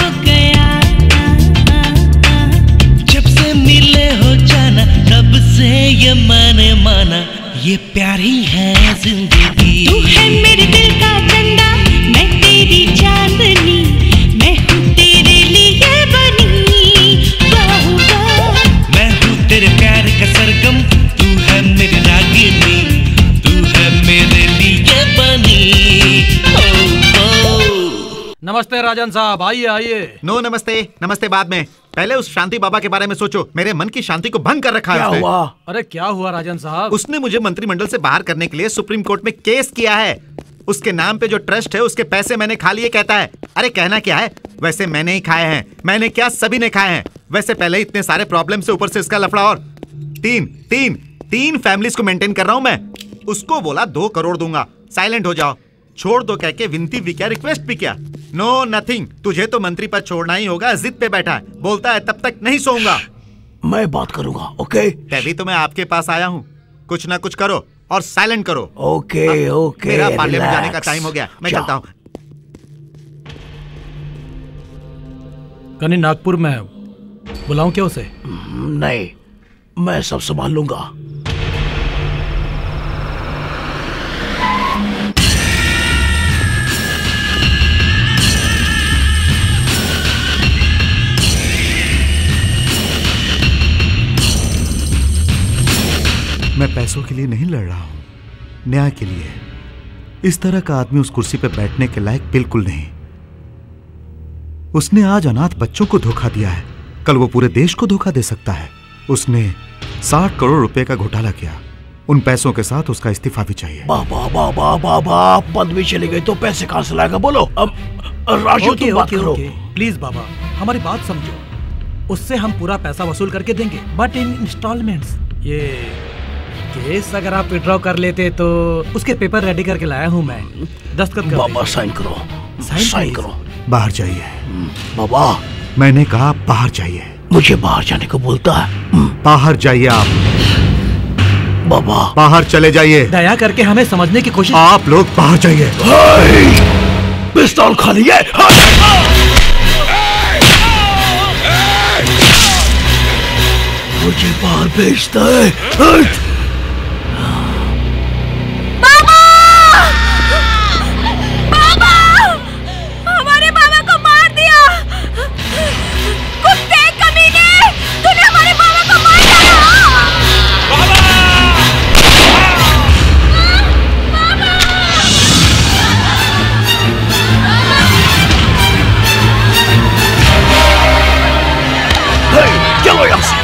जब से मिले हो जाना, तब से ये मैंने माना, ये प्यार ही है जिंदगी। तू है मेरे दिल का चंदा, मैं तेरी चांदनी, मैं हूँ तेरे लिए बनी बाहुबा। मैं हूँ तेरे प्यार का सरगम, तू है मेरी रागिनी, तू है मेरे लिए बनी। ओ, ओ। नमस्ते राजन साहब, आइए आइए। नो नमस्ते, नमस्ते बाद में। पहले उस शांति बाबा के बारे में सोचो। मेरे मन की शांति को भंग कर रखा है उसने। अरे क्या हुआ राजन साहब? उसने मुझे मंत्रिमंडल से बाहर करने के लिए सुप्रीम कोर्ट में केस किया है। उसके नाम पे जो ट्रस्ट है उसके पैसे मैंने खा लिए कहता है। अरे कहना क्या है, वैसे मैंने ही खाए हैं। मैंने क्या, सभी ने खाए हैं। वैसे पहले ही इतने सारे प्रॉब्लम से ऊपर से इसका लफड़ा, और तीन फैमिलीज को मेंटेन कर रहा हूं मैं। उसको बोला 2 करोड़ दूंगा, साइलेंट हो जाओ, छोड़ दो कह के विनती भी क्या, रिक्वेस्ट भी क्या। नो नथिंग, तुझे तो मंत्री पद छोड़ना ही होगा। जिद पे बैठा है, बोलता है तब तक नहीं सोऊंगा। मैं बात करूंगा, ओके? तभी तो मैं आपके पास आया हूँ। कुछ ना कुछ करो और साइलेंट करो। ओके ओके, मेरा पार्लियामेंट जाने का टाइम हो गया, मैं चलता हूँ। कहीं नागपुर में बुलाऊं क्या उसे? नहीं, मैं सब संभाल लूंगा। मैं पैसों के लिए नहीं लड़ रहा हूं, न्याय के लिए। इस तरह का आदमी उस कुर्सी पर बैठने के लायक बिल्कुल नहीं। उसने आज अनाथ बच्चों को धोखा दिया है, कल वो पूरे देश को धोखा दे सकता है। उसने 60 करोड़ रुपए का घोटाला किया। उन पैसों के साथ उसका इस्तीफा भी चाहिए। बाबा, पदवी चली गई तो पैसे कहां से लाएगा? बोलो। अब राजू तुम बात करो। प्लीज बाबा, हमारी बात समझो। उससे हम पूरा पैसा वसूल करके देंगे, बट इन इंस्टॉलमेंट्स। ये केस अगर आप विड्रॉ कर लेते तो उसके पेपर रेडी करके लाया हूँ मैं। दस्तखत कर बाबा साइन करो, साइन करो। बाहर जाइए। बाबा, मैंने कहा बाहर जाइए। मुझे बाहर जाने को बोलता है। बाहर जाइए आप। बाबा, बाहर चले जाइए। दया करके हमें समझने की कोशिश। आप लोग बाहर जाइए। पिस्तौल खाली है। मुझे बाहर भेजता है। चलो यहाँ से।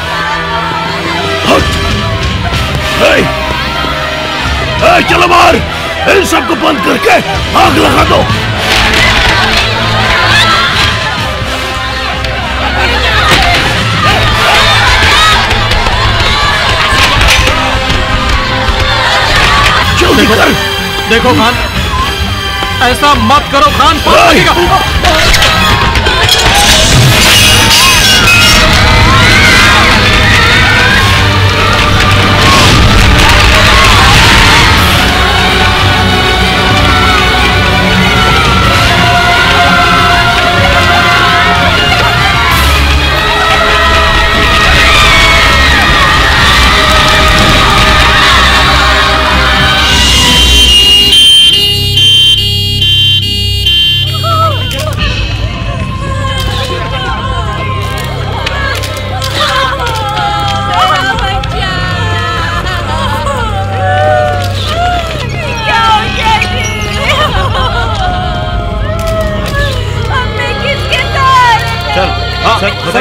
चलो बाहर, इन सबको बंद करके आग लगा दो। जल्दी कर। देखो खान, ऐसा मत करो खान।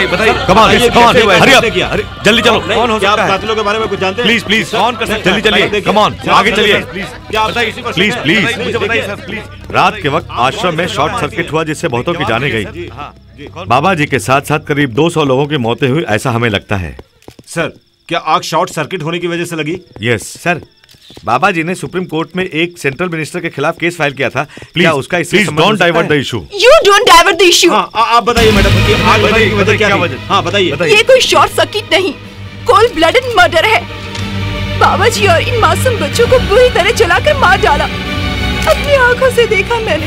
बताइए, कम ऑन, हरी अप, जल्दी चलो। कौन हो सकता है? कातिलों के बारे में कुछ जानते हैं? प्लीज प्लीज, कौन कर सकता है? जल्दी चलिए, कम ऑन, आगे चलिए, प्लीज प्लीज, मुझे बताइए सर, प्लीज। रात के वक्त आश्रम में शॉर्ट सर्किट हुआ जिससे बहुतों की जाने गई। बाबा जी के साथ साथ करीब 200 लोगों की मौतें हुई, ऐसा हमें लगता है। सर, क्या आग शॉर्ट सर्किट होने की वजह से लगी? यस सर, बाबा जी ने सुप्रीम कोर्ट में एक सेंट्रल मिनिस्टर के खिलाफ केस फाइल किया था। क्या उसका please don't divert the issue. You don't divert the issue. आप बताइए मैडम, आग लगने की वजह क्या थी? हाँ बताइए। ये कोई शॉर्ट सर्किट नहीं, कोल्ड ब्लडेड मर्डर है। बाबा जी और इन मासूम बच्चों को बुरी तरह जलाकर मार डाला। अपनी आंखों से देखा मैंने।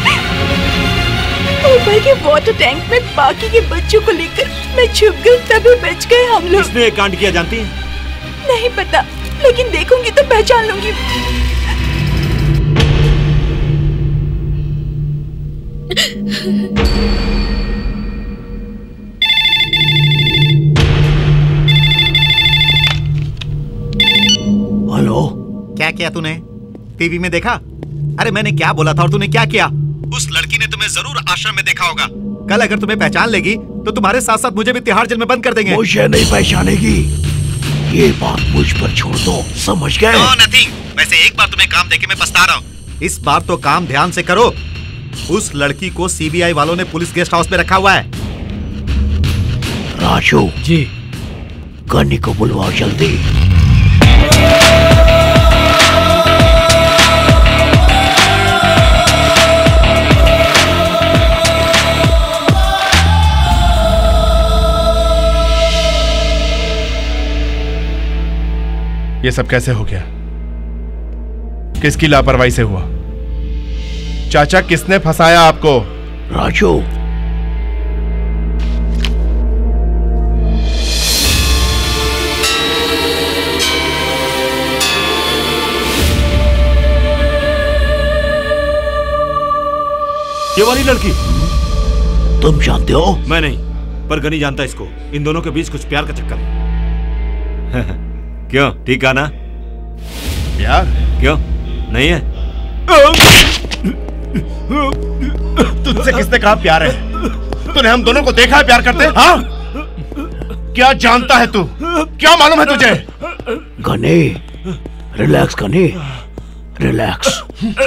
ऊपर के वाटर टैंक में बाकी के बच्चों को लेकर मैं छुप गई, तभी बच गए हम लोग। किसने ये कांड किया जानती हैं? नहीं पता, लेकिन देखूंगी तो पहचान लूंगी। हेलो, क्या किया तूने? टीवी में देखा? अरे मैंने क्या बोला था और तूने क्या किया? उस लड़की ने तुम्हें जरूर आश्रम में देखा होगा। कल अगर तुम्हें पहचान लेगी तो तुम्हारे साथ साथ मुझे भी तिहाड़ जेल में बंद कर देंगे। मुझे नहीं पहचानेगी, ये बात मुझ पर छोड़ दो, समझ गए? No, nothing। वैसे एक बार तुम्हें काम देके मैं पछता रहा हूँ। इस बार तो काम ध्यान से करो। उस लड़की को सीबीआई वालों ने पुलिस गेस्ट हाउस में रखा हुआ है। राजू जी, गन्नी को बुलवाओ जल्दी। ये सब कैसे हो गया? किसकी लापरवाही से हुआ? चाचा, किसने फंसाया आपको? राजू, ये वाली लड़की तुम जानते हो? मैं नहीं, पर गनी जानता है इसको। इन दोनों के बीच कुछ प्यार का चक्कर है। क्यों, ठीक है ना? प्यार? क्यों नहीं है? तुझसे किसने कहा प्यार है? तूने हम दोनों को देखा है प्यार करते? हाँ? क्या जानता है तू? क्या मालूम है तुझे? Ghani, relax Ghani, relax.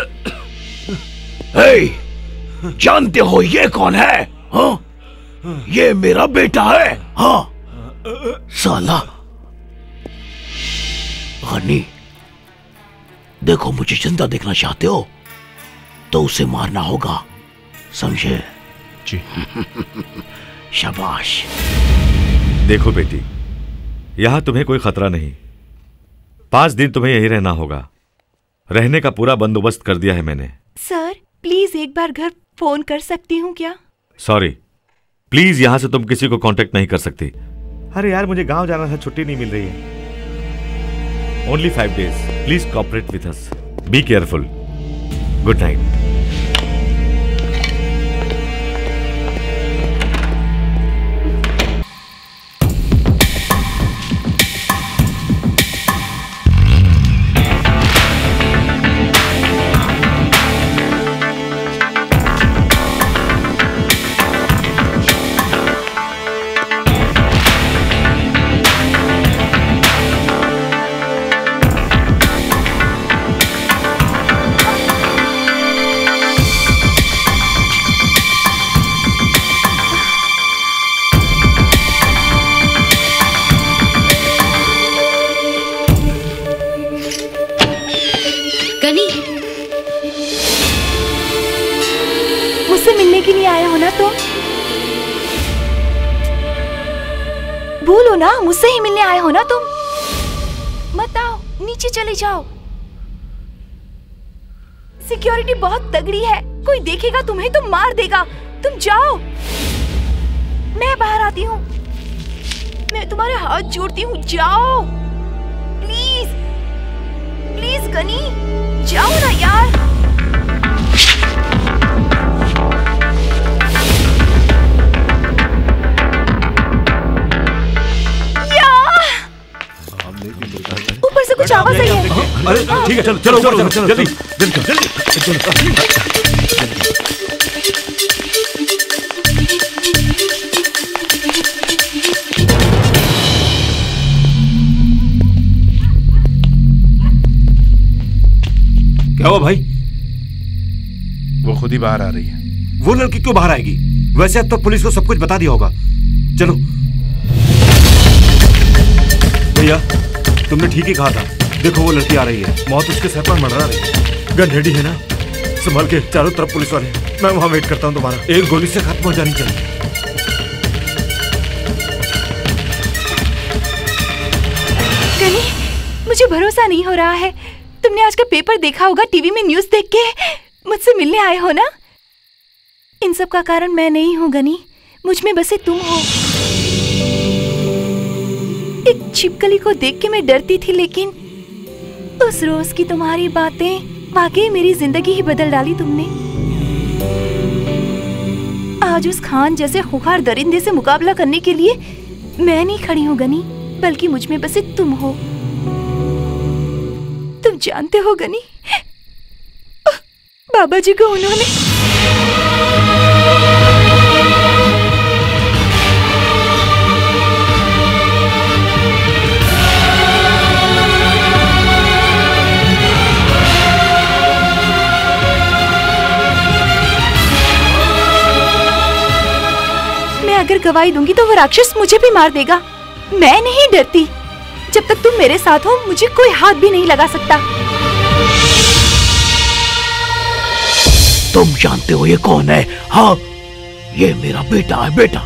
जानते हो ये कौन है? हाँ? ये मेरा बेटा है। हाँ साला। गनी, देखो, मुझे जिंदा देखना चाहते हो तो उसे मारना होगा, समझे? जी। शाबाश। देखो बेटी, यहां तुम्हें कोई खतरा नहीं। 5 दिन तुम्हें यही रहना होगा। रहने का पूरा बंदोबस्त कर दिया है मैंने। सर, प्लीज एक बार घर फोन कर सकती हूँ क्या? सॉरी, प्लीज यहां से तुम किसी को कांटेक्ट नहीं कर सकती। अरे यार, मुझे गांव जाना था, छुट्टी नहीं मिल रही है। Only 5 days. Please cooperate with us. Be careful. Good night. भूलो ना, मुझसे ही मिलने आए हो ना तुम। मत आओ, नीचे चले जाओ। सिक्योरिटी बहुत तगड़ी है, कोई देखेगा तुम्हें तो मार देगा। तुम जाओ, मैं बाहर आती हूँ। मैं तुम्हारे हाथ जोड़ती हूँ, जाओ प्लीज प्लीज। गनी, जाओ ना यार। ऊपर से कुछ आवाज आई है। अरे ठीक है, चलो चलो चलो चलो जल्दी जल्दी जल्दी। क्या हुआ भाई? वो खुद ही बाहर आ रही है। वो लड़की क्यों बाहर आएगी? वैसे अब तो पुलिस को सब कुछ बता दिया होगा। चलो भैया, तुमने ठीक ही कहा था। देखो वो लड़की आ रही है, मौत उसके सर पर मंडरा रही है। गन रेडी है ना? संभाल के, चारों तरफ पुलिस वाले। मैं वहां वेट करता हूँ तुम्हारा। एक गोली से खत्म हो जानी चाहिए। कनी, मुझे भरोसा नहीं हो रहा है। तुमने आज का पेपर देखा होगा, टीवी में न्यूज़ देख के मुझसे मिलने आए हो ना? इन सब का कारण मैं नहीं हूँ गनी, मुझ में बसे तुम हो। एक छिपकली को देख के मैं डरती थी, लेकिन उस रोज की तुम्हारी बातें वाकई मेरी जिंदगी ही बदल डाली तुमने। आज उस खान जैसे खुखार दरिंदे से मुकाबला करने के लिए मैं नहीं खड़ी हूँ गनी, बल्कि मुझ में बसे तुम हो। तुम जानते हो गनी, बाबा जी को उन्होंने अगर गवाही दूंगी तो वो राक्षस मुझे भी मार देगा। मैं नहीं डरती। जब तक तुम मेरे साथ हो मुझे कोई हाथ भी नहीं लगा सकता। तुम जानते हो ये कौन है? हाँ, ये मेरा बेटा है। बेटा,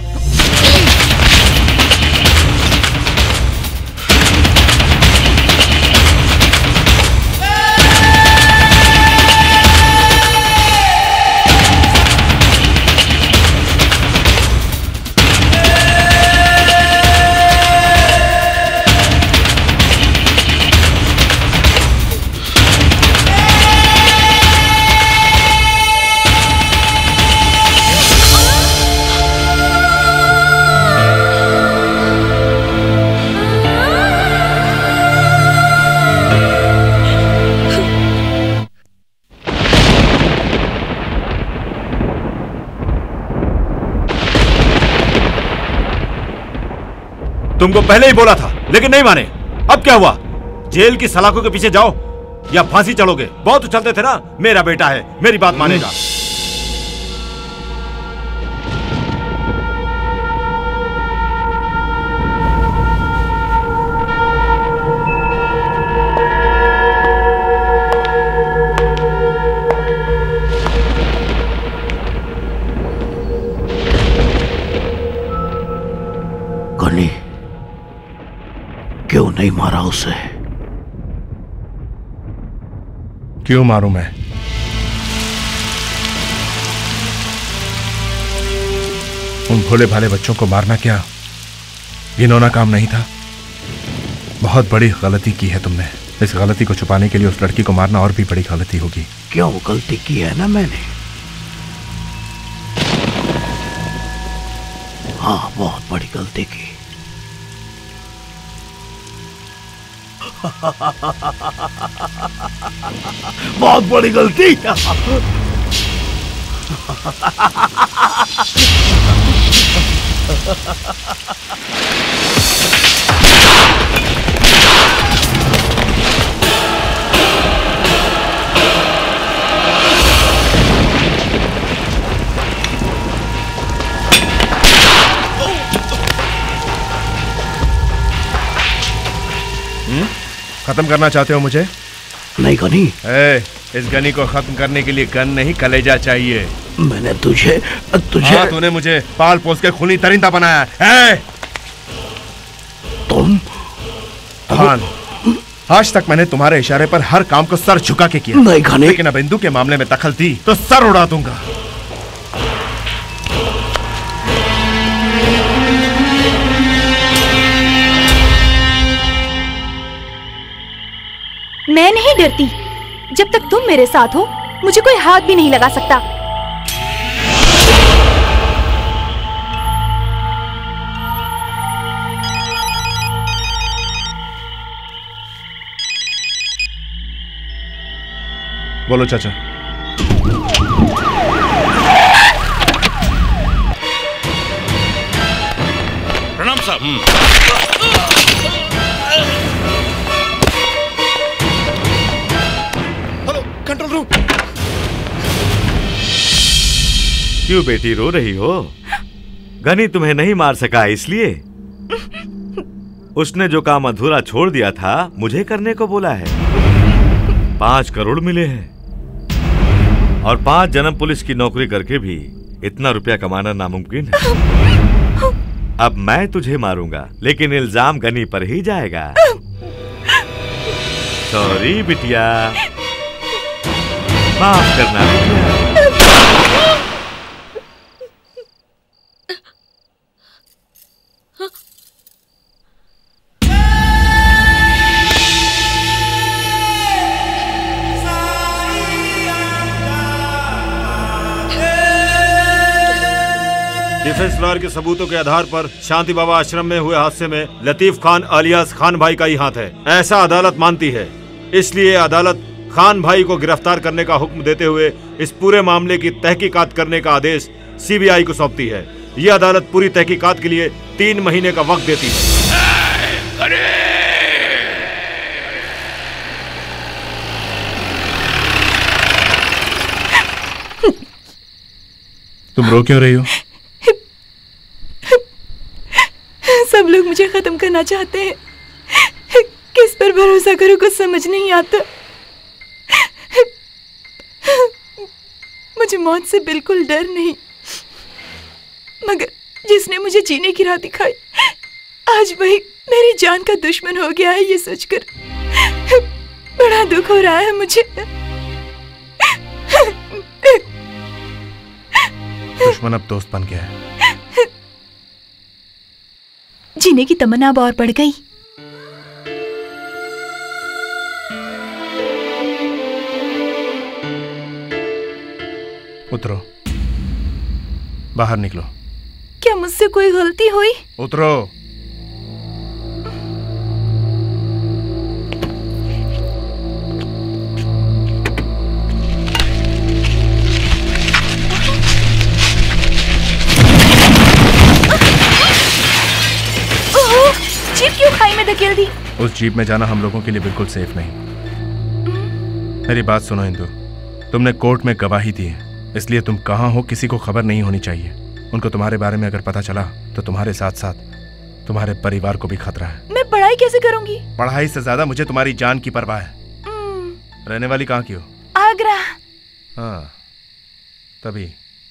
तुमको पहले ही बोला था, लेकिन नहीं माने। अब क्या हुआ? जेल की सलाखों के पीछे जाओ या फांसी चढ़ोगे? बहुत उछलते थे ना, मेरा बेटा है, मेरी बात मानेगा। क्यों नहीं मारा उसे? क्यों मारूं मैं? उन भोले भाले बच्चों को मारना क्या घिनौना काम नहीं था? बहुत बड़ी गलती की है तुमने। इस गलती को छुपाने के लिए उस लड़की को मारना और भी बड़ी गलती होगी। क्यों गलती की है ना मैंने? हाँ, बहुत बड़ी गलती की। बहुत बड़ी गलती। खत्म करना चाहते हो मुझे? नहीं गनी। इस गनी को खत्म करने के लिए गन नहीं, कलेजा चाहिए। मैंने तुझे हाँ, तूने मुझे पाल पोस के खूनी तरिंदा बनाया है। तुम खान, आज तक मैंने तुम्हारे इशारे पर हर काम को सर झुका के किया। नहीं गनी। लेकिन अब इंदु के मामले में दखल दी तो सर उड़ा दूंगा। मैं नहीं डरती। जब तक तुम मेरे साथ हो मुझे कोई हाथ भी नहीं लगा सकता। बोलो चाचा। प्रणाम साहब। Control room. क्यों बेटी रो रही हो? गनी तुम्हें नहीं मार सका इसलिए? उसने जो काम अधूरा छोड़ दिया था मुझे करने को बोला है। 5 करोड़ मिले हैं और 5 जन्म पुलिस की नौकरी करके भी इतना रुपया कमाना नामुमकिन है। अब मैं तुझे मारूंगा लेकिन इल्जाम गनी पर ही जाएगा। सॉरी बिटिया, माफ करना बिटिया। डिफेंस लॉयर के सबूतों के आधार पर शांति बाबा आश्रम में हुए हादसे में लतीफ खान आलियास खान भाई का ही हाथ है, ऐसा अदालत मानती है। इसलिए अदालत खान भाई को गिरफ्तार करने का हुक्म देते हुए इस पूरे मामले की तहकीकात करने का आदेश सीबीआई को सौंपती है। यह अदालत पूरी तहकीकात के लिए 3 महीने का वक्त देती है। तुम रो क्यों रही हो? सब लोग मुझे खत्म करना चाहते हैं। किस पर भरोसा करूं कुछ समझ नहीं आता। मुझे मौत से बिल्कुल डर नहीं, मगर जिसने मुझे जीने की राह दिखाई आज वही मेरी जान का दुश्मन हो गया है। ये सोचकर बड़ा दुख हो रहा है मुझे। दुश्मन अब दोस्त बन गया है। जीने की तमन्ना अब और बढ़ गई। उतरो, बाहर निकलो। क्या मुझसे कोई गलती हुई? उतरो। जीप क्यों खाई में धकेल दी? उस जीप में जाना हम लोगों के लिए बिल्कुल सेफ नहीं। मेरी बात सुनो इंदु, तुमने कोर्ट में गवाही दी है, इसलिए तुम कहाँ हो किसी को खबर नहीं होनी चाहिए। उनको तुम्हारे बारे में अगर पता चला तो तुम्हारे साथ साथ तुम्हारे परिवार को भी खतरा है। मैं पढ़ाई कैसे करूंगी? पढ़ाई से ज्यादा मुझे तुम्हारी जान की परवाह है। रहने वाली कहाँ की हो? आगरा। हाँ, तभी।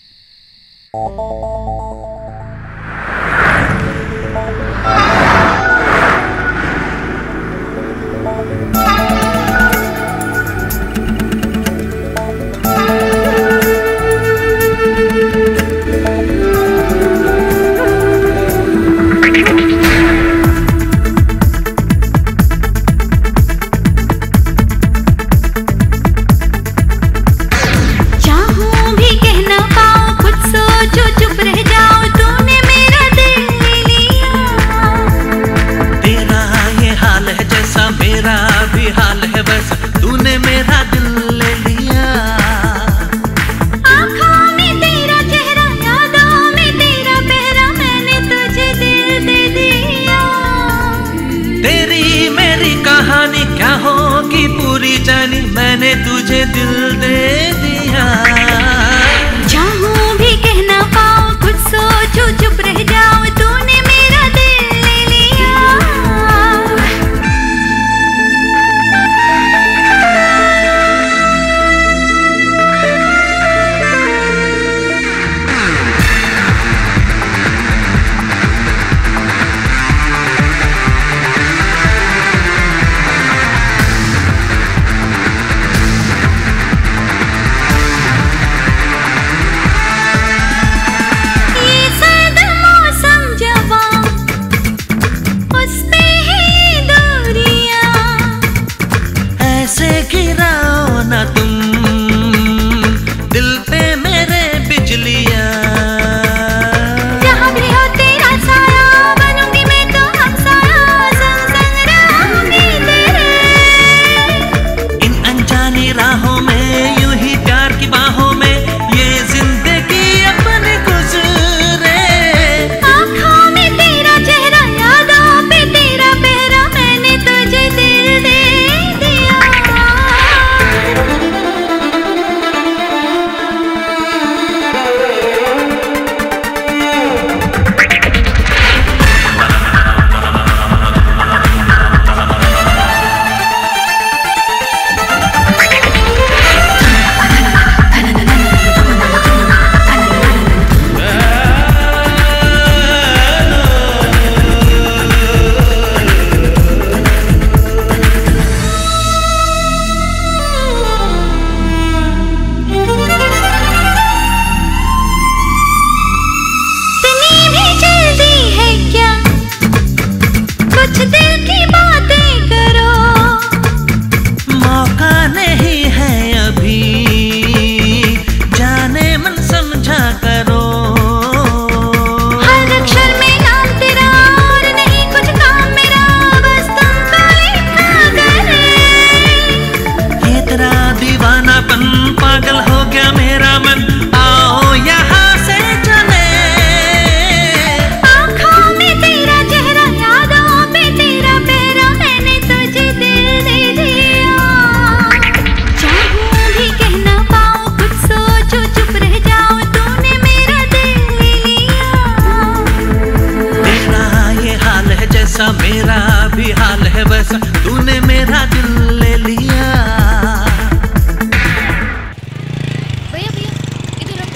मैंने तुझे दिल दे दिया। चाहूं भी कह ना पाऊं, कुछ सोचूं चुप रह जाऊं, तूने मेरा दिल ले लिया। जैसा मेरा भी हाल है वैसा तूने मेरा दिल ले लिया। भैया भैया इधर रखो।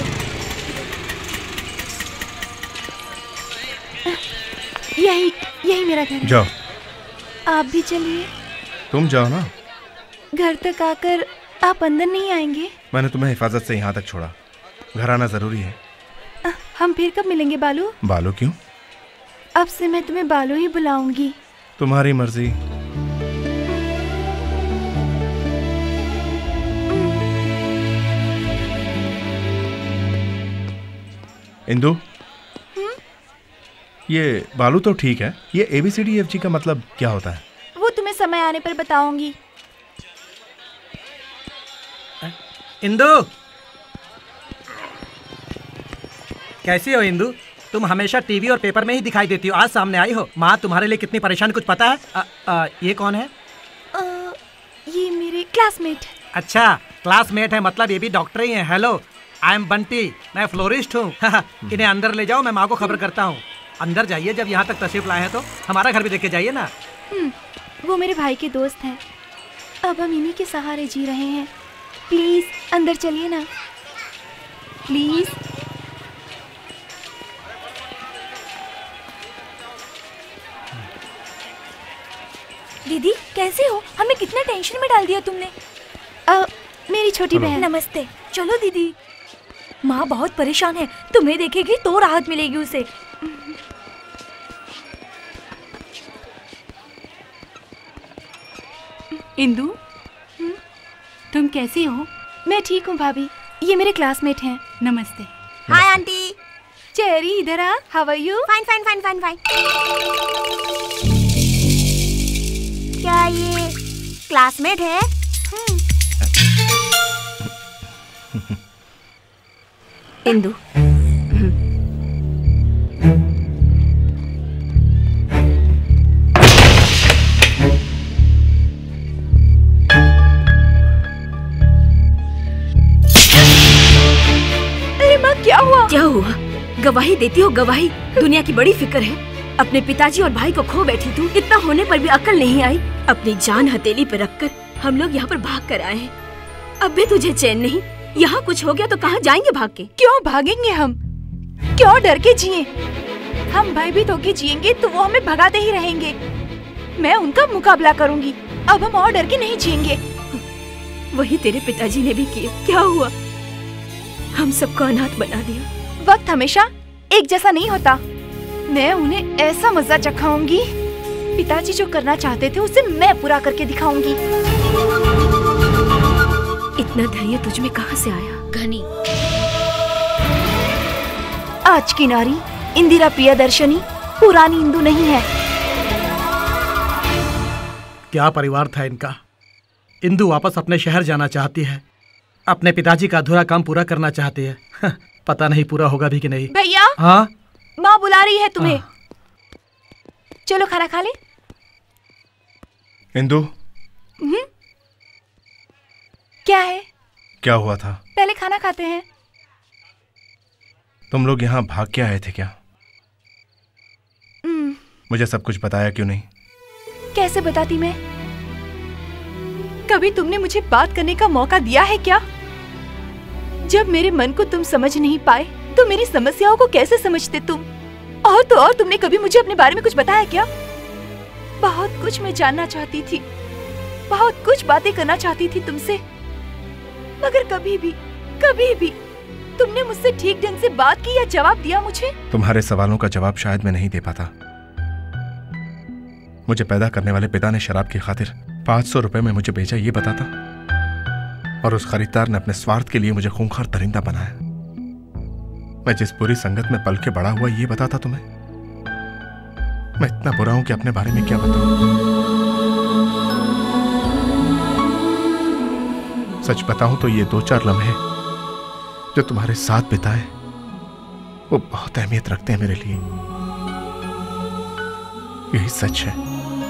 यही मेरा घर है। जाओ। आप भी चलिए। तुम जाओ ना। घर तक आकर आप अंदर नहीं आएंगे? मैंने तुम्हें हिफाजत से यहाँ तक छोड़ा, घर आना जरूरी है। हम फिर कब मिलेंगे बालू? बालू क्यों? अब से मैं तुम्हें बालू ही बुलाऊंगी। तुम्हारी मर्जी। इंदु, ये बालू तो ठीक है, ये ABCDEFG का मतलब क्या होता है? वो तुम्हें समय आने पर बताऊंगी। इंदु, कैसी हो इंदु? तुम हमेशा टीवी और पेपर में ही दिखाई देती हो, आज सामने आई हो। माँ तुम्हारे लिए कितनी परेशान, कुछ पता है? ये कौन है? ये मेरे क्लासमेट। अच्छा, क्लासमेट है, मतलब ये भी डॉक्टर ही है। हेलो, आई एम बंटी, मैं फ्लोरिस्ट हूँ। इन्हें अंदर ले जाओ, मैं माँ को खबर करता हूँ। अंदर जाइए, जब यहाँ तक तशरीफ लाए हैं तो हमारा घर भी देख के जाइए ना। वो मेरे भाई के दोस्त हैं, अब हम इन्हीं के सहारे जी रहे हैं। प्लीज अंदर चलिए ना, प्लीज। दीदी कैसे हो? हमें कितना टेंशन में डाल दिया तुमने। मेरी छोटी बहन। नमस्ते। चलो दीदी, माँ बहुत परेशान है, तुम्हें देखेगी तो राहत मिलेगी उसे। इंदु, तुम कैसी हो? मैं ठीक हूँ भाभी, ये मेरे क्लासमेट हैं। नमस्ते। हाय आंटी। चेरी इधर आ। How are you? Fine fine fine fine fine. क्या ये क्लासमेट है? इंदु, अरे माँ, क्या हुआ? क्या हुआ? गवाही देती हो, गवाही। दुनिया की बड़ी फिक्र है, अपने पिताजी और भाई को खो बैठी तू, इतना होने पर भी अक्ल नहीं आई। अपनी जान हथेली पे रखकर हम लोग यहाँ पर भाग कर आए हैं, अब भी तुझे चैन नहीं। यहाँ कुछ हो गया तो कहाँ जाएंगे भाग के? क्यों भागेंगे हम? क्यों डर के जिए? हम भयभीत होके जिएंगे तो वो हमें भगाते ही रहेंगे। मैं उनका मुकाबला करूंगी, अब हम और डर के नहीं जिएंगे। वही तेरे पिताजी ने भी किया, क्या हुआ? हम सबको अनाथ बना दिया। वक्त हमेशा एक जैसा नहीं होता। मैं उन्हें ऐसा मजा चखाऊंगी, पिताजी जो करना चाहते थे उसे मैं पूरा करके दिखाऊंगी। इतना धैर्य तुझ में कहाँ से आया? घनी। आज की नारी इंदिरा प्रियदर्शनी पुरानी इंदु नहीं है। क्या परिवार था इनका। इंदु वापस अपने शहर जाना चाहती है, अपने पिताजी का अधूरा काम पूरा करना चाहती है। पता नहीं पूरा होगा भी कि नहीं। भैया, हाँ, माँ बुला रही है तुम्हें। चलो खाना खा ले। इंदु, क्या है? क्या हुआ था? पहले खाना खाते हैं। तुम लोग यहाँ भाग के आए थे क्या? मुझे सब कुछ बताया क्यों नहीं? कैसे बताती मैं? कभी तुमने मुझे बात करने का मौका दिया है क्या? जब मेरे मन को तुम समझ नहीं पाए तो मेरी समस्याओं को कैसे समझते तुम? और तो और तुमने कभी मुझे अपने बारे में कुछ बताया क्या? बहुत कुछ मैं जानना चाहती थी, बहुत कुछ बातें करना चाहती थी तुमसे, मगर कभी भी तुमने मुझसे ठीक ढंग से बात की या जवाब दिया मुझे? तुम्हारे सवालों का जवाब शायद मैं नहीं दे पाता। मुझे पैदा करने वाले पिता ने शराब की खातिर 500 रुपए में मुझे बेचा, ये बताता, और उस खरीदार ने अपने स्वार्थ के लिए मुझे खूंखार दरिंदा बनाया। मैं जिस बुरी संगत में पल के बड़ा हुआ, ये बताता तुम्हें? मैं इतना बुरा हूं कि अपने बारे में क्या बताऊं? सच बताऊं तो ये 2-4 लम्हे जो तुम्हारे साथ बिताए वो बहुत अहमियत रखते हैं मेरे लिए। यही सच है।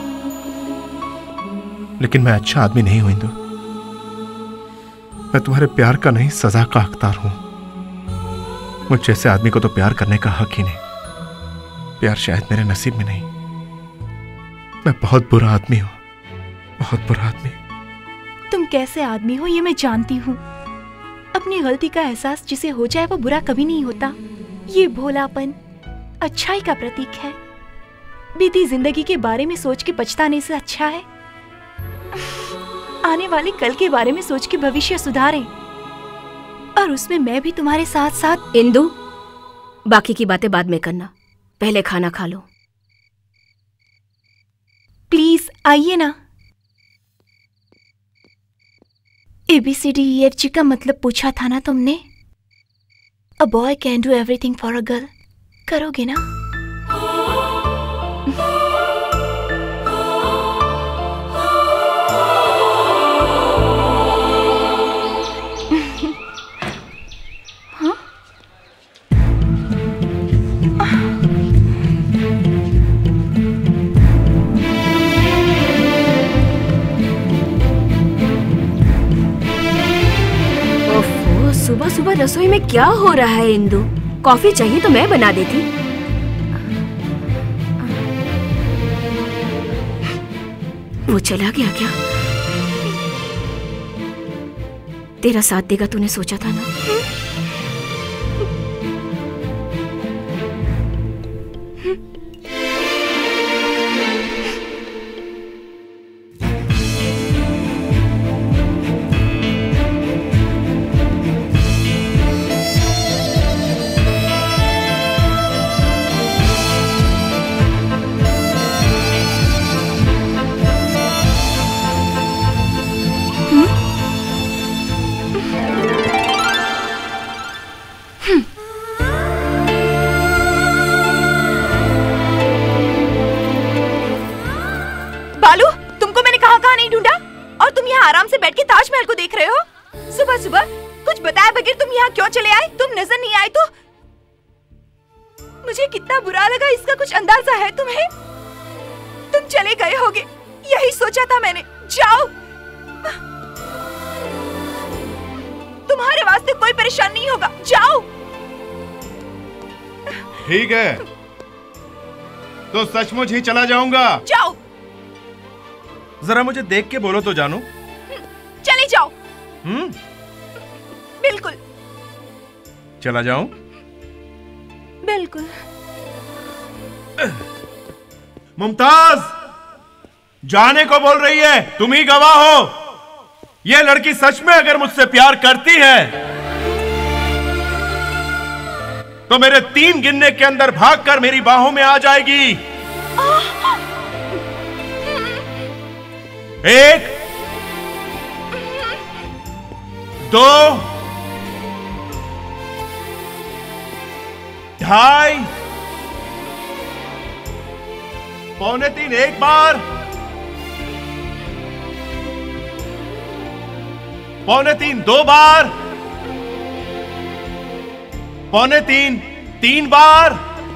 लेकिन मैं अच्छा आदमी नहीं हूं इंदु। मैं तुम्हारे प्यार का नहीं, सजा का हकदार हूं। मुझ जैसे आदमी को तो प्यार करने का हक ही नहीं। प्यार शायद मेरे नसीब में नहीं। मैं बहुत बुरा आदमी हूँ, बहुत बुरा आदमी। तुम कैसे आदमी हो ये मैं जानती हूँ। अपनी गलती का एहसास जिसे हो जाए वो बुरा कभी नहीं होता। ये भोलापन अच्छाई का प्रतीक है। बीती जिंदगी के बारे में सोच के पछताने से अच्छा है आने वाले कल के बारे में सोच के भविष्य सुधारें। और उसमें मैं भी तुम्हारे साथ साथ। इंदु, बाकी की बातें बाद में करना, पहले खाना खा लो। प्लीज आइए ना। ABCDEFG का मतलब पूछा था ना तुमने? A boy can do everything for a girl. करोगे ना? सुबह सुबह रसोई में क्या हो रहा है इंदु? कॉफी चाहिए तो मैं बना देती। वो चला गया क्या? तेरा साथ देगा तूने सोचा था ना? बालू, तुमको मैंने कहाँ कहाँ नहीं ढूंढा और तुम यहाँ आराम से बैठ के ताजमहल को देख रहे हो? सुबह सुबह कुछ बताए बगैर तुम यहाँ क्यों चले आए? तुम नजर नहीं आए तो मुझे कितना बुरा लगा, इसका कुछ अंदाजा है तुम्हें? तुम चले गए होगे, यही सोचा था मैंने। जाओ, तुम्हारे वास्ते कोई परेशान नहीं होगा, जाओ। ठीक है, तो सचमुच ही चला जाऊंगा। जाओ। जरा मुझे देख के बोलो तो जानू। चले जाओ। बिल्कुल। चला जाऊं? बिल्कुल। मुमताज, जाने को बोल रही है, तुम ही गवाह हो। यह लड़की सच में अगर मुझसे प्यार करती है तो मेरे 3 गिनने के अंदर भागकर मेरी बाहों में आ जाएगी। 1, 2, 2.5, 2.75, 1 बार, 2.75, 2 बार, 2.75, 3 बार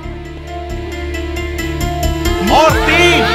और 3।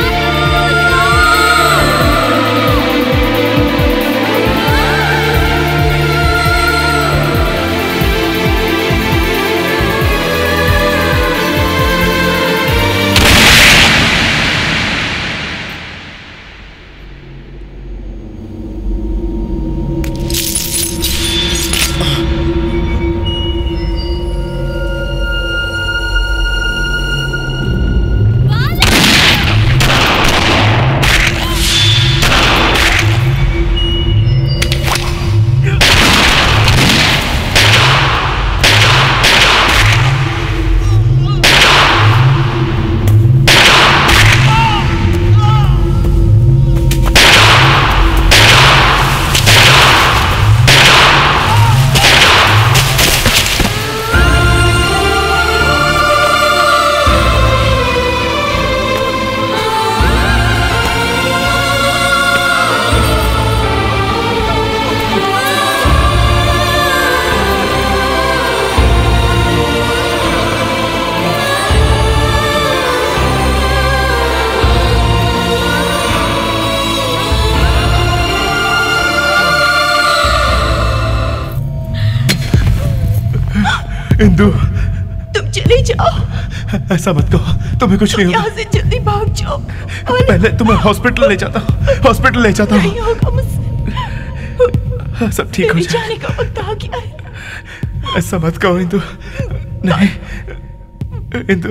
इंदु, तुम चले जाओ। ऐसा मत कहो, तुम्हें कुछ नहीं होगा। यहाँ से जल्दी भाग जाओ। पहले तुम्हें हॉस्पिटल ले जाता हूँ, हॉस्पिटल ले जाता हूँ। नहीं होगा मुझसे। सब ठीक हो जाए। जाने का वक्त आ गया है। ऐसा मत कहो इंदु। नहीं इंदु,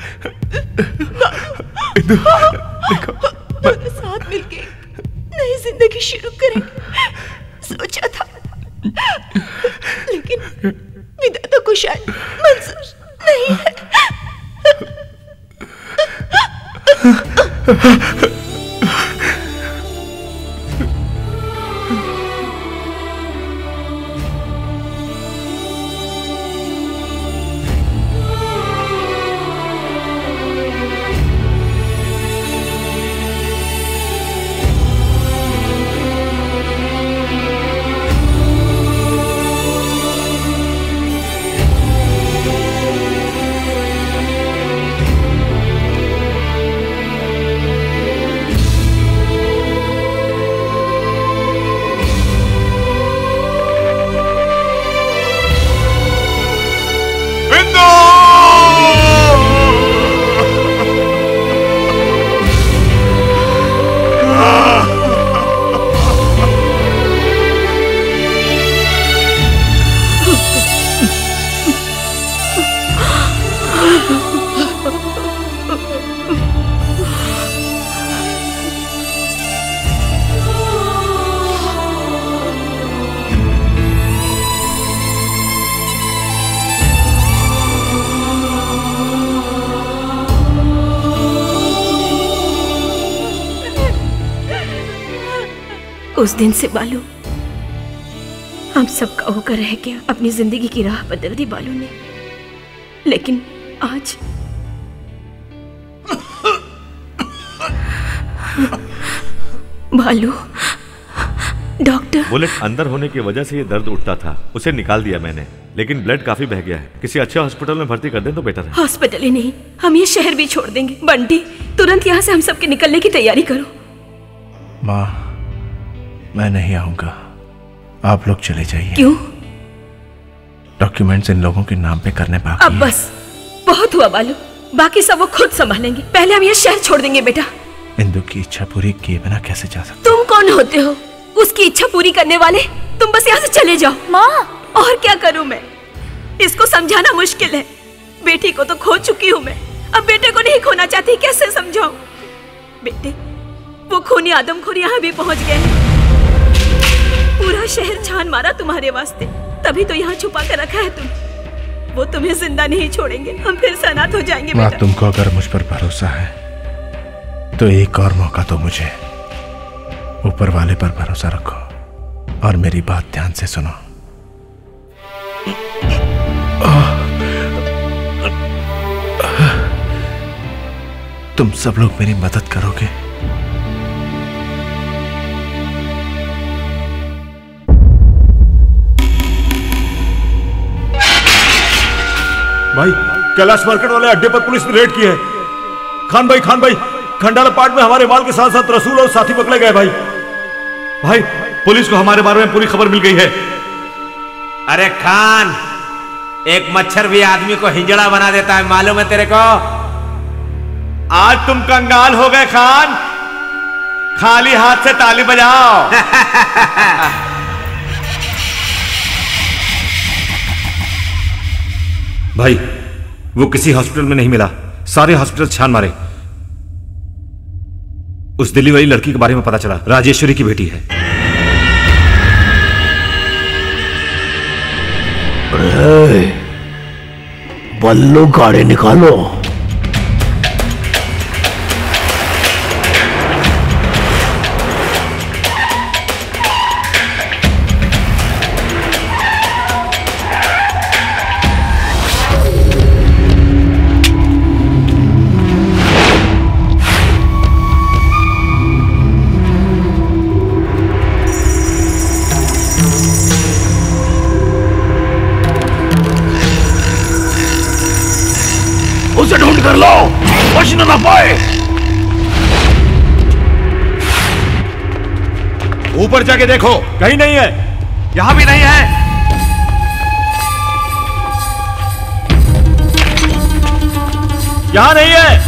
इंदु देखो, दोनों साथ मिलके नई जिंदगी शुरू करेंगे सोचा था, लेकिन विधाता को शायद मंजूर नहीं है। उस दिन से बालू हम सबका होकर रह गया। अपनी जिंदगी की राह बदल दी बालू ने, लेकिन आज बालू डॉक्टर। बुलेट अंदर होने की वजह से ये दर्द उठता था, उसे निकाल दिया मैंने, लेकिन ब्लड काफी बह गया है। किसी अच्छे हॉस्पिटल में भर्ती कर दें तो बेटर है। हॉस्पिटल ही नहीं, हम ये शहर भी छोड़ देंगे। बंटी तुरंत यहाँ से हम सबके निकलने की तैयारी करो। माँ मैं नहीं आऊंगा, आप लोग चले जाइए। क्यों? डॉक्यूमेंट्स इन लोगों के नाम पे करने बाकी अब बस बहुत हुआ बालू, बाकी सब वो खुद संभालेंगे। पहले हम ये शहर छोड़ देंगे बेटा। इंदु की इच्छा पूरी किए बिना कैसे जा सकते? तुम कौन होते हो उसकी इच्छा पूरी करने वाले? तुम बस यहाँ से चले जाओ। माँ और क्या करूँ मैं? इसको समझाना मुश्किल है। बेटी को तो खो चुकी हूँ मैं, अब बेटे को नहीं खोना चाहती। कैसे समझाऊं? बेटे वो खूनी आदमखोर यहाँ भी पहुँच गए। पूरा शहर छान मारा तुम्हारे वास्ते, तभी तो यहाँ छुपा कर रखा है तुम। वो तुम्हें जिंदा नहीं छोड़ेंगे, हम फिर से अनाथ हो जाएंगे माँ बेटा। तुमको अगर मुझ पर भरोसा है तो एक और मौका दो मुझे। ऊपर वाले पर भरोसा रखो और मेरी बात ध्यान से सुनो। तुम सब लोग मेरी मदद करोगे? भाई कैलाश मार्केट वाले अड्डे पर पुलिस ने रेड की है। खान भाई खंडाला पार्ट में हमारे माल के साथ साथ रसूल और साथी पकड़े गए। भाई पुलिस को हमारे बारे में पूरी खबर मिल गई है। अरे खान, एक मच्छर भी आदमी को हिंजड़ा बना देता है, मालूम है तेरे को? आज तुम कंगाल हो गए खान, खाली हाथ से ताली बजाओ। भाई वो किसी हॉस्पिटल में नहीं मिला, सारे हॉस्पिटल छान मारे। उस दिल्ली वाली लड़की के बारे में पता चला, राजेश्वरी की बेटी है। बल्लू गाड़ी निकालो। उसे ढूंढ कर लो, बचना ना पाए। ऊपर जाके देखो, कहीं नहीं है। यहां भी नहीं है। यहाँ नहीं है।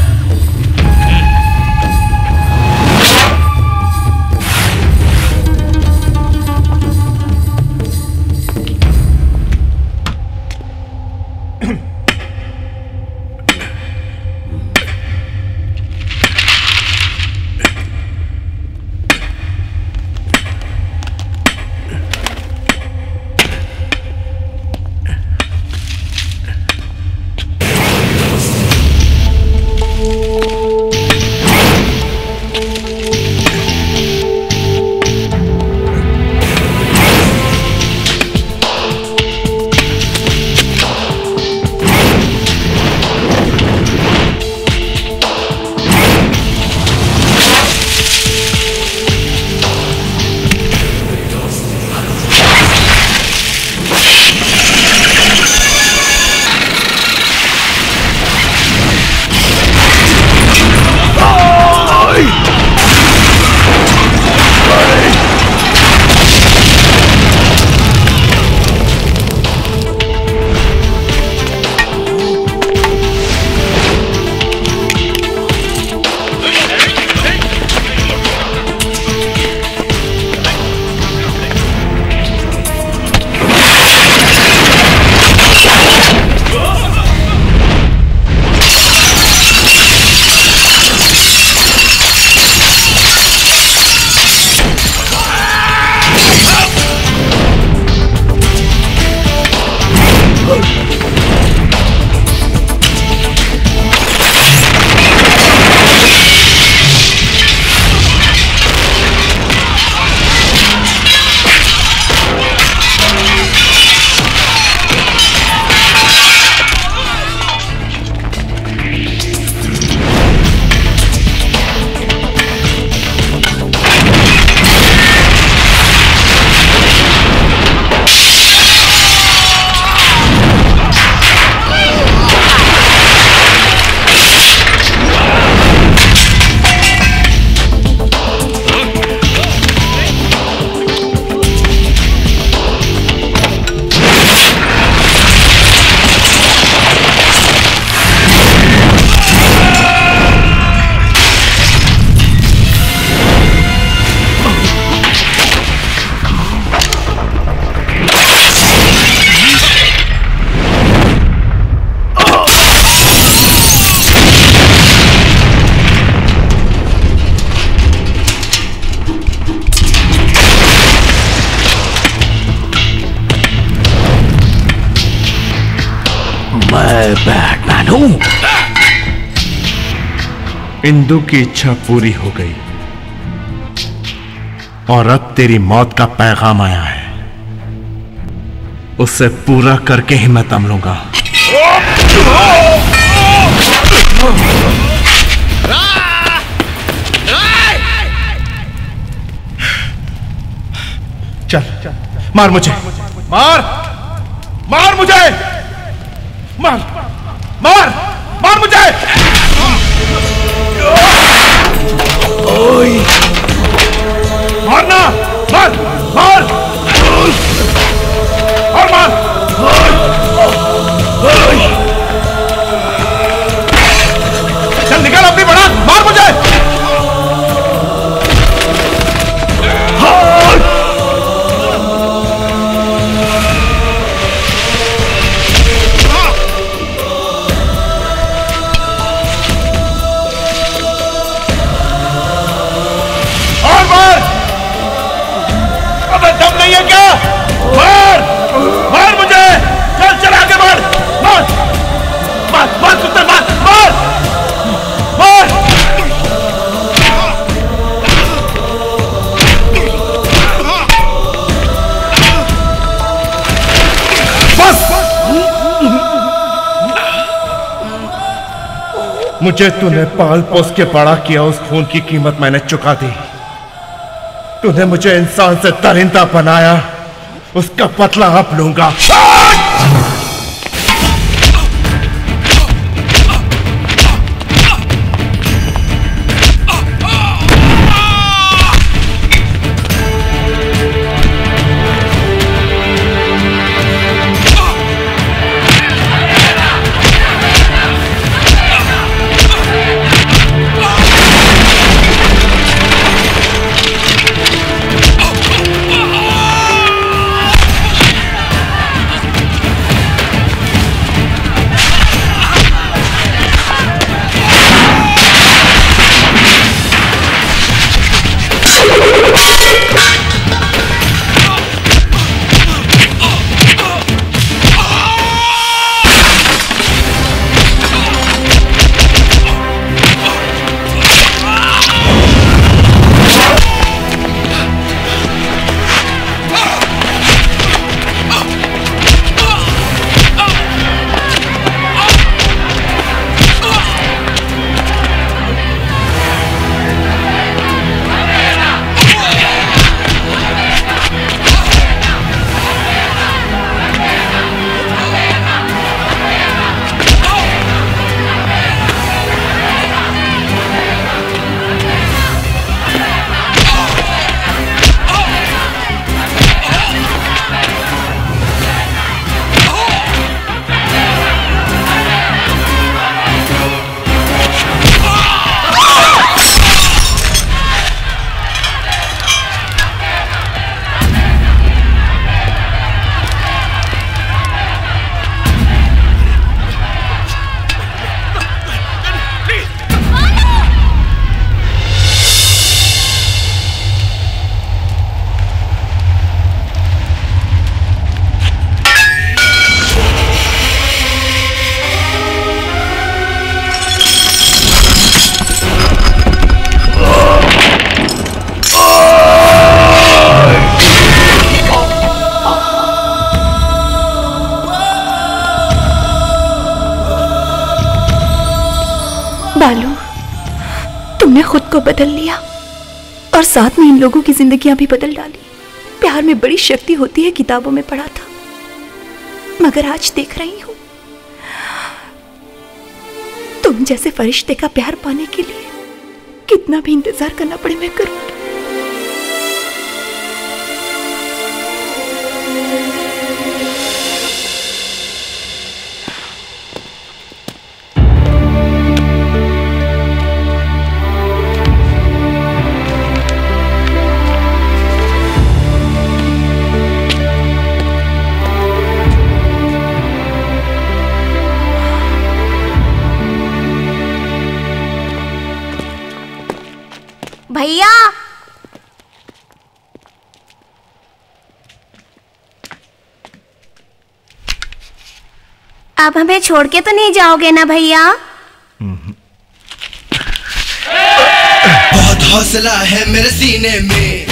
मैं बैटमैन हूं। इंदु की इच्छा पूरी हो गई और अब तेरी मौत का पैगाम आया है, उसे पूरा करके ही मैं दम लूंगा। चल मार मुझे, मार मार मुझे, मार मार मार मुझे। मारना, मार मार और मार। चल निकल अपनी बड़ा, मार मुझे। दम नहीं है क्या? मार मार मुझे, चल चल आगे मार मार मार मार कुत्ते, मार मार मार। बस मुझे तूने पाल पोस के बड़ा किया, उस खून की कीमत मैंने चुका दी। तूने मुझे इंसान से दरिंदा बनाया, उसका बदला अब लूंगा। को बदल लिया और साथ में इन लोगों की जिंदगियां भी बदल डाली। प्यार में बड़ी शक्ति होती है, किताबों में पढ़ा था, मगर आज देख रही हूं तुम जैसे फरिश्ते का प्यार पाने के लिए कितना भी इंतजार करना पड़े मैं करूंगी। भैया, आप हमें छोड़ के तो नहीं जाओगे ना भैया? बहुत हौसला है मेरे सीने में,